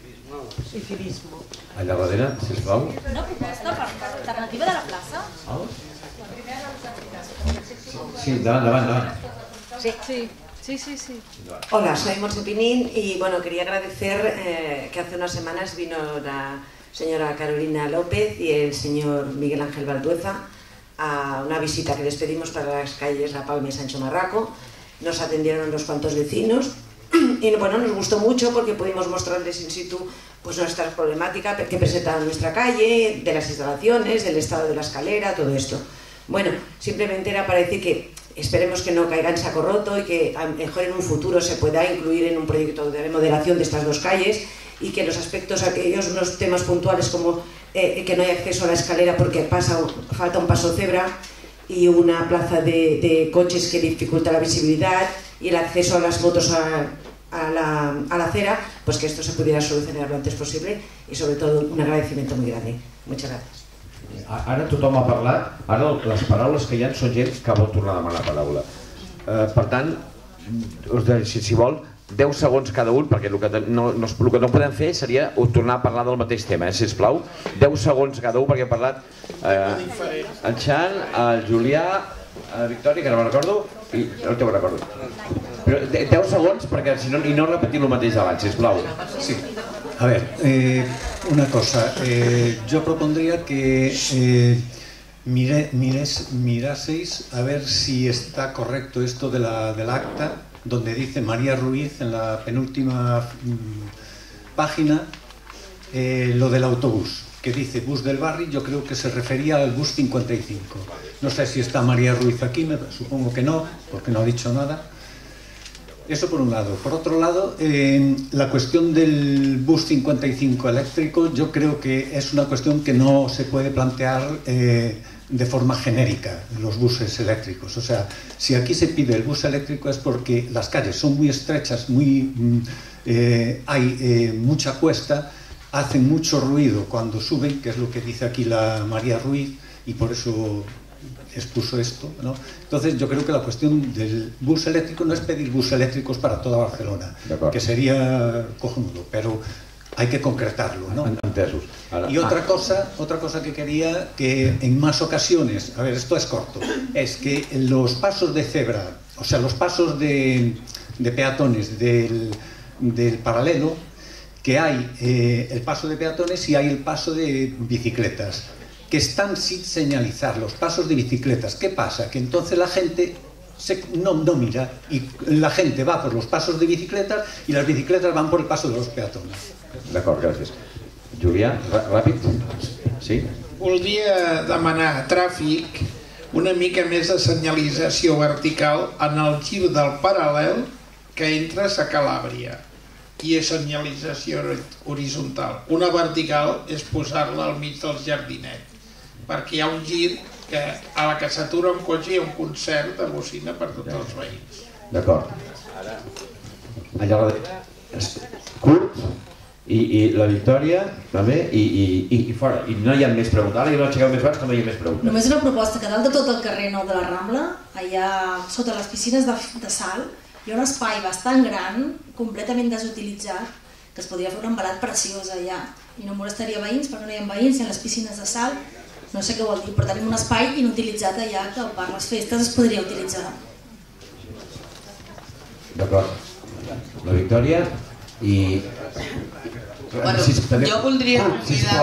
Y civismo. Allà darrere, sisplau. Una proposta per alternativa de la plaça? Sí, davant, davant, davant. Sí, sí. Sí, sí, sí. Hola, soy Monse Pinín y bueno, quería agradecer eh, que hace unas semanas vino la señora Carolina López y el señor Miguel Ángel Valdueza a una visita que les pedimos para las calles La Palma y Sancho Marraco. Nos atendieron unos cuantos vecinos y bueno, nos gustó mucho porque pudimos mostrarles in situ pues nuestra problemática que presenta nuestra calle, de las instalaciones, del estado de la escalera, todo esto. Bueno, simplemente era para decir que esperemos que no caiga en saco roto y que a lo mejor en un futuro se pueda incluir en un proyecto de remodelación de estas dos calles, y que los aspectos aquellos, unos temas puntuales como eh, que no hay acceso a la escalera porque pasa, falta un paso cebra y una plaza de, de coches que dificulta la visibilidad, y el acceso a las motos a, a, la, a la acera, pues que esto se pudiera solucionar lo antes posible, y sobre todo un agradecimiento muy grande. Muchas gracias. Ara tothom ha parlat, ara les paraules que hi ha són gent que vol tornar a demanar la paraula. Eh, per tant, us diré, si, si vol, deu segons cada un, perquè el que no, no, el que no podem fer seria tornar a parlar del mateix tema, eh, sisplau. deu segons cada un, perquè hem parlat eh, el Xan, el Julià, la Victòria, que no me'n recordo, i no te ho recordo. Però deu segons, perquè si no, i no repetim el mateix abans, sisplau. Sí. A ver, eh, una cosa, eh, yo propondría que eh, mire, mires, miraseis a ver si está correcto esto de la, del acta, donde dice María Ruiz en la penúltima mmm, página eh, lo del autobús, que dice bus del barrio. Yo creo que se refería al bus cincuenta y cinco. No sé si está María Ruiz aquí, me, supongo que no, porque no ha dicho nada. Eso por un lado. Por otro lado, eh, la cuestión del bus cincuenta y cinco eléctrico, yo creo que es una cuestión que no se puede plantear eh, de forma genérica, los buses eléctricos. O sea, si aquí se pide el bus eléctrico es porque las calles son muy estrechas, muy, eh, hay eh, mucha cuesta, hacen mucho ruido cuando suben, que es lo que dice aquí la María Ruiz, y por eso expuso esto, ¿no? Entonces yo creo que la cuestión del bus eléctrico no es pedir bus eléctricos para toda Barcelona, que sería cojonudo, pero hay que concretarlo, ¿no? Entesos. Ara, y otra ah. cosa, otra cosa que quería, que en más ocasiones, a ver, esto es corto, es que los pasos de cebra, o sea, los pasos de, de peatones del, del paralelo, que hay eh, el paso de peatones y hay el paso de bicicletas, que están sin señalizar, los pasos de bicicletas. ¿Qué pasa? Que entonces la gente se, no, no mira, y la gente va por los pasos de bicicletas y las bicicletas van por el paso de los peatones. D'acord, gràcies. Julià, ràpid? Sí? Voldria demanar a Tràfic una mica més de senyalització vertical en el gir del paral·lel que entres a Calàbria, i és senyalització horitzontal. Una vertical és posar-la al mig del jardinet, perquè hi ha un gir que a la que s'atura un cotxe hi ha un concert de bocina per tots els veïns. D'acord. Allà curt, i, i la Victòria també, i, i, i fora. I no hi ha més preguntes. Ara ja no aixequeu més mans que no hi ha més preguntes. Només una proposta, que dalt de tot el carrer nou de la Rambla, allà sota les piscines de, de sal, hi ha un espai bastant gran, completament desutilitzat, que es podria fer un embalat preciós allà. I no molestaria veïns, perquè no hi ha veïns, i en les piscines de sal, no sé què vol dir, però tenim un espai inutilitzat allà que per les festes es podria utilitzar. D'acord. La Victòria i... Bueno, jo voldria convidar,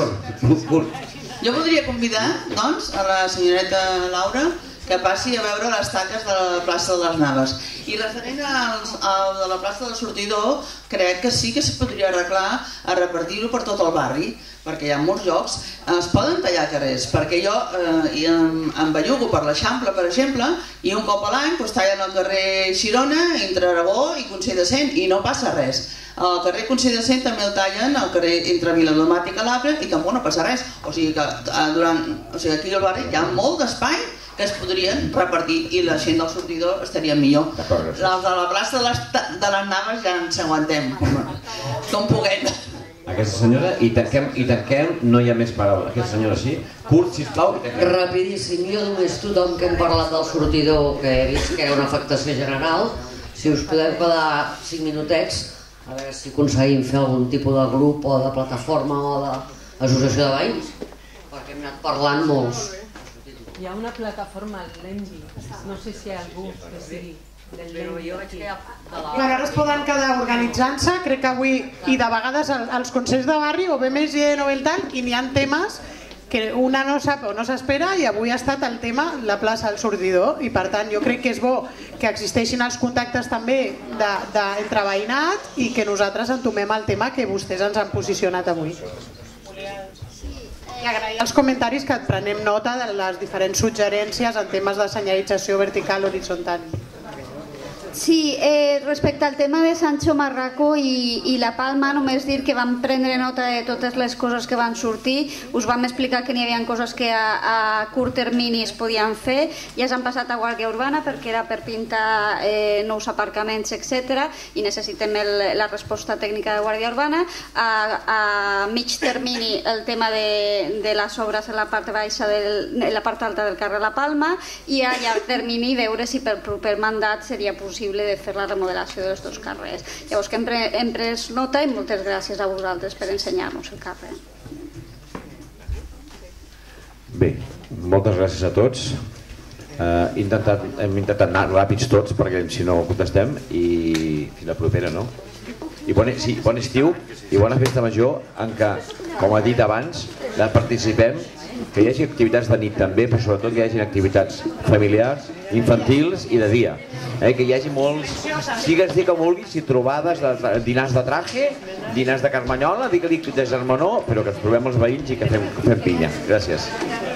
jo voldria convidar doncs, a la senyoreta Laura que passi a veure les taques de la plaça de les Naves. I referent al, al de la plaça del Sortidor, crec que sí que es podria arreglar a repartir-ho per tot el barri, perquè hi ha molts llocs, es poden tallar carrers, perquè jo eh, em, em bellugo per l'Eixample, per exemple, i un cop a l'any doncs, tallen el carrer Girona, entre Aragó i Consell de Cent, i no passa res. El carrer Consell de Cent també el tallen, el carrer entre Viladomat i Calàbria, i tampoc no passa res. O sigui que durant, o sigui, aquí al barri hi ha molt d'espai que es podrien repartir i la gent del Sortidor estaria millor. Els de la plaça de les, de les Naves ja ens aguantem, com, com puguem. Aquesta senyora, i tanquem, i tanquem, no hi ha més paraules. Aquesta senyora sí. Curt, sisplau, i tanquem. Rapidíssim, jo només tothom que hem parlat del Sortidor, que he vist que hi ha una afectació general, si us podeu quedar cinc minutets, a veure si aconseguim fer algun tipus de grup o de plataforma o d'associació de veïns, perquè hem anat parlant molts. Hi ha una plataforma, l'Envi, no sé si hi ha algú que sigui del L'Envi aquí. Clar, ara es poden quedar organitzant-se, crec que avui, i de vegades als consells de barri, o bé més gent o bé el tal, i n'hi ha temes que una no sap o no s'espera, i avui ha estat el tema la plaça del Sortidor, i per tant jo crec que és bo que existeixin els contactes també de, de, entre veïnat i que nosaltres entomem el tema que vostès ens han posicionat avui. I agrair els comentaris que prenem nota de les diferents suggerències en temes de senyalització vertical horitzontal. Sí, eh, respecte al tema de Sancho Marraco i, i La Palma, només dir que vam prendre nota de totes les coses que van sortir, us vam explicar que n'hi havia coses que a, a curt termini es podien fer, ja s'han passat a Guàrdia Urbana perquè era per pintar eh, nous aparcaments, etcètera, i necessitem el, la resposta tècnica de Guàrdia Urbana. A, a mig termini el tema de, de les obres en la part baixa, del, en la part alta del carrer La Palma, i a llarg termini veure si per proper mandat seria possible de fer la remodelació dels dos carrers. Llavors que hem, pre hem pres nota i moltes gràcies a vosaltres per ensenyar-nos el carrer. Bé, moltes gràcies a tots. Uh, intentat, hem intentat anar ràpids tots perquè si no contestem i fins la propera, no? I bon, sí, bon estiu i bona festa major en què, com ha dit abans, la participem, que hi hagi activitats de nit també, però sobretot que hi hagi activitats familiars, infantils i de dia. Eh, que hi hagi molts, sigues-hi com vulguis, si trobades, de, dinars de traje, dinars de carmanyola, digue-li de germanor, però que ens trobem els veïns i que fem, que fem pinya. Gràcies.